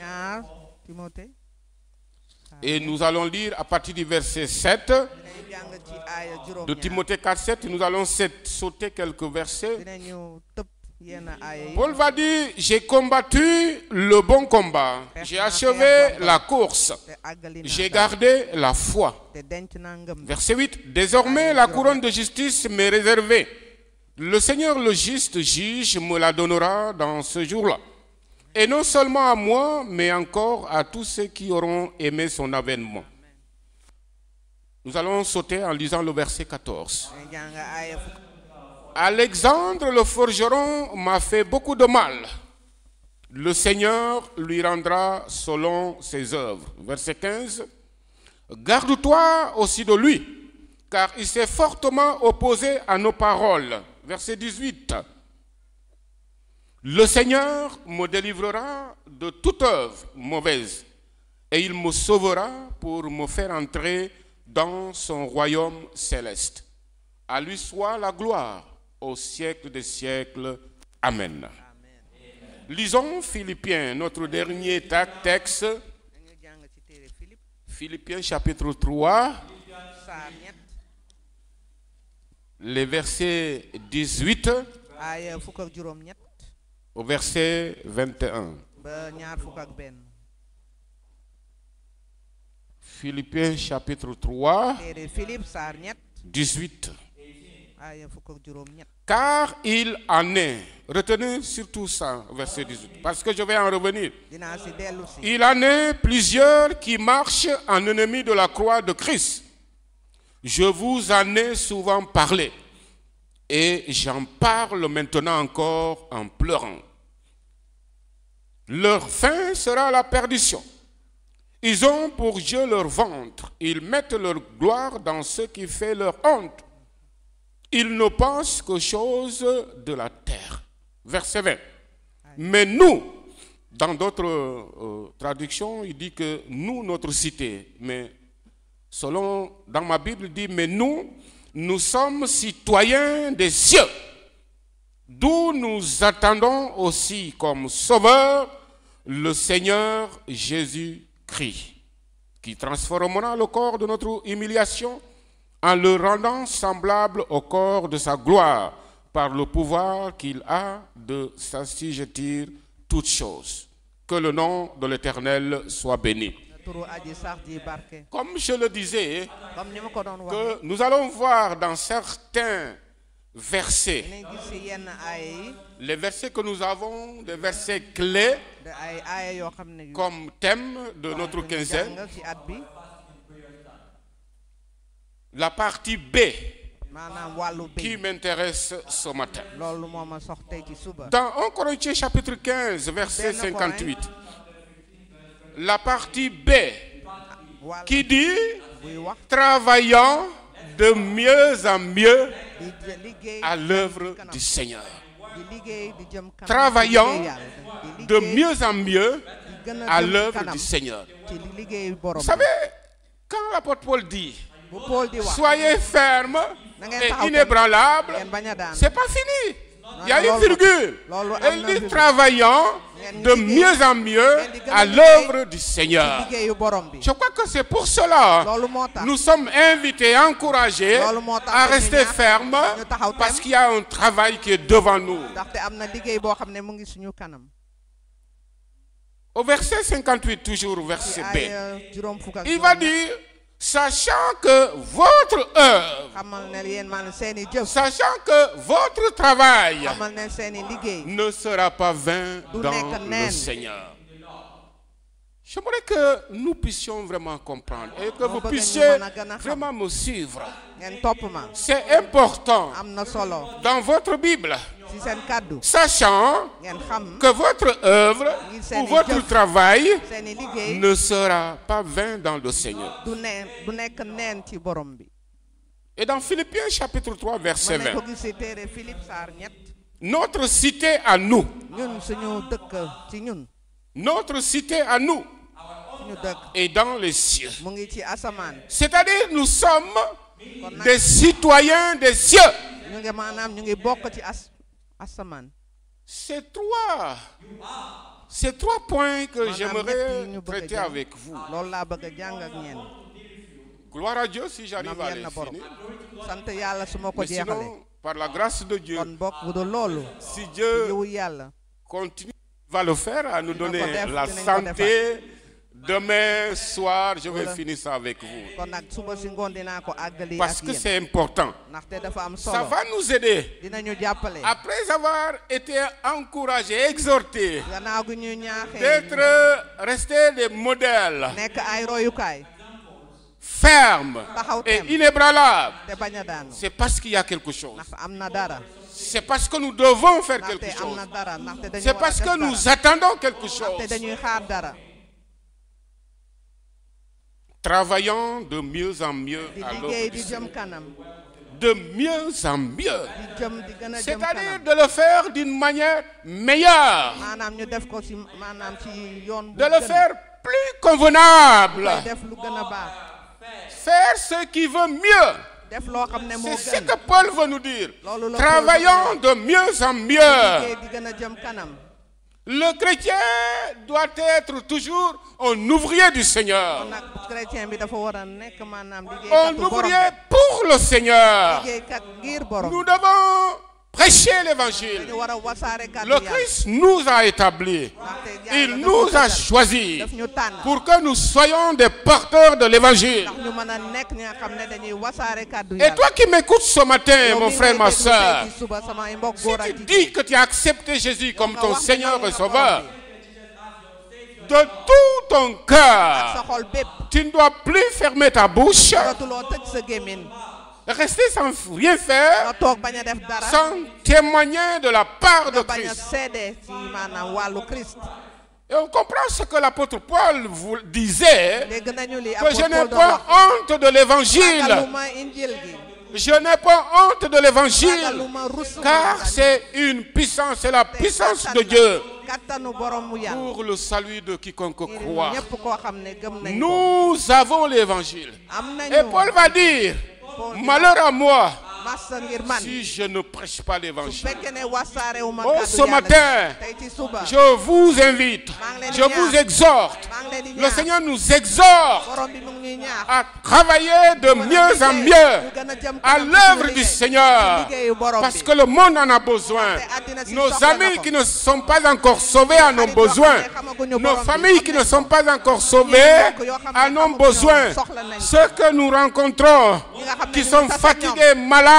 Et nous allons lire à partir du verset 7. De Timothée 4, 7, nous allons sauter quelques versets. Paul va dire, j'ai combattu le bon combat, j'ai achevé la course, j'ai gardé la foi. Verset 8, désormais la couronne de justice m'est réservée. Le Seigneur le juste juge me la donnera dans ce jour-là. Et non seulement à moi, mais encore à tous ceux qui auront aimé son avènement. Nous allons sauter en lisant le verset 14. Alexandre le forgeron m'a fait beaucoup de mal. Le Seigneur lui rendra selon ses œuvres. Verset 15. Garde-toi aussi de lui, car il s'est fortement opposé à nos paroles. Verset 18. Le Seigneur me délivrera de toute œuvre mauvaise, et il me sauvera pour me faire entrer dans son royaume céleste. À lui soit la gloire au siècle des siècles. Amen. Lisons Philippiens, notre dernier texte. Philippiens chapitre 3, les versets 18 au verset 21. Philippiens chapitre 3, 18. Car il en est, retenez surtout ça, verset 18, parce que je vais en revenir. Il en est plusieurs qui marchent en ennemis de la croix de Christ. Je vous en ai souvent parlé, et j'en parle maintenant encore en pleurant. Leur fin sera la perdition. Ils ont pour Dieu leur ventre. Ils mettent leur gloire dans ce qui fait leur honte. Ils ne pensent qu'aux choses de la terre. Verset 20. Mais nous, dans d'autres traductions, il dit que nous, notre cité. Mais selon, dans ma Bible, il dit, mais nous sommes citoyens des cieux, d'où nous attendons aussi comme sauveur le Seigneur Jésus-Christ, qui transformera le corps de notre humiliation en le rendant semblable au corps de sa gloire, par le pouvoir qu'il a de s'assujettir toutes choses. Que le nom de l'Éternel soit béni. Comme je le disais, que nous allons voir dans certains versets, les versets que nous avons, des versets clés, comme thème de notre quinzaine. La partie B qui m'intéresse ce matin. Dans 1 Corinthiens chapitre 15, verset 58, la partie B qui dit « Travaillant de mieux en mieux à l'œuvre du Seigneur ». Travaillant de mieux en mieux à l'œuvre du Seigneur. Vous savez, quand l'apôtre Paul dit soyez fermes et inébranlables, c'est pas fini. Il y a une virgule. Elle dit travaillant de mieux en mieux à l'œuvre du Seigneur. Je crois que c'est pour cela nous sommes invités, encouragés à rester fermes parce qu'il y a un travail qui est devant nous. Au verset 58, toujours verset B, il va dire sachant que votre œuvre, sachant que votre travail ne sera pas vain dans le Seigneur. J'aimerais que nous puissions vraiment comprendre et que vous puissiez vraiment me suivre. C'est important dans votre Bible, sachant que votre œuvre ou votre travail ne sera pas vain dans le Seigneur. Et dans Philippiens chapitre 3 verset 20, notre cité à nous, notre cité à nous est dans les cieux. C'est-à-dire nous sommes des citoyens des cieux. Ces trois points que j'aimerais traiter avec vous. Gloire à Dieu si j'arrive à les finir. Mais sinon, par la grâce de Dieu, si Dieu continue, va le faire, à nous donner la santé. Demain soir, je vais finir ça avec vous. Parce que c'est important. Ça va nous aider. Après avoir été encouragés, exhortés, d'être restés des modèles fermes et inébranlables, c'est parce qu'il y a quelque chose. C'est parce que nous devons faire quelque chose. C'est parce que nous attendons quelque chose. Travaillant de mieux en mieux à l'œuvre du Seigneur. De mieux en mieux. C'est-à-dire de le faire d'une manière meilleure. De le faire plus convenable. Faire ce qui veut mieux. C'est ce que Paul veut nous dire. Travaillons de mieux en mieux. Le chrétien doit être toujours un ouvrier du Seigneur. Un ouvrier pour le Seigneur. Nous devons prêcher l'évangile. Le Christ nous a établis. Il nous a choisis pour que nous soyons des porteurs de l'évangile. Et toi qui m'écoutes ce matin, mon frère, ma soeur, si tu dis que tu as accepté Jésus comme ton Seigneur et Sauveur, de tout ton cœur, tu ne dois plus fermer ta bouche, rester sans rien faire, sans témoigner de la part de Christ. Et on comprend ce que l'apôtre Paul vous disait, que je n'ai pas honte de l'évangile. Je n'ai pas honte de l'évangile, car c'est une puissance, c'est la puissance de Dieu pour le salut de quiconque croit. Nous avons l'évangile. Et Paul va dire, malheur à moi si je ne prêche pas l'évangile. Oh, ce matin, je vous invite, je vous exhorte. Le Seigneur nous exhorte à travailler de mieux en mieux à l'œuvre du Seigneur. Parce que le monde en a besoin. Nos amis qui ne sont pas encore sauvés en ont besoin. Nos familles qui ne sont pas encore sauvées en ont besoin. Ceux que nous rencontrons, qui sont fatigués, malades,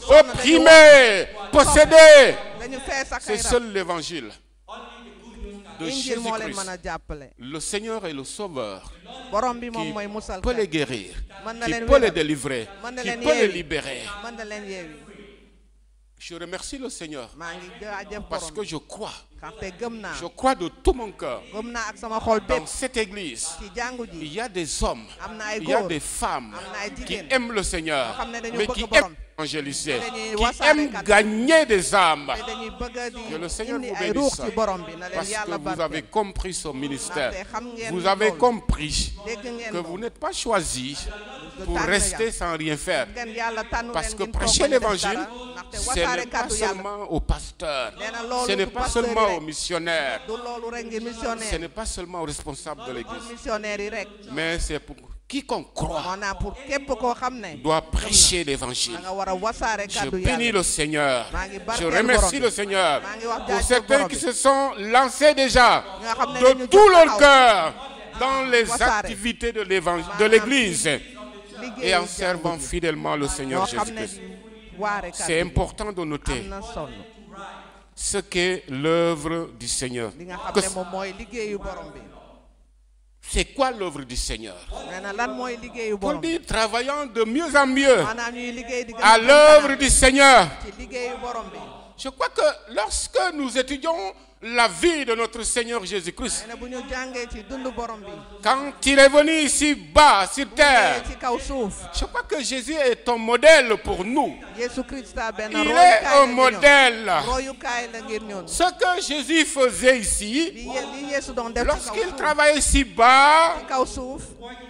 opprimés, possédés, c'est seul l'évangile de injil moo leen mën a Jésus-Christ, jàppale. le Seigneur est le Sauveur borom bi moom qui mooy musal peut les guérir, mën na qui leen peut les wéral, délivrer, mën na qui leen peut les yeewi, libérer. mën na leen yeewi. Je remercie le Seigneur maa ngi jaajëf parce borom que je crois, ndaxte gëm naa je crois de tout mon cœur. gëm naa ak sama xol Dans bépp cette église, ci jàngu ji il y a des hommes, am na ay il y a góor des femmes am na ay qui jigéen aiment le Seigneur, yoo xam ne dañu mais bëgg qui borom. aiment évangéliser, dañuy qui wasaare aiment kàddu. gagner des âmes. te dañuy bëgg di Que le Seigneur indi vous ay ruux bénisse ci borom bi na leen parce que yàlla vous barkeel. avez compris ce ministère. ndaxte xam ngeen Vous avez loolu. compris dégg ngeen que loolu. vous n'êtes pas choisi pour tànn rester yàlla. sans rien faire. ngeen yàlla tànnu Parce leen que ngeen toog prêcher bañ a def l'évangile, dara, ndaxte ce wasaare n'est pas kàddu yàlla. seulement aux pasteurs, nee na loolu ce n'est du pas pasteur yi seulement rek. aux missionnaires, du loolu rek ngi ce missionnaire n'est pas seulement aux responsables de du l'église, missionnaire yi rek. mais c'est pour quiconque croit moo naa pour képp koo xam ne doit prêcher l'évangile. da nga war a wasaare Je kàddu bénis yàlla. le Seigneur. maa ngi Je barkeel remercie borom le bi. Seigneur maa ngi wax pour jaajëf certains borom qui bi. se sont lancés déjà nga xam ne de dañu tout jóg leur taxaw. cœur dans les Wasaare. activités de l'évangile, de l'église et liggéeyu en servant jàngu ji. fidèlement le Seigneur ñoo xam ne Jésus-Christ. di waare kàddu C'est gi. important de noter am na sonn ce qu'est l'œuvre du Seigneur. li nga xam Que ne moom mooy liggéeyu borom bi. C'est quoi l'œuvre du Seigneur? nee na lan mooy liggéeyu Pour borom bi. dire, travaillant de mieux en mieux maanaam ñuy liggéey di gën à a l'œuvre du Seigneur. ci liggéeyu borom bi. Je crois que lorsque nous étudions la vie de notre Seigneur Jésus-Christ, nee na bu ñu jàngee ci dund borom bi. quand il est venu ici bas sur terre, ci kaw suuf. je crois que Jésus est un modèle pour nous. Yesu Christa benn Il est royukaay un la ngir modèle. ñun. royukaay la ngir ñun. Ce que Jésus faisait ici, li Yesu doon def ci kaw lorsqu'il suuf. travaillait ici bas, ci kaw suuf.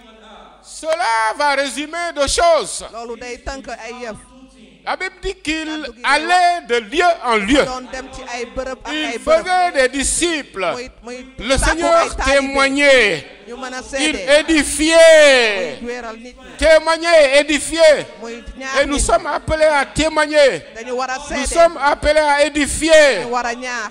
cela va résumer deux choses. loolu day tënk ay yëf. La Bible dit qu'il allait de lieu en lieu. doon dem ci ay bërëb ak Il ay bërëb. faisait des disciples. muy Le sàkku Seigneur ay taalibe. témoignait. ñu mën a Il seede. édifiait. muy wéeral nit ñi. Témoigner, édifier. muy ñaax Et nous nit ñi. sommes appelés à témoigner. dañu war a Nous seede. sommes appelés à édifier. dañu war a ñaax.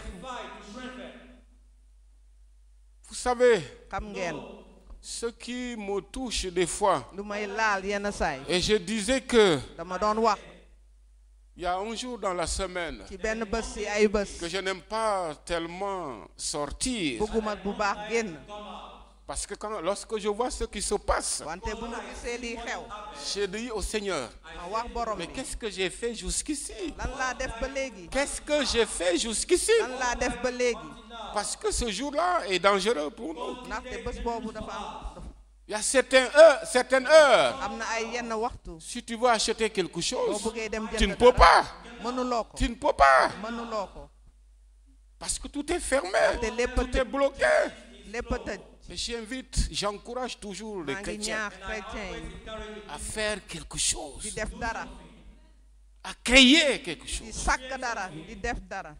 Vous savez, xam ngeen. ce qui me touche des fois, lu may laal yenn saay. et je disais que dama doon wax. il y a un jour dans la semaine ci benn bés ci ay bés. que je n'aime pas tellement sortir. bëgguma bu baax génn. Parce que lorsque je vois ce qui se passe, wante bu ñu gisee lii xew. je dis au Seigneur, ma wax borom mais bi. qu'est-ce que j'ai fait jusqu'ici? lan laa def ba léegi. Qu'est-ce que j'ai fait jusqu'ici? lan laa def ba léegi. Parce que ce jour-là est dangereux pour nous. ndaxte bés boobu dafa am. Il y a certaines heures. am na ay yenn waxtu. Si tu veux acheter quelque boo chose, bëggee dem jënd tu ne peux pas. mënuloo ko. Tu ne peux pas. mënuloo ko. Parce que tout est fermé. te lépp Tout est bloqué. lépp tëj. Et j'encourage toujours les maa ngi chrétiens ñaax chrétien yi. à faire quelque chose, di def dara. à créer quelque chose. di sàkk dara. di def dara.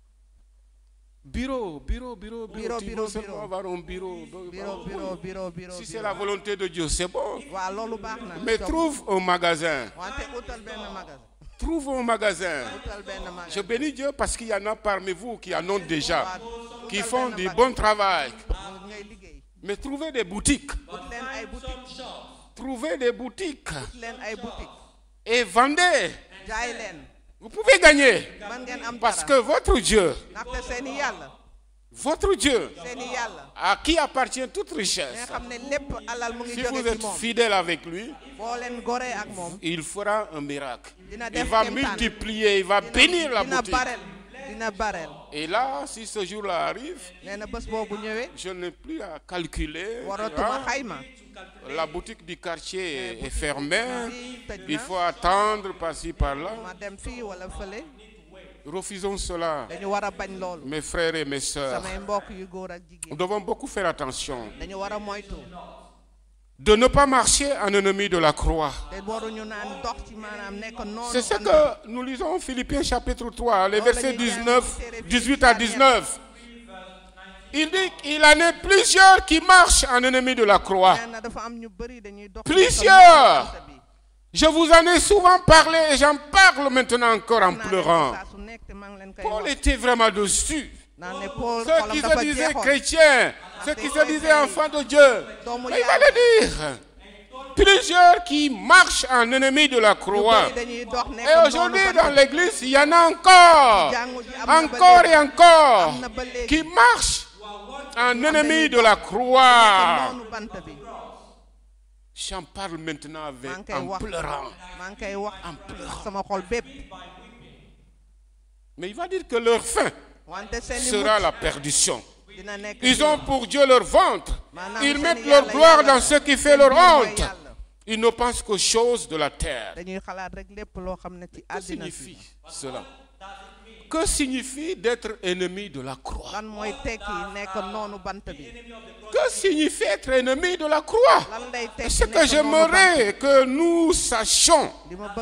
Bureau. Tu veux seulement avoir un bureau. bureau. Si c'est la volonté de Dieu, c'est bon. waaw loolu baax na. Mais trouve un magasin. wante utal benn magasin. Trouve un magasin. utal benn magasin. Je bénis Dieu parce qu'il y en a parmi vous qui en ont déjà, qui font du bon travail. ngay liggéey. Mais trouvez des boutiques. ut leen ay boutique. Trouvez des boutiques ut leen ay boutique. et vendez. jaay leen. Vous pouvez gagner. man ngeen am Parce dara. que votre Dieu, ndaxte seeni yàlla. votre Dieu, seeni yàlla. à qui appartient toute nga richesse, xam ne lépp alal mu ngi si vous jóge ci êtes moom. fidèle avec lui, boo leen goree ak moom. il fera un miracle. dina Il def va kéemtaan. multiplier, il va bénir la dina boutique. bareel. dina bareel. Et là, si ce jour-là arrive, nee na bés boobu ñëwee. je n'ai plus à calculer. waratuma Ah, xayma. la boutique du quartier est fermée. tëj Il na. faut attendre par-ci, par-là. ma dem fii wala fële. Refusons cela. dañu war a bañ loolu. Mes frères et mes sœurs, samay mbokk yu góor ak nous jigéen. devons beaucoup faire attention dañu war a moytu. de ne pas marcher en ennemi de la croix. te waruñu naan dox ci maanaam nekk noonu. C'est ce que nous lisons en Philippiens chapitre 3, les versets 18 à 19. Il dit qu'il en est plusieurs qui marchent en ennemi de la croix. nee na dafa am ñu bëri dañuy dox. Plusieurs. Je vous en ai souvent parlé et j'en parle maintenant encore en pleurant. saa su nekk te maa ngi leen koy Paul wax. était vraiment dessus. naan ne Paul Ceux qui xolam se dafa disaient jeexoon. chrétiens, ceux qui se disaient enfants de Dieu, mais il va le dire. Plusieurs qui marchent en ennemi de la croix. ñu bëri dañuy dox nekk Et noonu aujourd'hui ba dans l'église, il y en a encore. jàngu ji am na ba Encore léegi. et encore. am na ba léegi. Qui marchent un ennemi de la croix. J'en parle maintenant en pleurant. Mais il va dire que leur fin sera la perdition. Ils ont pour Dieu leur ventre. Ils mettent leur gloire dans ce qui fait leur honte. Ils ne pensent qu'aux choses de la terre. Que signifie cela? Que signifie d'être ennemi de la croix? Que signifie être ennemi de la croix? Ce que j'aimerais que nous sachions.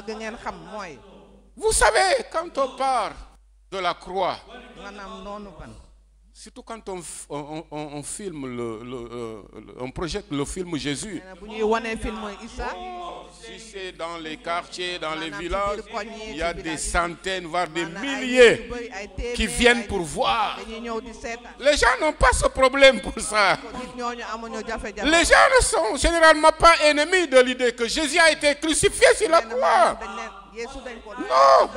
Vous savez, quand on parle de la croix, surtout quand on filme, on projette le film Jésus. Si c'est dans les quartiers, dans les villages, il y a des centaines, voire des milliers qui viennent pour voir. Les gens n'ont pas ce problème pour ça. Les gens ne sont généralement pas ennemis de l'idée que Jésus a été crucifié sur la croix. Non.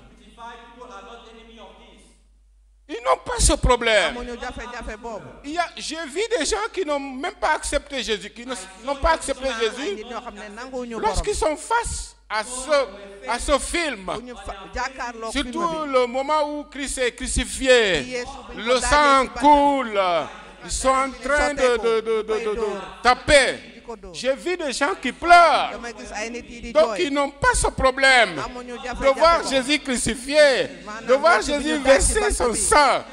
Ils n'ont pas ce problème. J'ai vu des gens qui n'ont même pas accepté Jésus, qui n'ont pas accepté Jésus lorsqu'ils sont face à ce film. Surtout le moment où Christ est crucifié, le sang coule, ils sont en train de taper. J'ai vu des gens qui pleurent. Donc ils n'ont pas ce problème de voir Jésus crucifié, de voir Jésus verser son sang.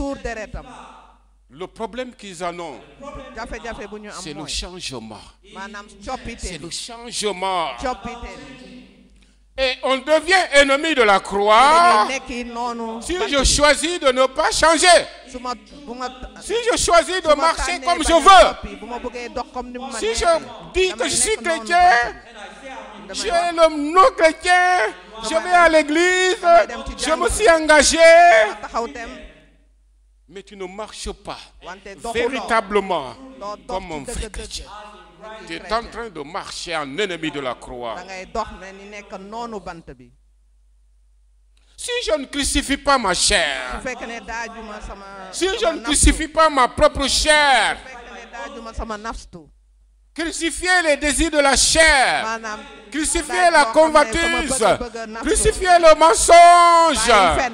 Le problème qu'ils en ont, c'est le changement. C'est le changement. Et on devient ennemi de la croix si je choisis de ne pas changer. Si je choisis de marcher comme je veux. Si je dis que je suis chrétien, je suis le non-chrétien, je vais à l'église, je me suis engagé. Mais tu ne marches pas véritablement comme un vrai chrétien. Tu es en train de marcher en ennemi de la croix. Si je ne crucifie pas ma chair, si je ne crucifie pas ma propre chair, crucifier les désirs de la chair, crucifier la convoitise, crucifier le mensonge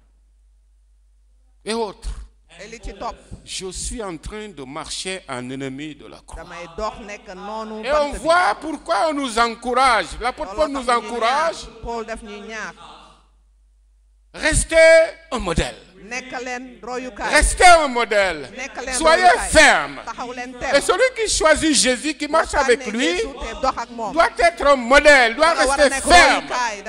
et autres, je suis en train de marcher en ennemi de la croix. Et on voit pourquoi on nous encourage. L'apôtre Paul nous encourage. Restez un modèle. Restez un modèle. Soyez ferme. Et celui qui choisit Jésus, qui marche avec lui, doit être un modèle, doit rester ferme.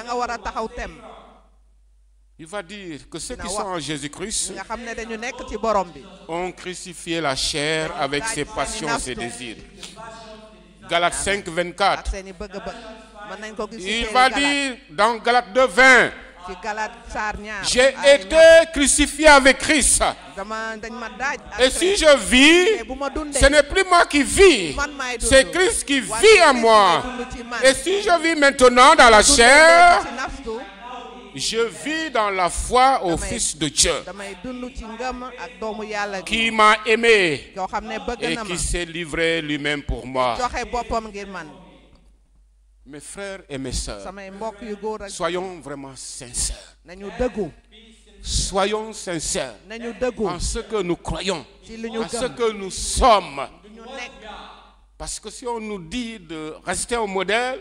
Il va dire que ceux qui sont en Jésus-Christ ont crucifié la chair avec ses passions et ses désirs. Galates 5, 24. Il va dire dans Galates 2, 20. J'ai été crucifié avec Christ. Et si je vis, ce n'est plus moi qui vis, c'est Christ qui vit en moi. Et si je vis maintenant dans la chair, je vis dans la foi au Fils de Dieu qui m'a aimé et qui s'est livré lui-même pour moi. Mes frères et mes sœurs, soyons vraiment sincères. Soyons sincères en ce que nous croyons, en ce que nous sommes. Parce que si on nous dit de rester au modèle,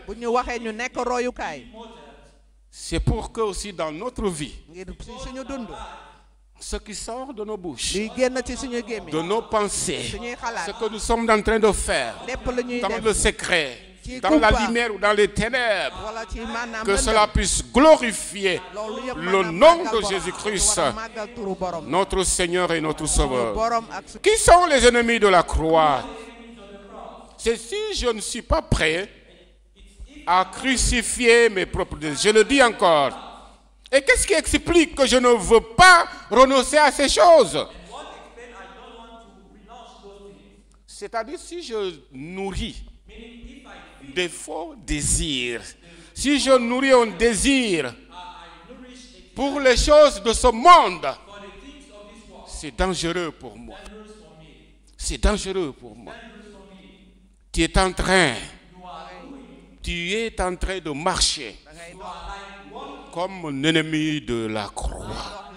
c'est pour que aussi dans notre vie, ce qui sort de nos bouches, de nos pensées, ce que nous sommes en train de faire, dans le secret, dans la lumière ou dans les ténèbres, que cela puisse glorifier le nom de Jésus-Christ, notre Seigneur et notre Sauveur. Qui sont les ennemis de la croix? C'est si je ne suis pas prêt à crucifier mes propres désirs. Je le dis encore. Et qu'est-ce qui explique que je ne veux pas renoncer à ces choses? C'est-à-dire si je nourris des faux désirs, si je nourris un désir pour les choses de ce monde, c'est dangereux pour moi. c'est dangereux pour moi. Tu es en train de marcher comme un ennemi de la croix.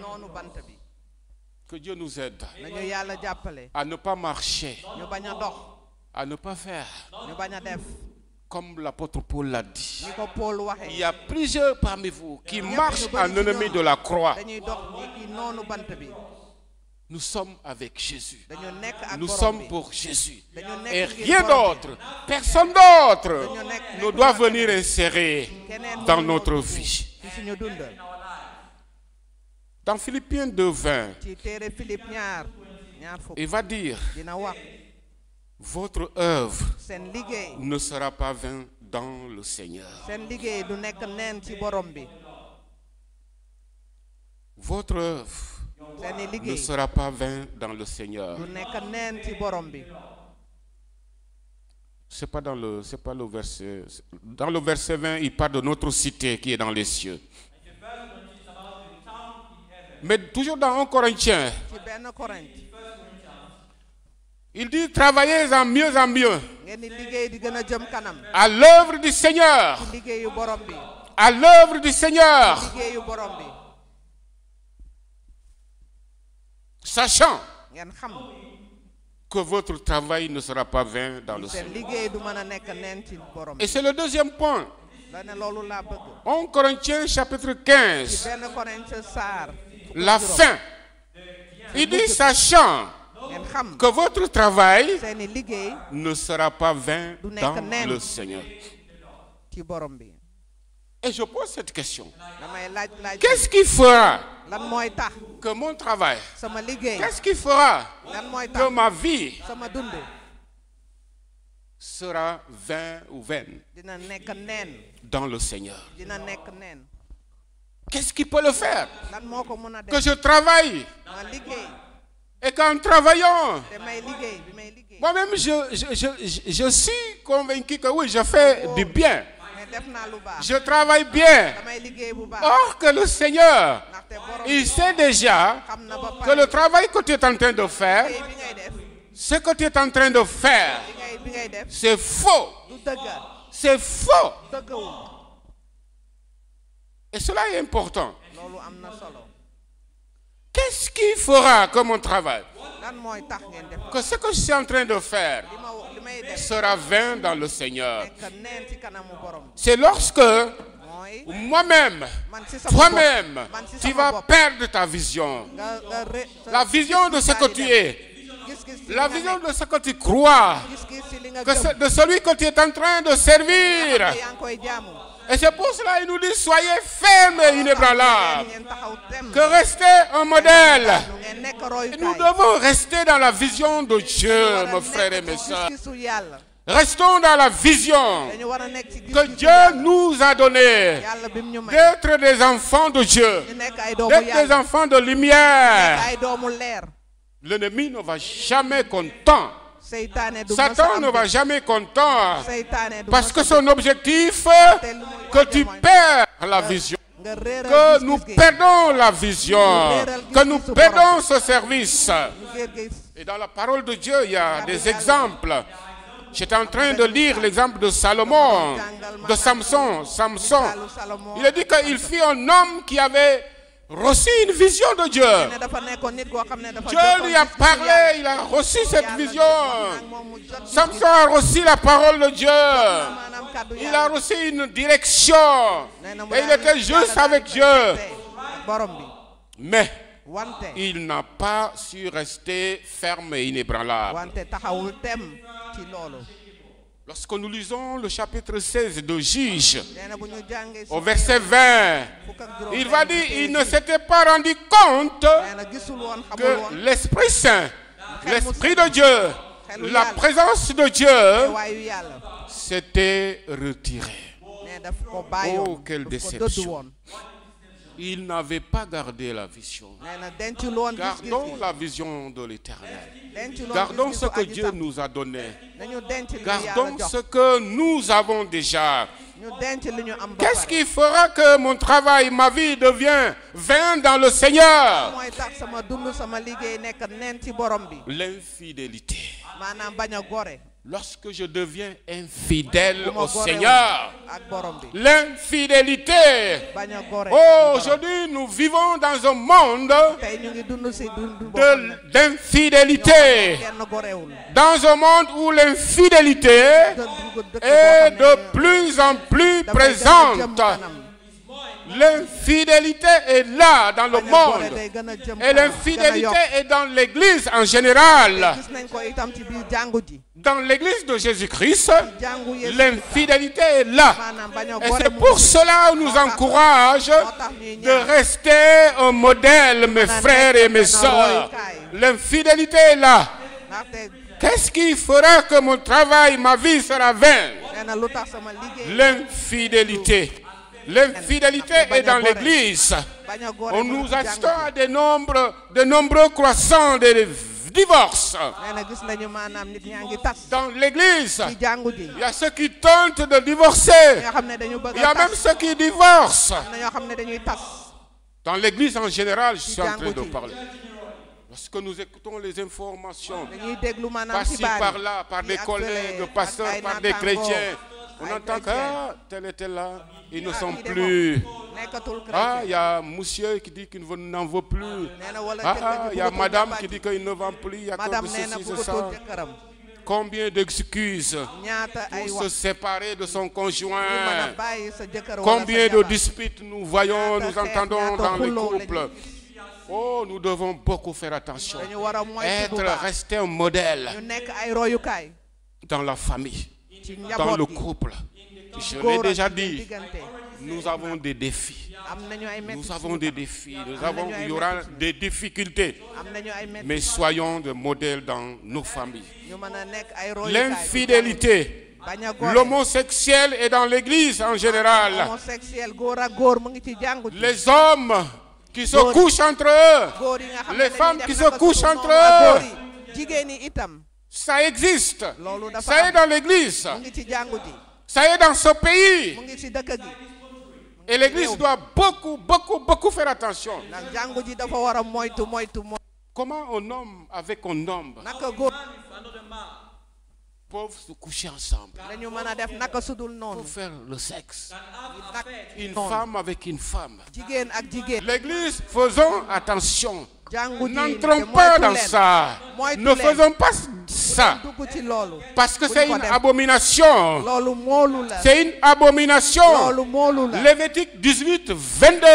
Que Dieu nous aide à ne pas marcher, à ne pas faire comme l'apôtre Paul l'a dit. Il y a plusieurs parmi vous qui marchent en ennemi de la croix. Nous sommes avec Jésus. Nous sommes pour Jésus. Et rien d'autre, personne d'autre ne doit venir insérer dans notre vie. Dans Philippiens 2:20, il va dire, votre œuvre ne sera pas vaine dans le Seigneur. Votre œuvre ne sera pas vaine dans le Seigneur. C'est pas le verset. Dans le verset 20, il parle de notre cité qui est dans les cieux. Mais toujours dans 1 Corinthiens, il dit travaillez en mieux, à l'œuvre du Seigneur. À l'œuvre du Seigneur. Sachant que votre travail ne sera pas vain dans le Seigneur. Et c'est le deuxième point. 1 Corinthiens chapitre 15. La fin. Il dit sachant que votre travail ne sera pas vain dans le Seigneur. Et je pose cette question. Qu'est-ce qui fera que mon travail, qu'est-ce qui fera que ma vie sera vain ou vaine dans le Seigneur? Qu'est-ce qui peut le faire? Que je travaille. Et qu'en travaillant, moi-même je suis convaincu que oui, je fais du bien. Je travaille bien. Or que le Seigneur, il sait déjà que le travail que tu es en train de faire, ce que tu es en train de faire, c'est faux. C'est faux. Et cela est important. Qu'est-ce qui fera que mon travail, que ce que je suis en train de faire, sera vain dans le Seigneur? C'est lorsque moi-même, toi-même, tu vas perdre ta vision. La vision de ce que tu es. La vision de ce que tu crois. De celui que tu es en train de servir. Et c'est pour cela qu'il nous dit soyez fermes et inébranlables. Que restez un modèle. Nous devons rester dans la vision de Dieu, mes frères et mes sœurs. Restons dans la vision que Dieu nous a donnée d'être des enfants de Dieu, d'être des enfants de lumière. L'ennemi ne va jamais content. Satan ne va jamais content parce que son objectif, que tu perds la vision, que nous perdons la vision, que nous perdons ce service. Et dans la parole de Dieu, il y a des exemples. J'étais en train de lire l'exemple de Salomon, de Samson. Il a dit qu'il fut un homme qui avait reçu une vision de Dieu. Dieu lui a parlé, il a reçu cette vision. Samson a reçu la parole de Dieu. Il a reçu une direction. Et il était juste avec Dieu. Mais il n'a pas su rester ferme et inébranlable. Lorsque nous lisons le chapitre 16 de Juge, au verset 20, il va dire il ne s'était pas rendu compte que l'Esprit Saint, l'Esprit de Dieu, la présence de Dieu s'était retirée. Oh, quelle déception! Il n'avait pas gardé la vision. Gardons la vision de l'Éternel. Gardons ce que Dieu nous a donné. Gardons ce que nous avons déjà. Qu'est-ce qui fera que mon travail, ma vie devient vain dans le Seigneur? L'infidélité. Lorsque je deviens infidèle au Seigneur, l'infidélité. Oh, aujourd'hui, nous vivons dans un monde d'infidélité. Dans un monde où l'infidélité est de plus en plus présente. L'infidélité est là dans le monde. Et l'infidélité est dans l'église en général. Dans l'église de Jésus-Christ, l'infidélité est là. Et c'est pour cela qu'on nous encourage de rester un modèle, mes frères et mes sœurs. L'infidélité est là. Qu'est-ce qui fera que mon travail, ma vie sera vain? L'infidélité. L'infidélité est dans l'église. On nous assistons à de nombreux croissants de divorce. Dans l'église, il y a ceux qui tentent de divorcer. Il y a même ceux qui divorcent. Dans l'église en général, je suis en train de parler. Lorsque nous écoutons les informations, par-ci, par-là, par des collègues, pasteurs, par des chrétiens, on entend que tel et tel là, ils ne sont plus. Ah, il y a monsieur qui dit qu'il n'en veut plus. Ah, il y a madame qui dit qu'il ne vend plus. Il y a comme ceci, c'est ça. Combien d'excuses pour se séparer de son conjoint? Combien de disputes nous voyons, nous entendons dans les couples? Oh, nous devons beaucoup faire attention. Rester un modèle dans la famille, dans le couple. Je l'ai déjà dit, nous avons des défis. Nous avons des défis. Il y aura des difficultés. Mais soyons des modèles dans nos familles. L'infidélité, l'homosexuel est dans l'église en général. Les hommes qui se couchent entre eux, les femmes qui se couchent entre eux, ça existe. Ça est dans l'église. Ça est dans ce pays. Et l'église doit beaucoup faire attention. Comment un homme avec un homme peuvent se coucher ensemble pour faire le sexe? Une femme avec une femme. L'église, faisons attention. N'entrons pas dans ça. Ne faisons pas ça. Parce que c'est une abomination. C'est une abomination. Lévitique 18, 22.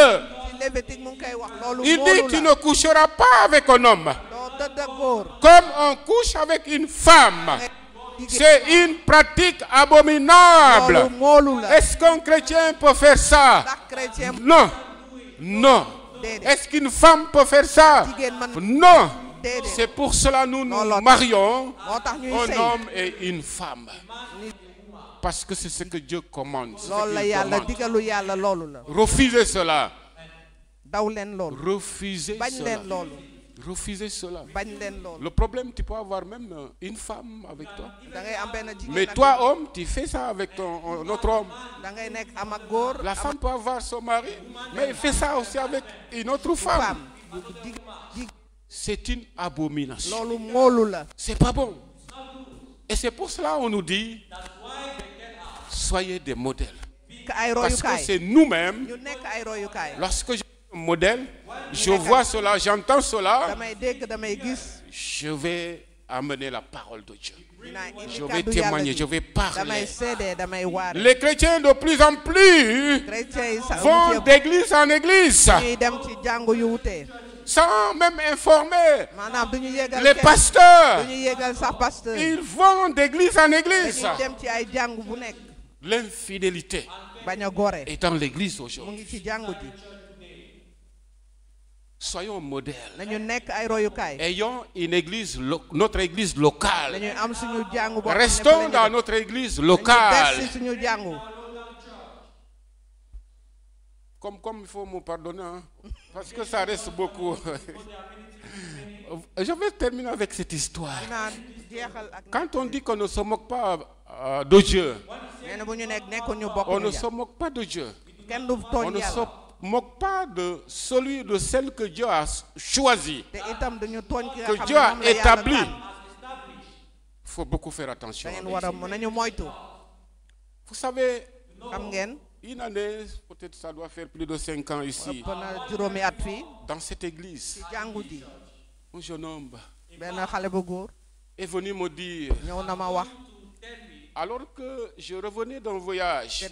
Il dit: tu ne coucheras pas avec un homme comme on couche avec une femme. C'est une pratique abominable. Est-ce qu'un chrétien peut faire ça? Non. Non. Est-ce qu'une femme peut faire ça? Non. C'est pour cela que nous nous marions un homme et une femme. Parce que c'est ce que Dieu commande. Refusez cela. Refusez cela. Refusez cela. Le problème, tu peux avoir même une femme avec toi. Mais toi, homme, tu fais ça avec un autre homme. La femme peut avoir son mari, mais il fait ça aussi avec une autre femme. C'est une abomination. C'est pas bon. Et c'est pour cela qu'on nous dit: soyez des modèles. Parce que c'est nous-mêmes. Lorsque je modèle, je vois cela, j'entends cela, je vais amener la parole de Dieu. Je vais témoigner, je vais parler. Les chrétiens de plus en plus vont d'église en église sans même informer les pasteurs. Ils vont d'église en église. L'infidélité est dans l'église aujourd'hui. Soyons modèles. Ayons une église, notre église locale. Restons dans notre église locale. Comme il faut me pardonner, hein, parce que ça reste beaucoup. Je vais terminer avec cette histoire. Quand on dit qu'on ne se moque pas de Dieu, On ne se moque pas de Dieu. On ne se moque pas de celui, de celle que Dieu a choisi, que Dieu a établi. Il faut beaucoup faire attention. Vous savez, une année, peut-être ça doit faire plus de 5 ans ici, dans cette église, un jeune homme est venu me dire, alors que je revenais d'un voyage,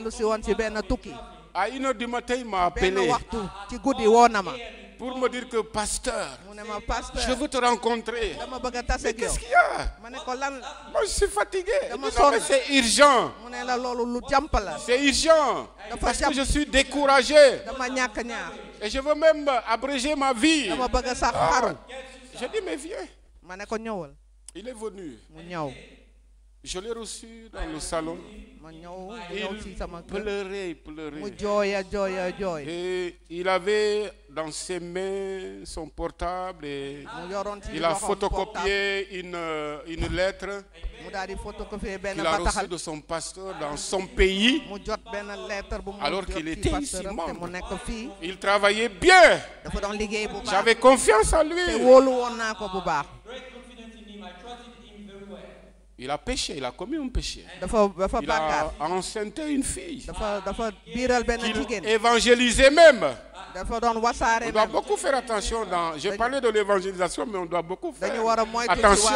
à 1h du matin, il m'a appelé pour me dire que pasteur, je veux te rencontrer. Mais qu'est-ce qu'il y a? Moi, je suis fatigué. Il dit, non, mais c'est urgent. C'est urgent. Parce que je suis découragé. Et je veux même abréger ma vie. J'ai dit, mais viens. Il est venu. Je l'ai reçu dans le salon. Il pleurait. Et il avait dans ses mains son portable et il a photocopié une lettre qu'il a reçue de son pasteur dans son pays alors qu'il était ici membre. Il travaillait bien. J'avais confiance en lui. Il a péché, il a commis un péché. Il a enceinté une fille. Il évangélisait même. On doit beaucoup faire attention. Je parlais de l'évangélisation, mais on doit beaucoup faire attention.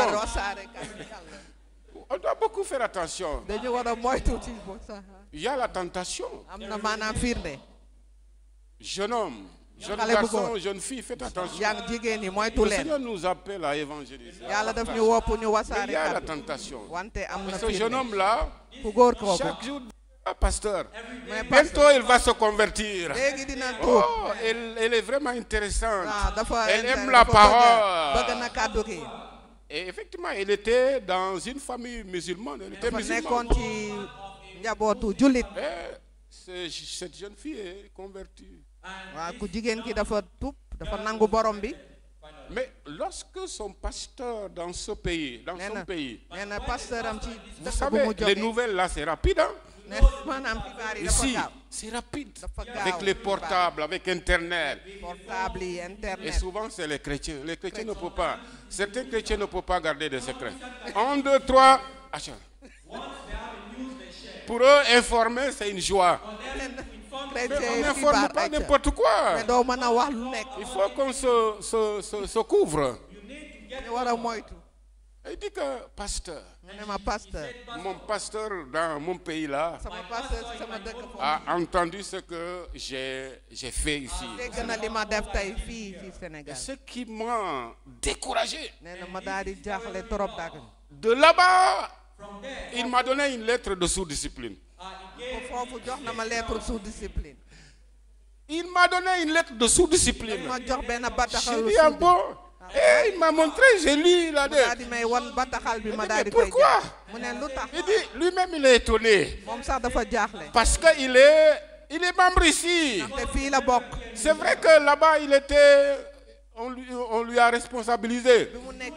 On doit beaucoup faire attention. Il y a la tentation. Jeune homme, jeune garçon, jeune fille, faites attention. Le Seigneur nous appelle à évangéliser. Mais il y a la tentation. Et ce jeune homme-là, chaque jour, pasteur, bientôt il va se convertir. Oh, elle est vraiment intéressante. Elle aime la parole. Et effectivement, elle était dans une famille musulmane. Elle était musulmane. Et cette jeune fille est convertie. Mais lorsque son pasteur dans son pays, vous savez, les nouvelles là, c'est rapide. Hein? Ici, c'est rapide. Avec les portables, avec Internet. Et souvent, c'est les chrétiens. Les chrétiens ne peuvent pas. Certains chrétiens ne peuvent pas garder des secrets. 1, 2, 3. Pour eux, informer, c'est une joie. Mais on n'informe pas n'importe quoi. Il faut qu'on se couvre. Il dit que pasteur, mon pasteur dans mon pays là a entendu ce que j'ai fait ici. Et ce qui m'a découragé, de là-bas, il m'a donné une lettre de sous-discipline. Il m'a donné une lettre de sous-discipline. J'ai dit, ah bon? Et il m'a montré, j'ai lu là-dedans. Mais pourquoi? Il dit, lui-même il est étonné. Parce qu'il est membre ici. C'est vrai que là-bas il était... On lui a responsabilisé.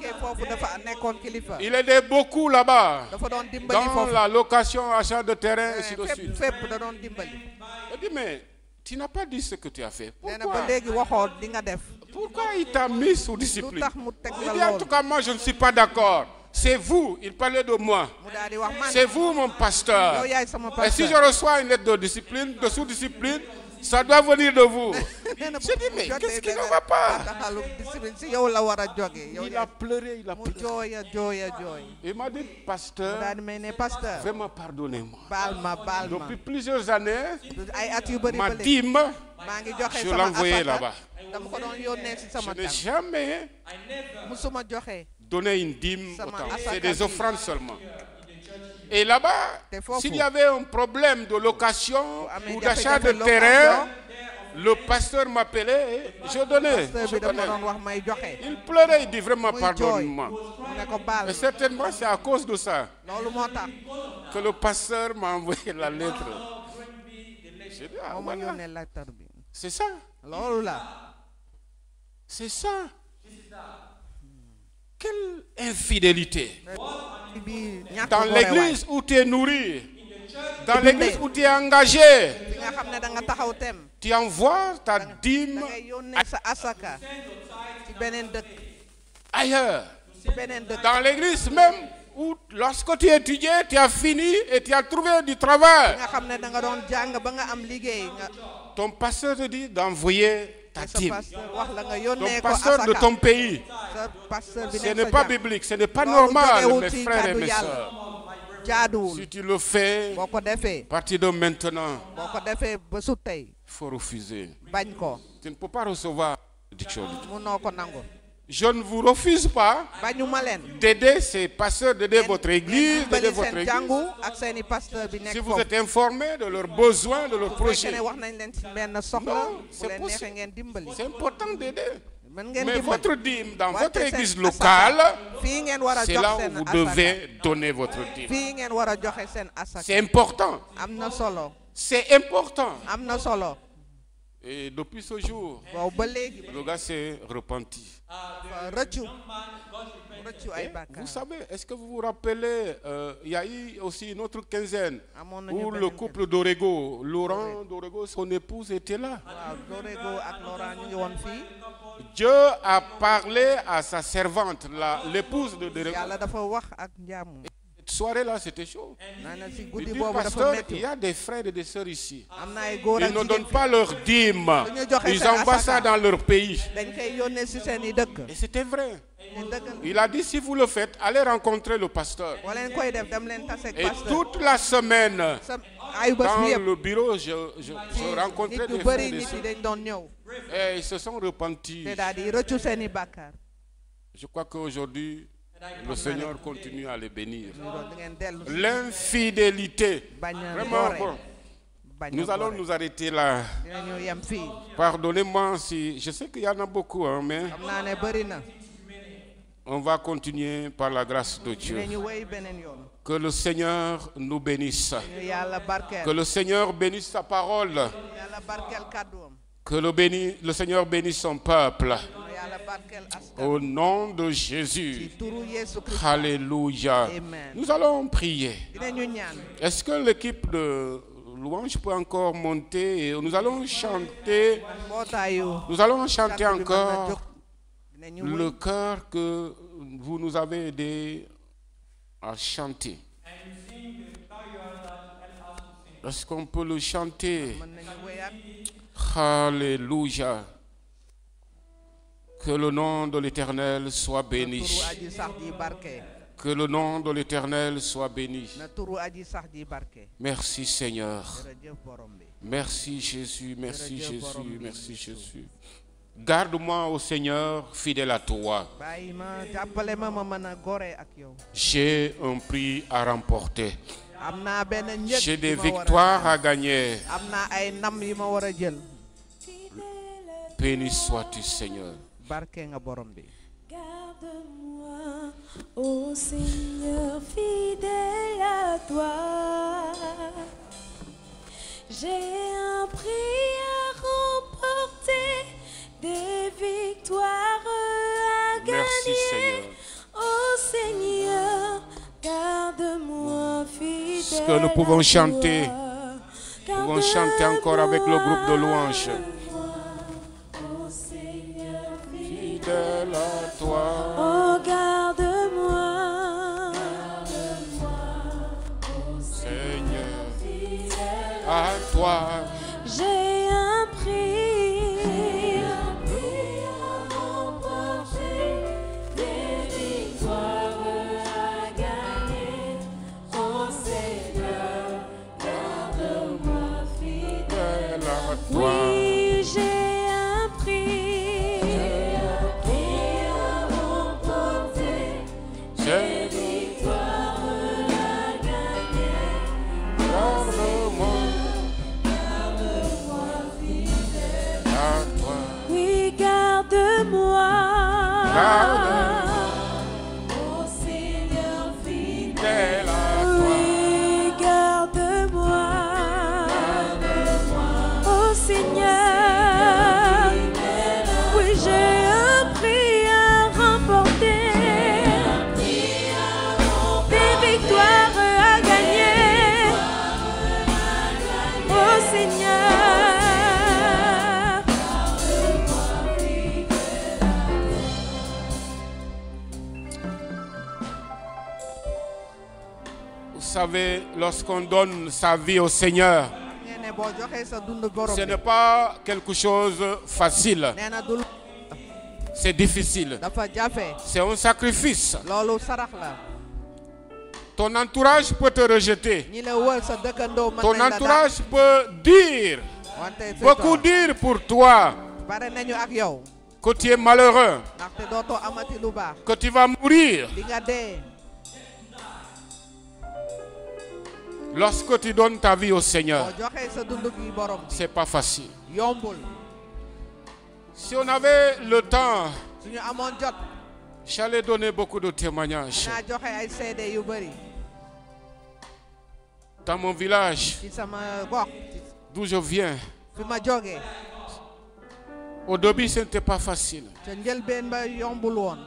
Il aidait beaucoup là-bas. Dans la location, achat de terrain, et ainsi de suite. Il dit, mais tu n'as pas dit ce que tu as fait. Pourquoi il t'a mis sous discipline? Il dit, en tout cas, moi, je ne suis pas d'accord. C'est vous, il parlait de moi. C'est vous, mon pasteur. Et si je reçois une lettre de discipline, de sous-discipline, ça doit venir de vous. J'ai dit, mais qu'est-ce qui ne va pas? Il a pleuré, il a pleuré. Il m'a dit, pasteur, vraiment pardonnez-moi. Depuis plusieurs années, ma dîme, je l'envoyais là-bas. Je n'ai jamais donné une dîme autant. C'est des offrandes seulement. Et là-bas, s'il y avait un problème de location ou d'achat de terrain, le pasteur m'appelait et je donnais. Il pleurait, il dit vraiment pardonne-moi. Et certainement c'est à cause de ça que le pasteur m'a envoyé la lettre. J'ai dit, ah, voilà. C'est ça. C'est ça. Quelle infidélité. Dans l'église où tu es nourri, Dans l'église où tu es engagé, tu envoies ta dîme ailleurs. Dans l'église même, où lorsque tu étudiais, tu as fini et tu as trouvé du travail. Ton pasteur te dit d'envoyer ta dîme. Ton pasteur de ton pays. Ce n'est pas biblique, ce n'est pas normal, mes frères et mes sœurs. Si tu le fais, à partir de maintenant, il faut refuser. Tu ne peux pas recevoir l'éducation. Je ne vous refuse pas d'aider ces pasteurs, d'aider votre église, d'aider votre église. Si vous êtes informé de leurs besoins, de leurs projets. Non, c'est important d'aider. Mais votre dîme dans votre église locale, c'est là où vous devez donner votre dîme. C'est important. C'est important. Et depuis ce jour, le gars s'est repenti. Vous savez, est-ce que vous vous rappelez, il y a eu aussi une autre quinzaine où le couple d'Orego, Laurent d'Orego, son épouse était là. Dieu a parlé à sa servante, l'épouse de Dorego. Cette soirée-là, c'était chaud. Il dit, pasteur, il y a des frères et des sœurs ici. Ils ne donnent pas leur dîme. Ils envoient ça dans leur pays. Et c'était vrai. Il a dit, si vous le faites, allez rencontrer le pasteur. Et toute la semaine, dans le bureau, je rencontrais des frères et des sœurs. Et ils se sont repentis. Je crois qu'aujourd'hui, le Seigneur continue à les bénir. L'infidélité. Vraiment bon. Nous allons nous arrêter là. Pardonnez-moi si... Je sais qu'il y en a beaucoup, hein, mais... On va continuer par la grâce de Dieu. Que le Seigneur nous bénisse. Que le Seigneur bénisse sa parole. Que le Seigneur bénisse son peuple. Au nom de Jésus. Alléluia. Nous allons prier. Est-ce que l'équipe de louange peut encore monter et nous allons chanter. Nous allons chanter encore le chœur que vous nous avez aidé à chanter. Est-ce qu'on peut le chanter? Alléluia. Que le nom de l'Éternel soit béni. Que le nom de l'Éternel soit béni. Merci Seigneur. Merci Jésus, merci Jésus, merci Jésus. Garde-moi au Seigneur, fidèle à toi. J'ai un prix à remporter. J'ai des victoires à gagner. Béni sois-tu Seigneur. Garde-moi, ô Seigneur, fidèle à toi. J'ai un prix à remporter, des victoires à gagner. Merci Seigneur. Ô Seigneur, garde-moi fidèle. Ce que nous pouvons chanter, nous pouvons chanter encore avec le groupe de louanges. Fidèle à toi. Oh, garde-moi, oh Seigneur, à toi. j'ai un prix à remporter, des victoires à gagner. Oh Seigneur, garde-moi fidèle à toi. Oui, j'ai un prix. Des victoires à gagner. Garde-moi fidèle à toi. Oui, garde-moi. Garde-moi, ô Seigneur fidèle à toi. Oui, garde-moi. Ô Seigneur. Oui, j'ai un prix à remporter. Victoire à gagner. savez, lorsqu'on donne sa vie au Seigneur, nee na boo joxee sa dund borom ce bi n'est pas quelque chose facile. nee na du C'est difficile. dafa jafe C'est un sacrifice. loolu sarax la Ton entourage peut te rejeter. ñi la wër sa dëkkandoo mën Ton nañ la entourage peut dire, wante beaucoup dire pour toi bare nañu ak yow que tu es malheureux, ndaxte dootoo amati lu baax que tu vas mourir. di nga dee Lorsque tu donnes ta vie au Seigneur, boo joxee sa dund gi borom bi c'est pas facile. yombul Si on avait le temps, suñu amoon jot j'allais donner beaucoup de témoignages. dinaa joxe ay seede yu bëri Dans mon village, ci sama gox d'où je viens, fi ma jógee au début, ce n'était pas facile. ca njëlbeen ba yombul woon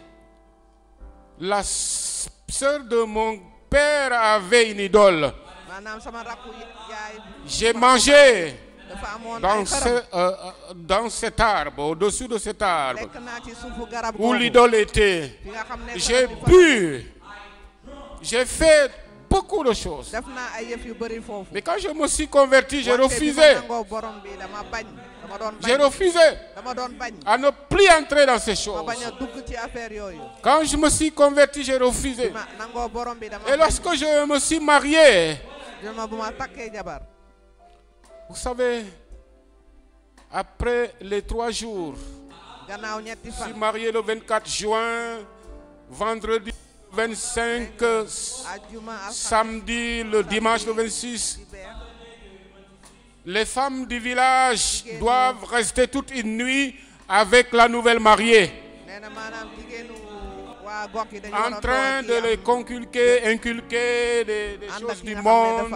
La sœur de mon père avait une idole. maanaam sama rakku yaay J'ai mangé dafa amoon dans, ay xaram dans cet arbre, au-dessus de cet arbre, lekk naa ci suufu garab où googu l'idole était. fi nga xam ne J'ai bu, j'ai fait beaucoup de choses. def naa ay yëf yu bëri foofu Mais quand je me suis converti, j'ai wante bi ma refusé. nangoo borom bi dama bañ dama doon J'ai bañ refusé dama doon bañ à ne plus entrer dans ces ma choses. bañ a dugg ci affaire yooyu Quand je me suis converti, j'ai refusé. ma nangoo borom bi dama Et lorsque je me suis marié, dama bu ma takkee jabar vous savez, après les 3 jours, gannaaw ñetti je fan suis marié le 24 juin, vendredi le 25, ajjuma samedi, le dimanche le 26. Les femmes du village doivent rester toute une nuit avec la nouvelle mariée, nee na maanaam jigéenu waa gox yi dañu en train de les inculquer des choses du monde,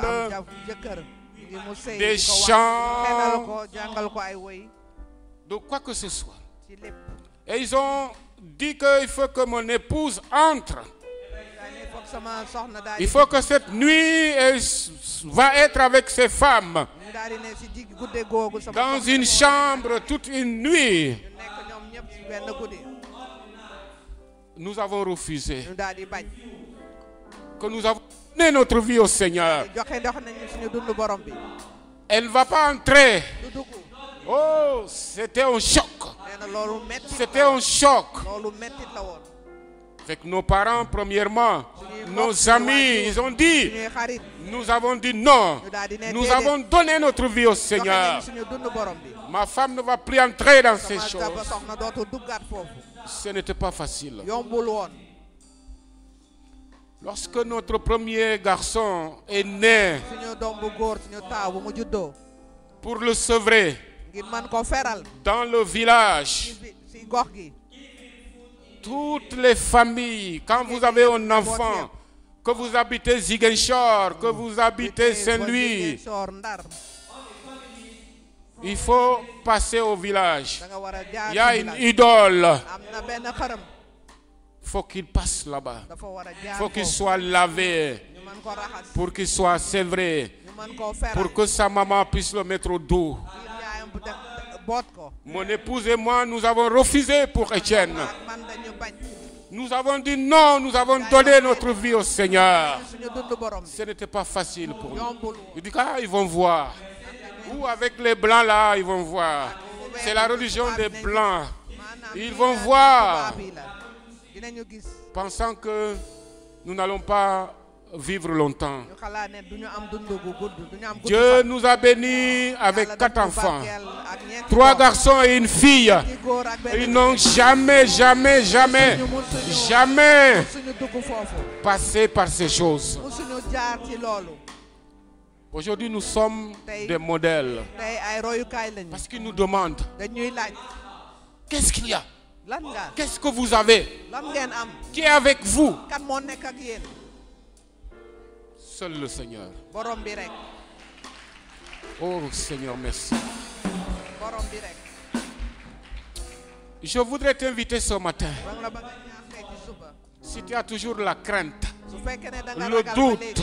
des chants, jàngal ko ay woy de quoi que ce soit. ci lépp Et ils ont dit qu'il faut que mon épouse entre. sama soxna daal Il faut que cette nuit, elle va être avec ses femmes ñu daal di ne si digg gudde googu sama dans soxna une chambre toute une nuit. ñu nekk ñoom ñëpp si benn guddi Nous avons refusé. ñu daal di bañ Que nous avons donné notre vie au Seigneur. joxe dox nañu suñu dund borom bi Elle ne va pas entrer. du dugg Oh, c'était un choc. nee na loolu metti C'était un choc. loolu mettit la woon Avec nos parents, premièrement, nos amis, ils ont dit, suñuy xarit nous avons dit non. ñu daal di ne Nous déedéet. avons donné notre vie au joxe Seigneur. nañu suñu dund borom bi Ma femme ne va plus entrer dans ces sama choses. soxna dootu duggaat foofu Ce n'était pas facile. yombul woon Lorsque notre premier garçon est né, suñu doom bu góor suñu taaw bu mu juddoo pour le sevrer ngir man ko feral dans le village, si gox gi toutes les familles, quand vous avez un enfant, que vous habitez Ziguinchor, que vous habitez Saint-Louis, Ziguinchor, Ndar il faut passer au village. da nga war a jaar Il y a ci une village. idole. am na benn xaram Il faut qu'il passe là-bas. dafa war a Il jaar faut qu'il foofu. soit lavé, ñu mën ko raxas pour qu'il soit sévré, ñu mën koo feral pour que sa maman puisse le mettre au dos. ngir yaayam bu def boot ko Mon épouse et moi, nous avons refusé pour Étienne. man dañu bañ Nous avons dit non, nous avons donné notre vie au Seigneur. suñu dund borom bi Ce n'était pas facile pour nous. yombul Il dit, ah, ils vont voir. Ou avec les blancs là, ils vont voir. C'est la religion des blancs. Ils vont voir, tubaab yi la dinañu gis pensant que nous n'allons pas vivre longtemps. ñu xalaat ne duñu am dund gu gudd duñu am gudd Dieu fan. nous a bénis avec Yàlla 4 daf ñu enfants. barkeel ak ñeenti 3 doom. garçons et une fille. Ñetti góor ak benn Ils n'ont jamais musuñu dugg foofu passé par ces choses. musuñu jaar ci loolu Aujourd'hui, nous sommes des modèles. tey ay royukaay lañu Parce qu'ils nous demandent, dañuy laaj qu'est-ce qu'il y a? lan nga Qu'est-ce que vous avez? lan ngeen am Qui est avec vous? kan moo nekk ak yéen Seul le Seigneur. borom bi rek Oh Seigneur, merci. borom bi rek Je voudrais t'inviter ce matin. ba nga ba nga ñaaxee ci suba Si tu as toujours la crainte, su fekkee ne da nga le ragal ba doute, léegi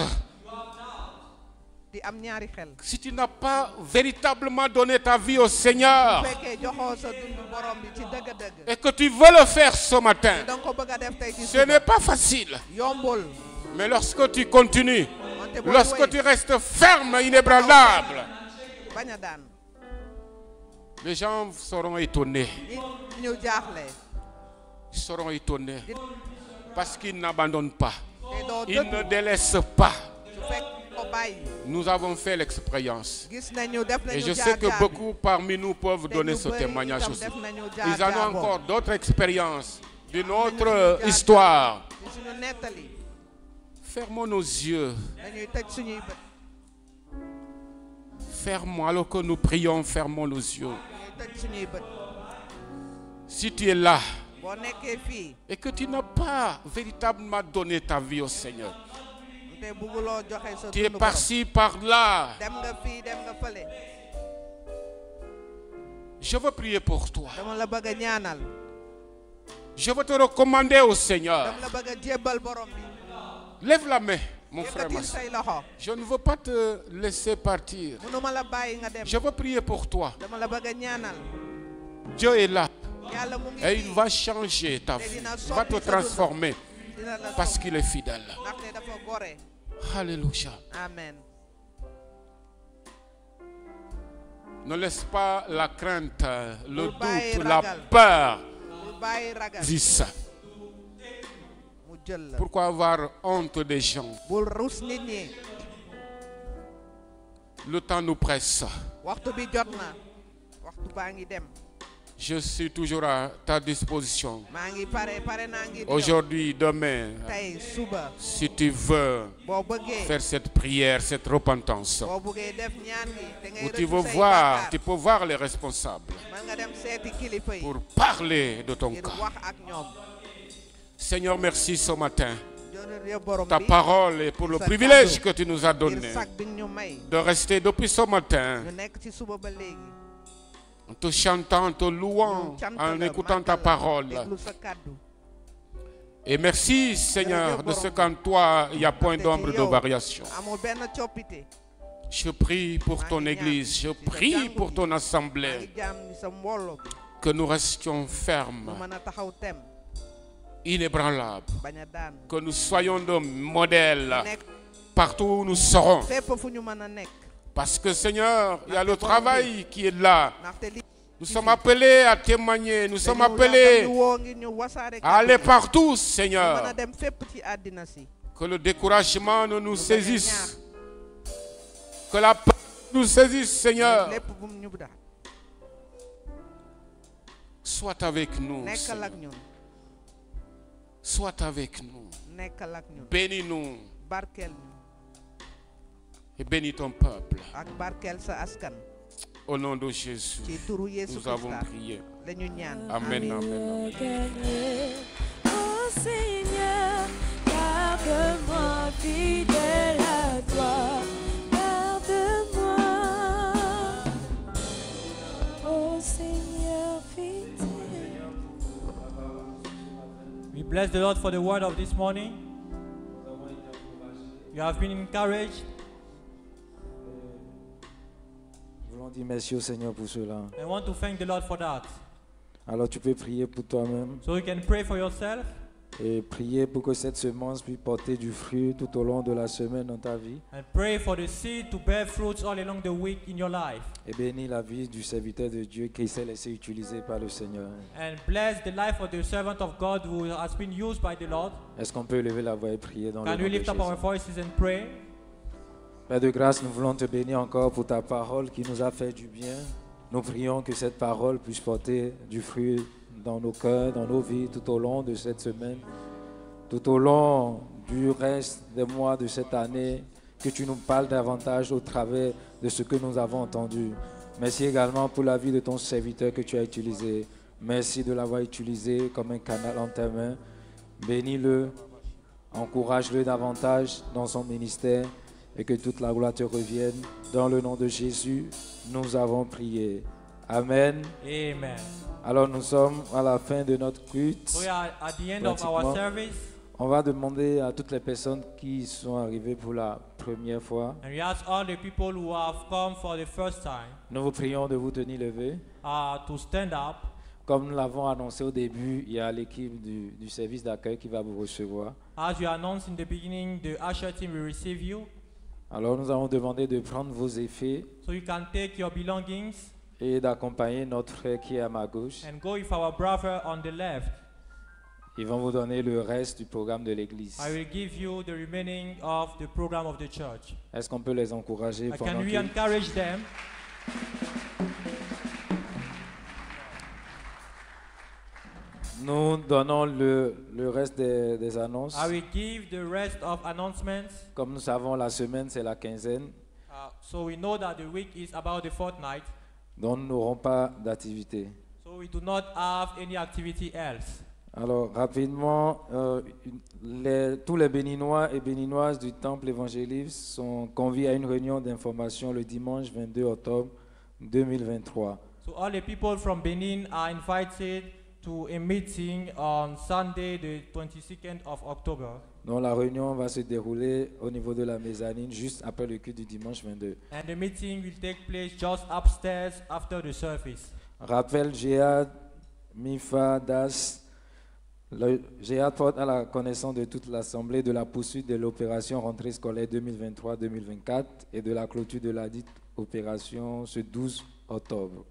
di am ñaari xel si tu n'as pas véritablement donné ta vie au Seigneur su fekkee joxoo sa dund borom bi ci dëgg-dëgg et que tu veux le faire ce matin, da nga ko bëgg a def tey ci ce suba n'est pas facile. yombul Mais lorsque tu continues, lorsque tu restes ferme, inébranlable, les gens seront étonnés. Ils seront étonnés parce qu'ils n'abandonnent pas. Ils ne délaissent pas. Nous avons fait l'expérience. Et je sais que beaucoup parmi nous peuvent donner ce témoignage aussi. Ils en ont encore d'autres expériences d'une autre histoire. Fermons nos yeux. Fermons, alors que nous prions, fermons nos yeux. Si tu es là et que tu n'as pas véritablement donné ta vie au Seigneur, tu es par-ci, par-là, je veux prier pour toi. Je veux te recommander au Seigneur. Lève la main, mon frère. Je ne veux pas te laisser partir. Je veux prier pour toi. Dieu est là. Et il va changer ta vie. Il va te transformer. Parce qu'il est fidèle. Alléluia. Amen. Ne laisse pas la crainte, le doute, la peur dire ça. Pourquoi avoir honte des gens? Le temps nous presse. Je suis toujours à ta disposition. Aujourd'hui, demain, si tu veux faire cette prière, cette repentance, ou tu peux voir les responsables pour parler de ton cas. Seigneur, merci ce matin. Ta parole et pour le privilège que tu nous as donné de rester depuis ce matin en te chantant, en te louant, en écoutant ta parole. Et merci Seigneur de ce qu'en toi il n'y a point d'ombre de variation. Je prie pour ton église, je prie pour ton assemblée, que nous restions fermes, inébranlables, que nous soyons de modèles partout où nous serons. Parce que Seigneur, il y a le travail qui est là. Nous sommes appelés à témoigner, nous sommes appelés à aller partout, Seigneur. Que le découragement ne nous saisisse, que la peur nous saisisse, Seigneur. Sois avec nous, Seigneur. Sois avec nous. Bénis-nous. Et bénis ton peuple. Au nom de Jésus, nous avons prié. Amen, amen. Oh Seigneur, garde-moi fidèle à toi. Garde-moi. Oh Seigneur, fidèle. We bless the Lord for the word of this morning. You have been encouraged. Nous voulons dire merci au Seigneur pour cela. I want to thank the Lord for that. Alors tu peux prier pour toi-même. So you can pray for yourself. Et prier pour que cette semence puisse porter du fruit tout au long de la semaine dans ta vie. And pray for the seed to bear fruits all along the week in your life. Et bénis la vie du serviteur de Dieu qui s'est laissé utiliser par le Seigneur. And bless the life of the servant of God who has been used by the Lord. Est-ce qu'on peut lever la voix et prier dans le nom de Can we lift up our voices and pray? Père de grâce, nous voulons te bénir encore pour ta parole qui nous a fait du bien. Nous prions que cette parole puisse porter du fruit dans nos cœurs, dans nos vies, tout au long de cette semaine, tout au long du reste des mois de cette année, que tu nous parles davantage au travers de ce que nous avons entendu. Merci également pour la vie de ton serviteur que tu as utilisé. Merci de l'avoir utilisé comme un canal en tes mains. Bénis-le, encourage-le davantage dans son ministère et que toute la gloire te revienne. Dans le nom de Jésus, nous avons prié. Amen. Amen. Alors nous sommes à la fin de notre culte. We are at the end of our service. On va demander à toutes les personnes qui sont arrivées pour la première fois. And we ask all the people who have come for the first time. Nous vous prions de vous tenir levés. To stand up. Comme nous l'avons annoncé au début, il y a l'équipe du service d'accueil qui va vous recevoir. As you announced in the beginning, the usher team will receive you. Alors nous avons demandé de prendre vos effets So you can take your belongings et d'accompagner notre frère qui est à ma gauche. and go with our brother on the left. Ils vont vous donner le reste du programme de l'église. I will give you the remaining of the program of the church. Est-ce qu'on peut les encourager Can pendant we qu'ils- encourage them? Nous donnons le reste des annonces. I will give the rest of announcements. Comme nous savons, la semaine, c'est la quinzaine, So we know that the week is about the fortnight. donc nous n'aurons pas d'activité. So we do not have any activity else. Alors, rapidement, tous les Béninois et Béninoises du Temple évangélique sont conviés à une réunion d'information le dimanche 22 octobre 2023. So all the people from Benin are invited to a meeting on Sunday, the 22nd of October. Donc, la réunion va se dérouler au niveau de la mezzanine juste après le culte du dimanche 22. And the meeting will take place just upstairs after the service. Rappel, Géad, Mifa, Das. Le Géad porte à la connaissance de toute l'Assemblée de la poursuite de l'opération rentrée scolaire 2023-2024 et de la clôture de la dite opération ce 12 octobre.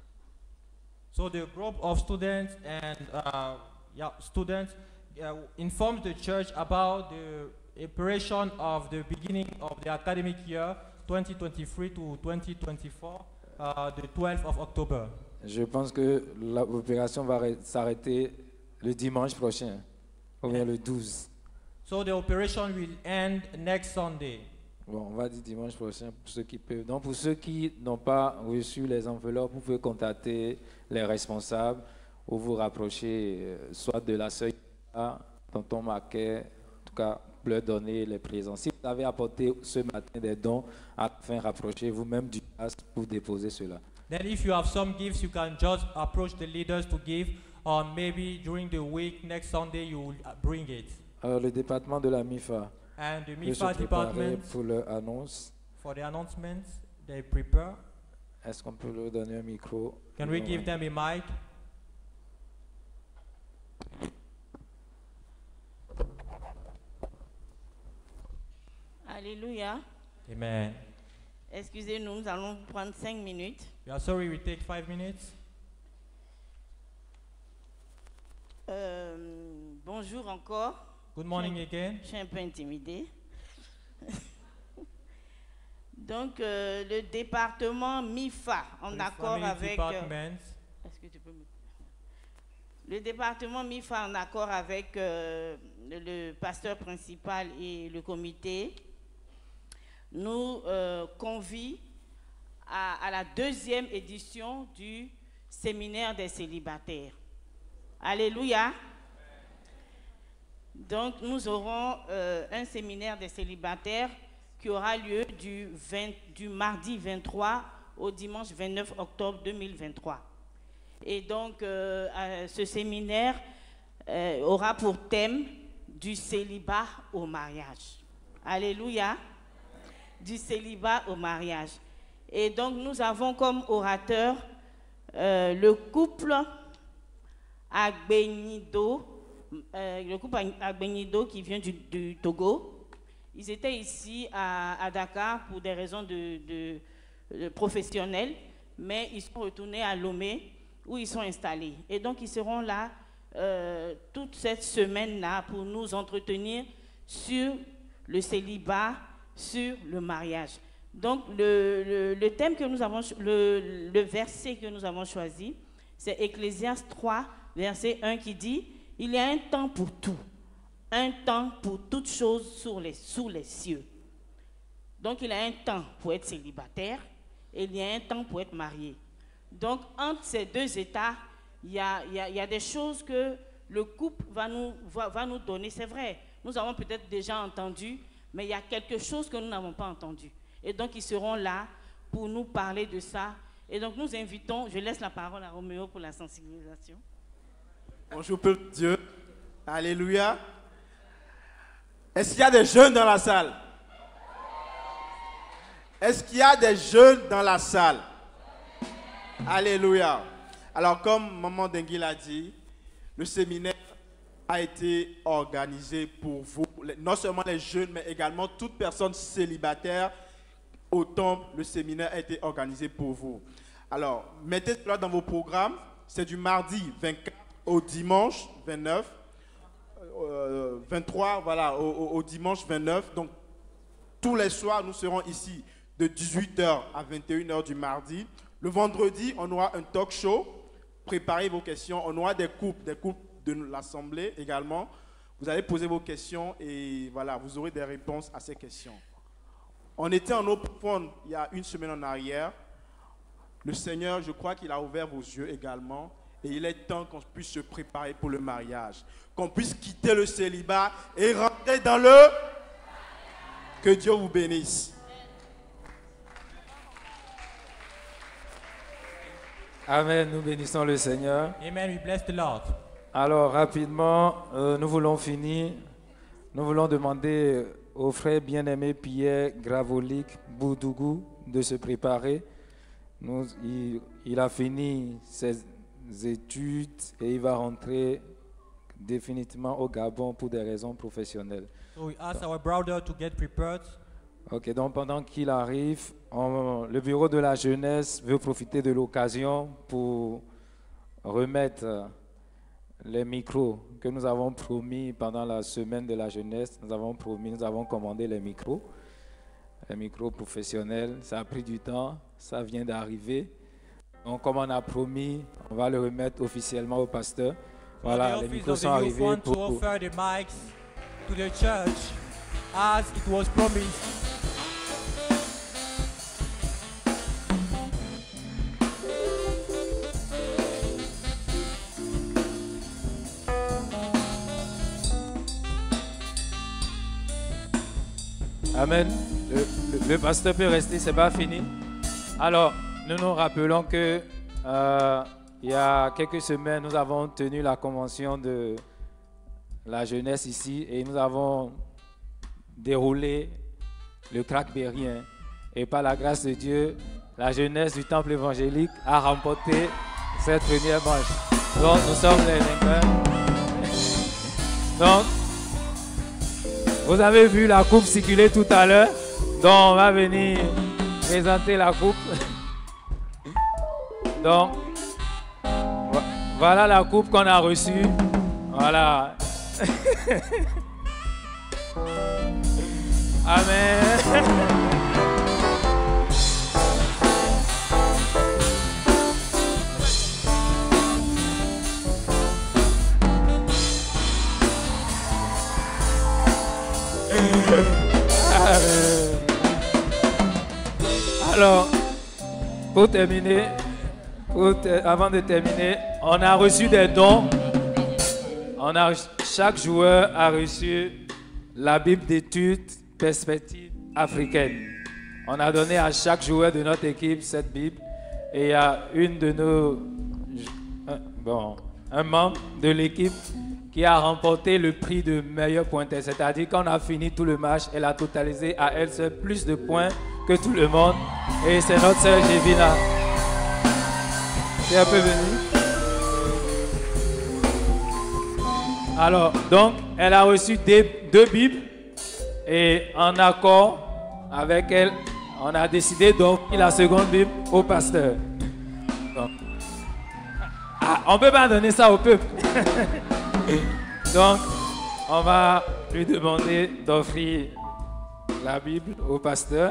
So the group of students and students informed the church about the operation of the beginning of the academic year 2023 to 2024, the 12th of October. Je pense que l'opération va s'arrêter le dimanche prochain, ou bien le 12. So the operation will end next Sunday. Bon, on va dire dimanche prochain pour ceux qui peuvent. Donc, pour ceux qui n'ont pas reçu les enveloppes, vous pouvez contacter les responsables ou vous rapprocher soit de la sœur, tonton Maquet, en tout cas, pour leur donner les présents. Si vous avez apporté ce matin des dons, afin rapprocher vous-même du passe pour déposer cela. Then if you have some gifts, you can just approach the leaders to give, or maybe during the week, next Sunday, you will bring it. Alors, le département de la MIFA And the peut se MIFA préparer department, pour leur annonce. for the announcements, they prepare. Est-ce qu'on peut leur donner un micro? Can we give them a mic? Alléluia. Amen. Excusez-nous, nous allons prendre 5 minutes. We are sorry, we take 5 minutes. Bonjour encore. Good morning again. Je suis un peu intimidée. Donc, le département MIFA, en The accord family avec... department. Est-ce que tu peux me... Le département MIFA, en accord avec le pasteur principal et le comité, nous convie à la 2e édition du séminaire des célibataires. Alléluia. Donc, nous aurons un séminaire des célibataires qui aura lieu du mardi 23 au dimanche 29 octobre 2023. Et donc, ce séminaire aura pour thème du célibat au mariage. Alléluia. Du célibat au mariage. Et donc, nous avons comme orateur le couple Agbenido, qui vient du Togo. Ils étaient ici à Dakar pour des raisons de professionnelles, mais ils sont retournés à Lomé où ils sont installés. Et donc, ils seront là toute cette semaine-là pour nous entretenir sur le célibat, sur le mariage. Donc, le thème que nous avons, le verset que nous avons choisi, c'est Ecclésiaste 3, verset 1 qui dit « Il y a un temps pour tout, un temps pour toutes choses sous les cieux. » Donc, il y a un temps pour être célibataire et il y a un temps pour être marié. Donc, entre ces deux états, il y a des choses que le couple va nous donner. C'est vrai, nous avons peut-être déjà entendu, mais il y a quelque chose que nous n'avons pas entendu. Et donc, ils seront là pour nous parler de ça. Et donc, nous invitons, je laisse la parole à Roméo pour la sensibilisation. Bonjour, peuple de Dieu. Alléluia. Est-ce qu'il y a des jeunes dans la salle? Est-ce qu'il y a des jeunes dans la salle? Alléluia. Alors, comme Maman Dengui l'a dit, le séminaire a été organisé pour vous, non seulement les jeunes, mais également toute personne célibataire au temple. Le séminaire a été organisé pour vous. Alors, mettez cela dans vos programmes. C'est du mardi 24 au dimanche 29, 23, voilà, au dimanche 29. Donc, tous les soirs, nous serons ici de 18h à 21h du mardi. Le vendredi, on aura un talk show. Préparez vos questions. On aura des coupes de l'Assemblée également. Vous allez poser vos questions et voilà, vous aurez des réponses à ces questions. On était en Open il y a une semaine en arrière. Le Seigneur, je crois qu'il a ouvert vos yeux également. Et il est temps qu'on puisse se préparer pour le mariage. Qu'on puisse quitter le célibat et rentrer dans le... Que Dieu vous bénisse. Amen, nous bénissons le Seigneur. Amen, we bless the Lord. Alors, rapidement, nous voulons finir. Nous voulons demander au frère bien-aimé Pierre Gravolic Boudougou de se préparer. Il a fini ses études et il va rentrer définitivement au Gabon pour des raisons professionnelles. So we ask our brother to get prepared. Ok, donc pendant qu'il arrive, le bureau de la jeunesse veut profiter de l'occasion pour remettre les micros que nous avons promis pendant la semaine de la jeunesse. Nous avons commandé les micros professionnels. Ça a pris du temps, ça vient d'arriver. Donc comme on a promis, on va le remettre officiellement au pasteur. Voilà, les micros sont arrivés to offer the mics to the church as it was promised. Amen. Le pasteur peut rester, c'est pas fini. Alors, nous nous rappelons que il y a quelques semaines, nous avons tenu la convention de la jeunesse ici et nous avons déroulé le crackbérien. Et par la grâce de Dieu, la jeunesse du temple évangélique a remporté cette première manche. Donc, nous sommes les vainqueurs. Donc, vous avez vu la coupe circuler tout à l'heure. Donc, on va venir présenter la coupe. Donc, voilà la coupe qu'on a reçue. Voilà. Amen. Alors, pour terminer, avant de terminer, on a reçu des dons. Chaque joueur a reçu la Bible d'études perspective africaine. On a donné à chaque joueur de notre équipe cette Bible. Et il y a un membre de l'équipe qui a remporté le prix de meilleur pointeur. C'est-à-dire qu'on a fini tout le match, elle a totalisé à elle seule plus de points que tout le monde. Et c'est notre sœur Gévina. C'est un peu venu. Alors, donc, elle a reçu 2 Bibles et en accord avec elle, on a décidé d'offrir la seconde Bible au pasteur. Donc, on ne peut pas donner ça au peuple. Donc, on va lui demander d'offrir la Bible au pasteur.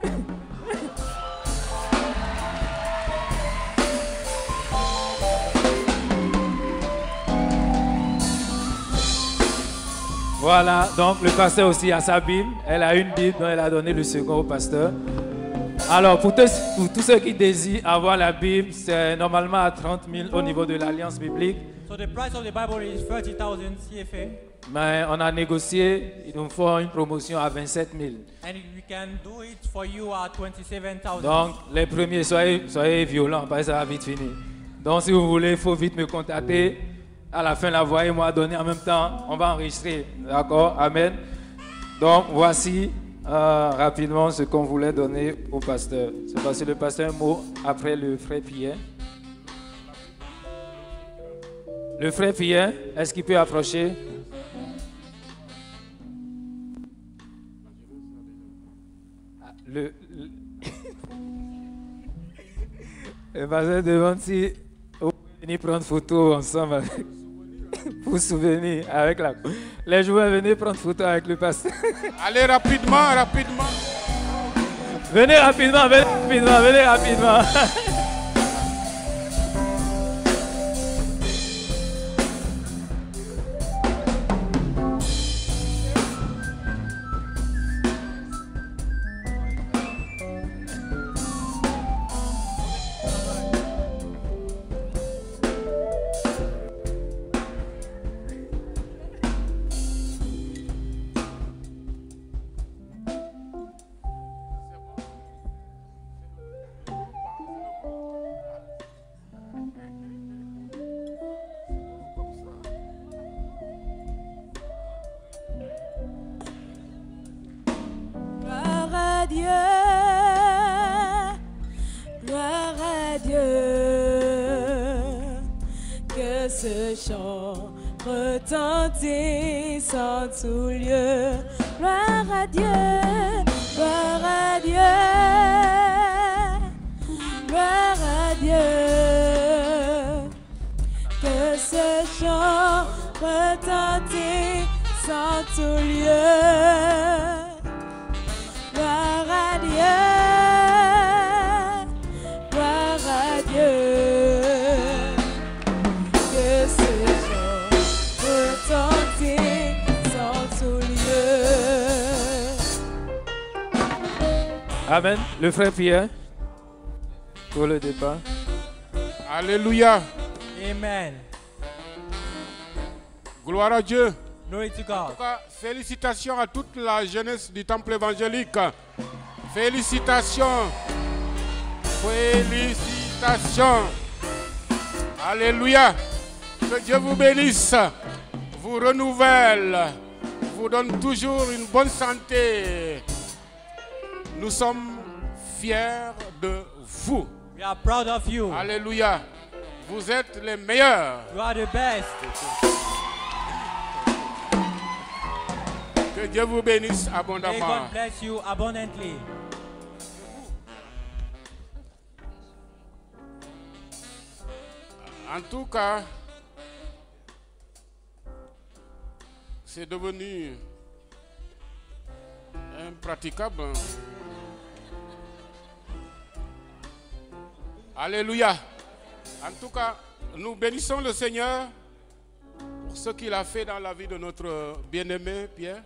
Voilà, donc le pasteur aussi a sa Bible. Elle a une Bible dont elle a donné le second au pasteur. Alors, pour tous ceux qui désirent avoir la Bible, c'est normalement à 30 000 au niveau de l'Alliance biblique. So the price of the Bible is 30,000 CFA. Mais on a négocié, ils nous font une promotion à 27 000. And we can do it for you at 27,000. Donc, les premiers, soyez violents, parce que ça va vite finir. Donc, si vous voulez, il faut vite me contacter. À la fin, la voix et moi donner en même temps, on va enregistrer. D'accord? Amen. Donc, voici rapidement ce qu'on voulait donner au pasteur. C'est parce que le pasteur un mot après le frère Pierre. Le frère Pierre, est-ce qu'il peut approcher? Le pasteur demande si on peut venir prendre photo ensemble avec, pour souvenir avec les joueurs. Venez prendre photo avec le pasteur. Allez rapidement, rapidement. Venez rapidement, venez rapidement, venez rapidement. Tout lieu, gloire à Dieu, gloire à Dieu, gloire à Dieu, que ce chant retentisse en tout lieu, gloire à Dieu, gloire à Dieu, que ce chant retentisse. Amen. Le frère Pierre, pour le départ. Alléluia. Amen. Gloire à Dieu. Glory to God. En tout cas, félicitations à toute la jeunesse du temple évangélique. Félicitations. Félicitations. Alléluia. Que Dieu vous bénisse, vous renouvelle, vous donne toujours une bonne santé. Nous sommes fiers de vous. We are proud of you. Alléluia. Vous êtes les meilleurs. You are the best. Que Dieu vous bénisse May abondamment. God bless you abundantly. En tout cas, c'est devenu impraticable. Alléluia. En tout cas, nous bénissons le Seigneur pour ce qu'il a fait dans la vie de notre bien-aimé Pierre.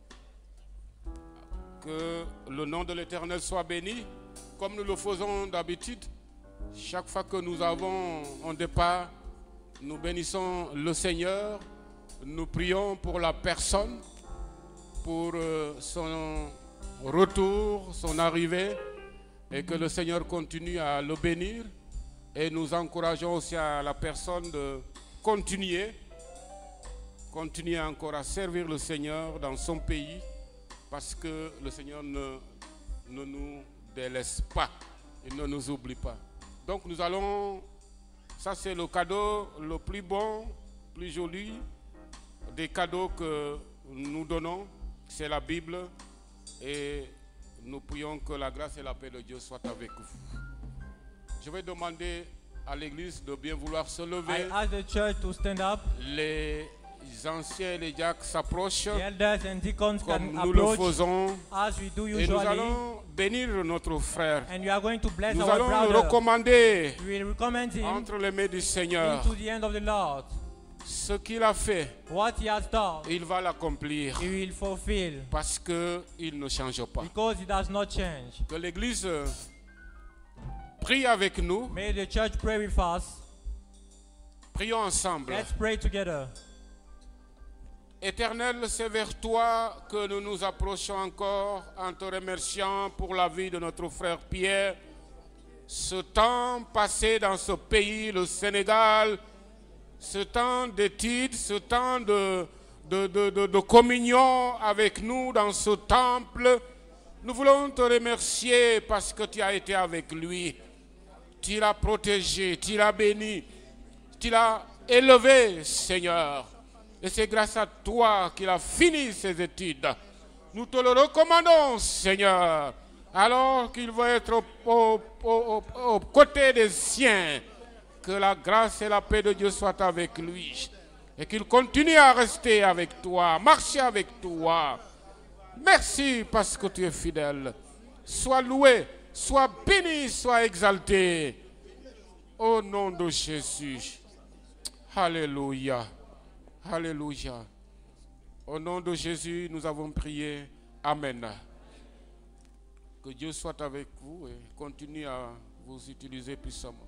Que le nom de l'Éternel soit béni, comme nous le faisons d'habitude. Chaque fois que nous avons un départ, nous bénissons le Seigneur. Nous prions pour la personne, pour son retour, son arrivée, et que le Seigneur continue à le bénir. Et nous encourageons aussi à la personne de continuer encore à servir le Seigneur dans son pays, parce que le Seigneur ne nous délaisse pas, il ne nous oublie pas. Donc nous allons, ça c'est le cadeau le plus bon, plus joli des cadeaux que nous donnons, c'est la Bible, et nous prions que la grâce et la paix de Dieu soient avec vous. Je vais demander à l'église de bien vouloir se lever. I ask the church to stand up. Les anciens et les diacres s'approchent The elders and deacons comme can nous le approach faisons, as we do et nous usually. allons bénir notre frère. And we are going to bless Nous our allons le brother. recommander We will recommend him entre les mains du Seigneur. into the hand of the Lord. Ce qu'il a fait, What he has done, il va l'accomplir he will fulfill, parce qu'il ne change pas. because he does not change. Que l'Église prie avec nous. May the church pray with us. Prions ensemble. Let's pray together. Éternel, c'est vers toi que nous nous approchons encore en te remerciant pour la vie de notre frère Pierre. Ce temps passé dans ce pays, le Sénégal, ce temps d'études, ce temps de communion avec nous dans ce temple, nous voulons te remercier parce que tu as été avec lui. Tu l'as protégé, tu l'as béni, tu l'as élevé, Seigneur. Et c'est grâce à toi qu'il a fini ses études. Nous te le recommandons, Seigneur, alors qu'il va être aux côtés des siens. Que la grâce et la paix de Dieu soient avec lui. Et qu'il continue à rester avec toi, marcher avec toi. Merci parce que tu es fidèle. Sois loué, sois béni, sois exalté. Au nom de Jésus. Alléluia. Alléluia. Au nom de Jésus, nous avons prié. Amen. Que Dieu soit avec vous et continue à vous utiliser puissamment.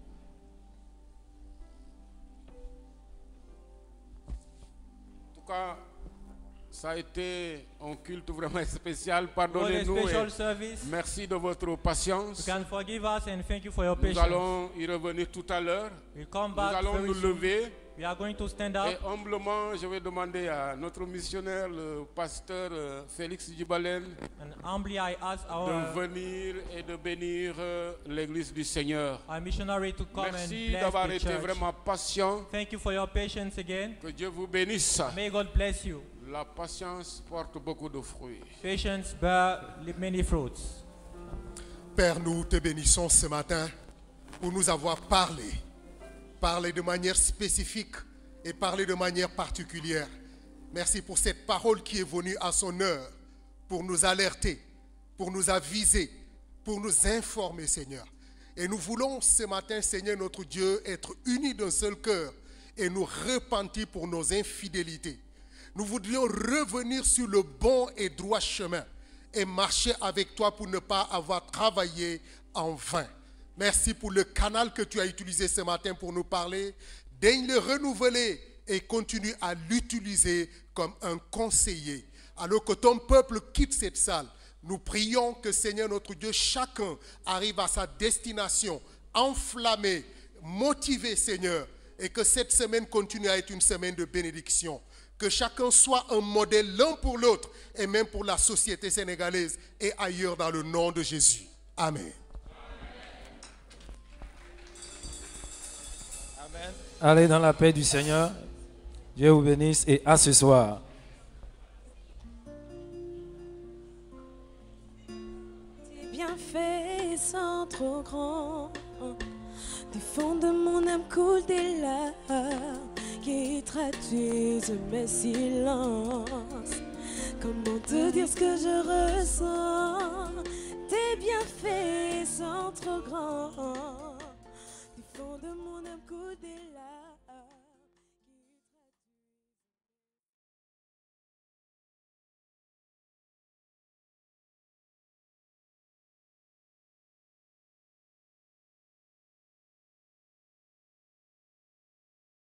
En tout cas, ça a été un culte vraiment spécial. Pardonnez-nous. Merci de votre patience. You can forgive us and thank you for your Nous patience. allons y revenir tout à l'heure. We'll come Nous back allons very nous soon. lever. We are going to stand up. Et humblement, je vais demander à notre missionnaire, le pasteur Félix Djibalen, And humbly I ask de venir et de bénir l'église du Seigneur. our missionary to come Merci and bless d'avoir the été church. vraiment patient. Thank you for your patience again. Que Dieu vous bénisse. May God bless you. La patience porte beaucoup de fruits. Patience bear many fruits. Père, nous te bénissons ce matin pour nous avoir parlé de manière spécifique et parler de manière particulière. Merci pour cette parole qui est venue à son heure pour nous alerter, pour nous aviser, pour nous informer, Seigneur. Et nous voulons ce matin, Seigneur notre Dieu, être unis d'un seul cœur et nous repentir pour nos infidélités. Nous voudrions revenir sur le bon et droit chemin et marcher avec toi pour ne pas avoir travaillé en vain. Merci pour le canal que tu as utilisé ce matin pour nous parler. Daigne le renouveler et continue à l'utiliser comme un conseiller. Alors que ton peuple quitte cette salle, nous prions que Seigneur notre Dieu, chacun arrive à sa destination, enflammé, motivé Seigneur, et que cette semaine continue à être une semaine de bénédiction. Que chacun soit un modèle l'un pour l'autre et même pour la société sénégalaise et ailleurs dans le nom de Jésus. Amen. Allez dans la paix du Seigneur. Dieu vous bénisse et à ce soir. Tes bienfaits sont trop grands. Du fond de mon âme coulent des larmes qui traduisent mes silences. Comment te dire ce que je ressens? Tes bienfaits sont trop grands. Du fond de mon âme coulent des larmes.